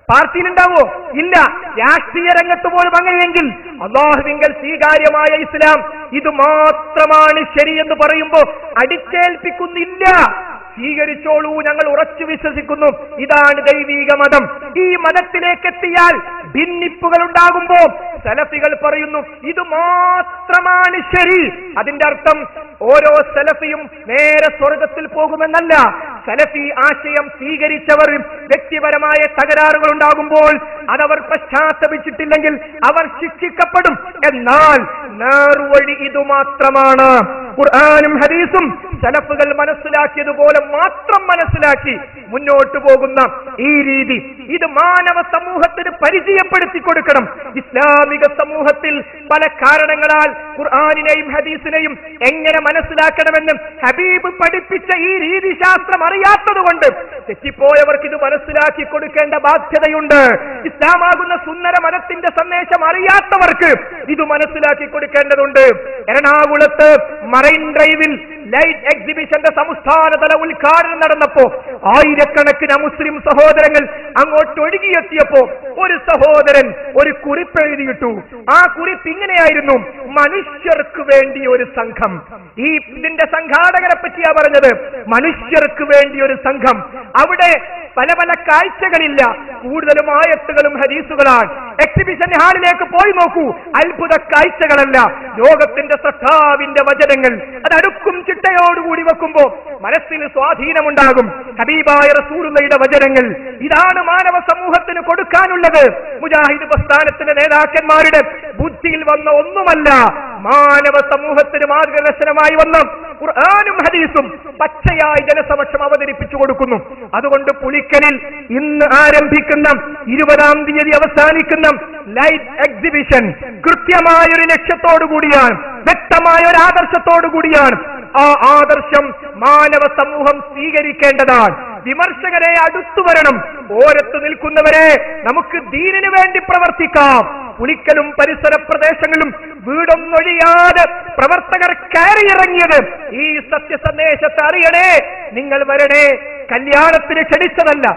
പാർട്ടിയിലുണ്ടാവോ? ഇല്ല. രാഷ്ട്രീയ രംഗത്ത് പോലും അങ്ങനെയെങ്കിൽ അല്ലാഹുവിങ്കൽ സ്വീകാര്യമായ ഇസ്ലാം ഇത് മാത്രമാണ് ശരിയെന്ന് പറയുമ്പോ അടിച്ചേൽപ്പിക്കുന്നില്ല. സ്വീകരിച്ചോളൂ, ഞങ്ങൾ ഉറച്ചു വിശ്വസിക്കുന്നു, ഇതാണ് ദൈവീക മതം. ഈ മതത്തിലേക്ക് എത്തിയാൽ ഭിന്നിപ്പുകൾ ഉണ്ടാകുമ്പോ സലഫികൾ പറയുന്നു ഇത് മാത്രമാണ് ശരി. അതിന്റെ അർത്ഥം ഓരോ സലഫിയും നേരെ സ്വർഗത്തിൽ പോകുമെന്നല്ല. സലഫി ആശയം സ്വീകരിച്ചവർ വ്യക്തിപരമായ തകരാറുകൾ ഉണ്ടാകുമ്പോൾ അതവർ പശ്ചാത്തപിച്ചിട്ടില്ലെങ്കിൽ അവർ ശിക്ഷിക്കപ്പെടും. എന്നാൽ നേർവഴി ഇത് മാത്രമാണ്. ഖുർആനും ഹദീസും സലഫുകൾ മനസ്സിലാക്കിയതുപോലെ മാത്രം മനസ്സിലാക്കി മുന്നോട്ട് പോകുന്ന ഈ രീതി ഇത് മാനവ സമൂഹത്തിന് പരിചയപ്പെടുത്തി കൊടുക്കണം. ഇസ്ലാമിക സമൂഹത്തിൽ പല കാരണങ്ങളാൽ ഖുർആനിനെയും ഹദീസിനെയും എങ്ങനെ മനസ്സിലാക്കണമെന്ന് ഹബീബ് പഠിപ്പിച്ച ഈ രീതിശാസ്ത്രം അറിയാത്തതുകൊണ്ട് തെറ്റിപ്പോയവർക്ക് ഇത് മനസ്സിലാക്കി കൊടുക്കേണ്ട ബാധ്യതയുണ്ട്. ഇസ്ലാമാകുന്ന സുന്ദര മതത്തിന്റെ സന്ദേശം അറിയാത്തവർക്ക് ഇത് മനസ്സിലാക്കി കൊടുക്കേണ്ടതുണ്ട്. എറണാകുളത്ത് മറൈൻ ഡ്രൈവിൽ ലൈറ്റ് എക്സിബിഷന്റെ സംസ്ഥാനതല ഉദ്ഘാടനം നടന്നപ്പോ ആയിരക്കണക്കിന് മുസ്ലിം സഹോദരങ്ങൾ അങ്ങോട്ട് ഒഴുകിയെത്തിയപ്പോ ഒരു സഹോദരൻ ഒരു കുറിപ്പ് എഴുതിയിട്ടു. ആ കുറിപ്പ് ഇങ്ങനെയായിരുന്നു: മനുഷ്യർക്ക് വേണ്ടി ഒരു സംഘം. ഇതിന്റെ സംഘാടകരെ പറ്റിയാ പറഞ്ഞത്. മനുഷ്യർക്ക് വേണ്ടി ഒരു സംഘം. അവിടെ പല പല കാഴ്ചകളില്ല, കൂടുതലും ആയത്തുകളും ഹദീസുകളാണ്. എക്സിബിഷൻ ഹാളിലേക്ക് പോയി നോക്കൂ, അത്ഭുത കാഴ്ചകളല്ല, ലോകത്തിന്റെ സൃഷ്ടാവിന്റെ വചനങ്ങൾ. അത് അടുക്കും ചിട്ടയോടുകൂടി വെക്കുമ്പോ മനസ്സിന് സ്വാധീനമുണ്ടാകും. ഹബീബായ റസൂലുള്ളാഹിയുടെ വചനങ്ങൾ. ഇതാണ് മാനവ സമൂഹത്തിന് കൊടുക്കാനുള്ളത്. മുജാഹിദ് പ്രസ്ഥാനത്തിന്റെ നേതാക്കന്മാരുടെ ബുദ്ധിയിൽ വന്ന ഒന്നുമല്ല, മാനവ സമൂഹത്തിന് മാർഗദർശനമായി വന്ന ഖുർആനും ഹദീസും പച്ചയായി ജനസമക്ഷം അവതരിപ്പിച്ചു കൊടുക്കുന്നു. അതുകൊണ്ട് പുലിക്കലിൽ ഇന്ന് ആരംഭിക്കുന്ന 20-ാം തീയതി അവസാനിക്കുന്ന ലൈറ്റ് എക്സിബിഷൻ കൃത്യമായൊരു ലക്ഷ്യത്തോടു കൂടിയാണ്, വ്യക്തമായ ഒരു ആദർശത്തോടു കൂടിയാണ്. ആ ആദർശം മാനവ സമൂഹം സ്വീകരിക്കേണ്ടതാണ്. വിമർശകരെ അടുത്തു വരണം, ഓരത്ത് നിൽക്കുന്നവരെ നമുക്ക് ദീനിനു വേണ്ടി പ്രവർത്തിക്കാം. പുലിക്കലും പരിസര പ്രദേശങ്ങളും വീടൊന്നൊഴിയാതെ പ്രവർത്തകർ കയറിയിറങ്ങിയത് ഈ സത്യസന്ദേശത്തെ അറിയണേ, നിങ്ങൾ വരണേ. കല്യാണത്തിന് ക്ഷണിച്ചതല്ല,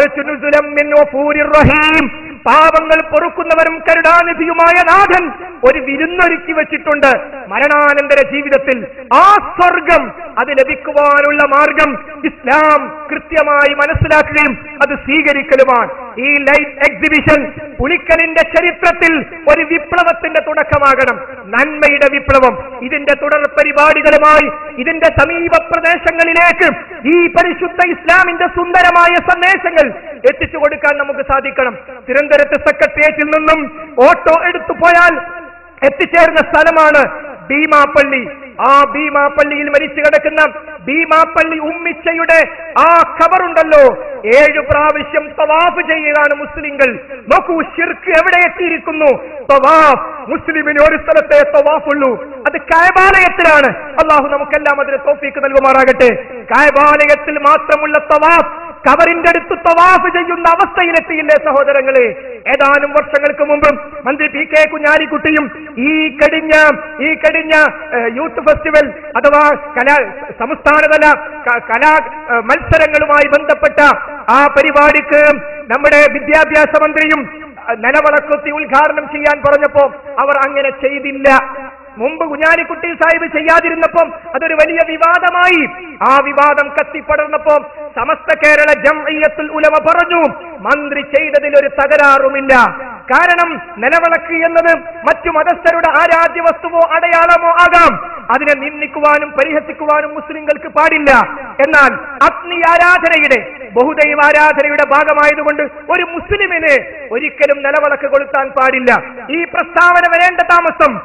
റഹീം, പാപങ്ങൾ പൊറുക്കുന്നവരും കരുണാനിധിയുമായ നാഥൻ ഒരു വിരുന്നൊരുക്കി വെച്ചിട്ടുണ്ട്. മരണാനന്തര ജീവിതത്തിൽ ആ സ്വർഗം അത് ലഭിക്കുവാനുള്ള മാർഗം ഇസ്ലാം കൃത്യമായി മനസ്സിലാക്കുകയും അത് സ്വീകരിക്കലുമാണ്. ഈ ലൈറ്റ് എക്സിബിഷൻ പുലിക്കലിന്റെ ചരിത്രത്തിൽ ഒരു വിപ്ലവത്തിന്റെ തുടക്കമാകണം, നന്മയുടെ വിപ്ലവം. ഇതിന്റെ തുടർ പരിപാടികളുമായി ഇതിന്റെ സമീപ പ്രദേശങ്ങളിലേക്ക് ഈ പരിശുദ്ധ ഇസ്ലാമിന്റെ സുന്ദരമായ സന്ദേശങ്ങൾ എത്തിച്ചു കൊടുക്കാൻ നമുക്ക് സാധിക്കണം. തിരുവനന്തപുരത്ത് സെക്രട്ടേറിയറ്റിൽ നിന്നും ഓട്ടോ എടുത്തു പോയാൽ എത്തിച്ചേർന്ന സ്ഥലമാണ് ഭീമാപ്പള്ളി. ആ ഭീമാപ്പള്ളിയിൽ മരിച്ചു കിടക്കുന്ന ഭീമാപ്പള്ളി ഉമ്മിച്ചയുടെ ആ ഖബറുണ്ടല്ലോ, 7 പ്രാവശ്യം തവാഫ് ചെയ്യുകയാണ് മുസ്ലിങ്ങൾ. നോക്കൂ, ശിർക്ക് എവിടെ എത്തിയിരിക്കുന്നു. തവാഫ്, മുസ്ലിമിന് ഒരു സ്ഥലത്തെ തവാഫുള്ളൂ, അത് കഅബാലയത്തിലാണ്. അള്ളാഹു നമുക്കെല്ലാം അതിന് തൗഫീഖ് നൽകുമാറാകട്ടെ. കഅബാലയത്തിൽ മാത്രമുള്ള തവാഫ് ഖബറിന്റെ അടുത്ത് തവാഫ് ചെയ്യുന്ന അവസ്ഥയിലെത്തിയില്ലേ സഹോദരങ്ങളെ? ഏതാനും വർഷങ്ങൾക്ക് മുമ്പ് മന്ത്രി പി കെ കുഞ്ഞാലിക്കുട്ടിയും ഈ കഴിഞ്ഞ യൂത്ത് ഫെസ്റ്റിവൽ അഥവാ സംസ്ഥാനതല കലാ മത്സരങ്ങളുമായി ബന്ധപ്പെട്ട ആ പരിപാടിക്ക് നമ്മുടെ വിദ്യാഭ്യാസ മന്ത്രിയും നിലവിളക്കൊത്തി ഉദ്ഘാടനം ചെയ്യാൻ പറഞ്ഞപ്പോ അവർ അങ്ങനെ ചെയ്തില്ല. മുമ്പ് കുഞ്ഞാലിക്കുട്ടി സാഹിബ് ചെയ്യാതിരുന്നപ്പം അതൊരു വലിയ വിവാദമായി. ആ വിവാദം കത്തിപ്പടർന്നപ്പോ സമസ്ത കേരള ജംഇയ്യത്തുൽ ഉലമ പറഞ്ഞു, മന്ത്രി ചെയ്തതിൽ ഒരു തകരാറുമില്ല. കാരണം നിലവിളക്ക് എന്നത് മറ്റു മതസ്ഥരുടെ ആരാധ്യ വസ്തുവോ അടയാളമോ ആകാം. അതിനെ നിന്ദിക്കുവാനും പരിഹസിക്കുവാനും മുസ്ലിങ്ങൾക്ക് പാടില്ല. എന്നാൽ അഗ്നി ആരാധനയുടെ ബഹുദൈവാരാധനയുടെ ഭാഗമായതുകൊണ്ട് ഒരു മുസ്ലിമിന് ഒരിക്കലും നിലവിളക്ക് കൊളുത്താൻ പാടില്ല. ഈ പ്രസ്താവന വരേണ്ട താമസം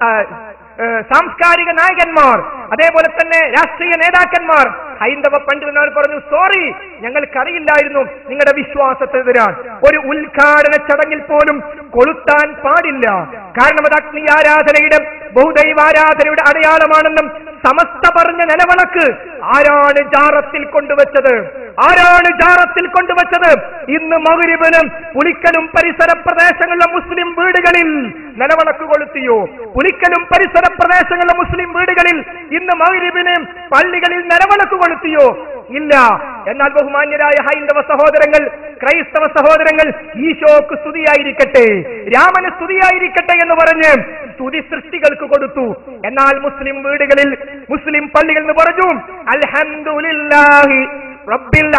സാംസ്കാരിക നായകന്മാർ, അതേപോലെ തന്നെ രാഷ്ട്രീയ നേതാക്കന്മാർ, ഹൈന്ദവ പണ്ഡിതന്മാർ പറഞ്ഞു, സോറി, ഞങ്ങൾക്കറിയില്ലായിരുന്നു നിങ്ങളുടെ വിശ്വാസത്തിനെതിരാണ്. ഒരു ഉദ്ഘാടന ചടങ്ങിൽ പോലും കൊളുത്താൻ പാടില്ല. കാരണം അത് അഗ്നി ആരാധനയുടെ ബഹുദൈവാരാധനയുടെ അടയാളമാണെന്നും സമസ്ത പറഞ്ഞ നിലവിളക്ക് ആരാണ് ജാറത്തിൽ കൊണ്ടുവച്ചത്? ആരാണ് ജാറത്തിൽ കൊണ്ടുവച്ചത്? ഇന്ന് മഗ്രിബിനും പുലിക്കലും പരിസര പ്രദേശങ്ങളിലെ മുസ്ലിം വീടുകളിൽ നിലവിളക്ക് കൊളുത്തിയോ? പുലിക്കലും പരിസര പ്രദേശങ്ങളിലെ മുസ്ലിം വീടുകളിൽ ഇന്ന് മഗ്രിബിന് പള്ളികളിൽ നിലവിളക്ക് കൊളുത്തിയോ? ഇല്ല. എന്നാൽ ബഹുമാന്യരായ ഹൈന്ദവ സഹോദരങ്ങൾ, ക്രൈസ്തവ സഹോദരങ്ങൾ, ഈശോക്ക് സ്തുതിയായിരിക്കട്ടെ, രാമന് സ്തുതിയായിരിക്കട്ടെ എന്ന് പറഞ്ഞ് സ്തുതി സൃഷ്ടികൾക്ക് കൊടുത്തു. എന്നാൽ മുസ്ലിം വീടുകളിൽ, മുസ്ലിം പള്ളികളിൽ നിന്ന് പറഞ്ഞു അൽഹംദുലില്ലാഹി റബ്ബിൽ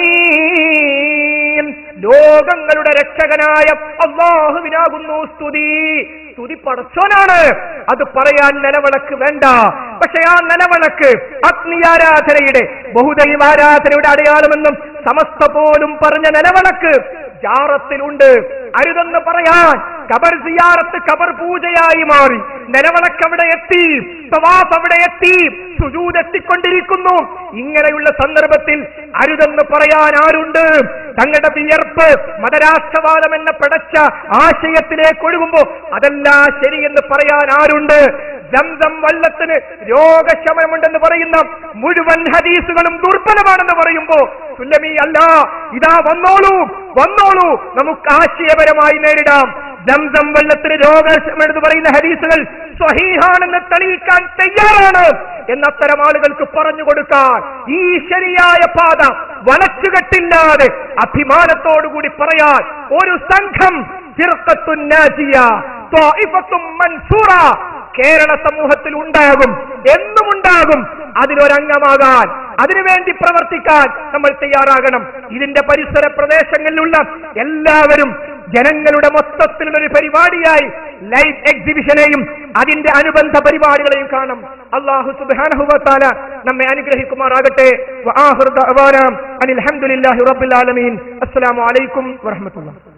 ആലമീൻ, ലോകങ്ങളുടെ രക്ഷകനായ അല്ലാഹുവിനാകുന്നു സ്തുതി. സ്തുതി പടച്ചോനാണ്. അത് പറയാൻ നിലവിളക്ക് വേണ്ട. പക്ഷെ ആ നിലവിളക്ക് അഗ്നിയാരാധനയുടെ, ബഹുദൈവാരാധനയുടെ അടയാളമെന്നും സമസ്ത പോലും പറഞ്ഞ നിലവിളക്ക് ജാറത്തിലുണ്ട്. അരുതെന്ന് പറയാൻ ഖബർ സിയാറത്ത് ഖബർ പൂജയായി മാറി. നിലവിളക്ക് അവിടെ എത്തി, തവാഫ് അവിടെ എത്തി, സുജൂദ് എത്തിക്കൊണ്ടിരിക്കുന്നു. ഇങ്ങനെയുള്ള സന്ദർഭത്തിൽ അരുതെന്ന് പറയാൻ ആരുണ്ട്? തങ്ങളുടെ വിയർപ്പ് മതരാഷ്ട്രവാദം എന്ന പിടച്ച ആശയത്തിലേക്ക് ഒഴുകുമ്പോ അതല്ല ശരിയെന്ന് പറയാൻ ആരുണ്ട്? സംസം വെള്ളത്തിന് രോഗശമനമുണ്ടെന്ന് പറയുന്ന മുഴുവൻ ഹദീസുകളും ദുർബലമാണെന്ന് പറയുമ്പോ സുല്ലമി അല്ല, ഇതാ വന്നോളൂ, വന്നോളൂ, നമുക്ക് ആശയപരമായി നേരിടാം. സംസം വെള്ളത്തിന് രോഗശമനെന്ന് പറയുന്ന ഹദീസുകൾ സ്വഹീഹാണെന്ന് തെളിയിക്കാൻ തയ്യാറാണ് എന്നത്തരം ആളുകൾക്ക് പറഞ്ഞു കൊടുക്കാൻ ഈ ശരിയായ പാത വളച്ചുകെട്ടില്ലാതെ അഭിമാനത്തോടുകൂടി പറയാൻ ഒരു സംഘം ഫിർഖത്തുൻ നാജിയ, ത്വായിഫത്തുൻ മൻസൂറ കേരള സമൂഹത്തിൽ ഉണ്ടാകും, എന്നും ഉണ്ടാകും. അതിലൊരംഗമാകാൻ, അതിനുവേണ്ടി പ്രവർത്തിക്കാൻ നമ്മൾ തയ്യാറാകണം. ഇതിന്റെ പരിസര പ്രദേശങ്ങളിലുള്ള എല്ലാവരും ജനങ്ങളുടെ മൊത്തത്തിലുള്ള ഒരു പരിപാടിയായി ലൈവ് എക്സിബിഷനെയും അതിന്റെ അനുബന്ധ പരിപാടികളെയും കാണും. അല്ലാഹു സുബ്ഹാനഹു വ തആല നമ്മെ അനുഗ്രഹിക്കുമാറാകട്ടെ. വആഖിറു ദഅവാനാ അനിൽ ഹംദുലില്ലാഹി റബ്ബിൽ ആലമീൻ. അസ്സലാമു അലൈക്കും വറഹ്മത്തുള്ളാഹി.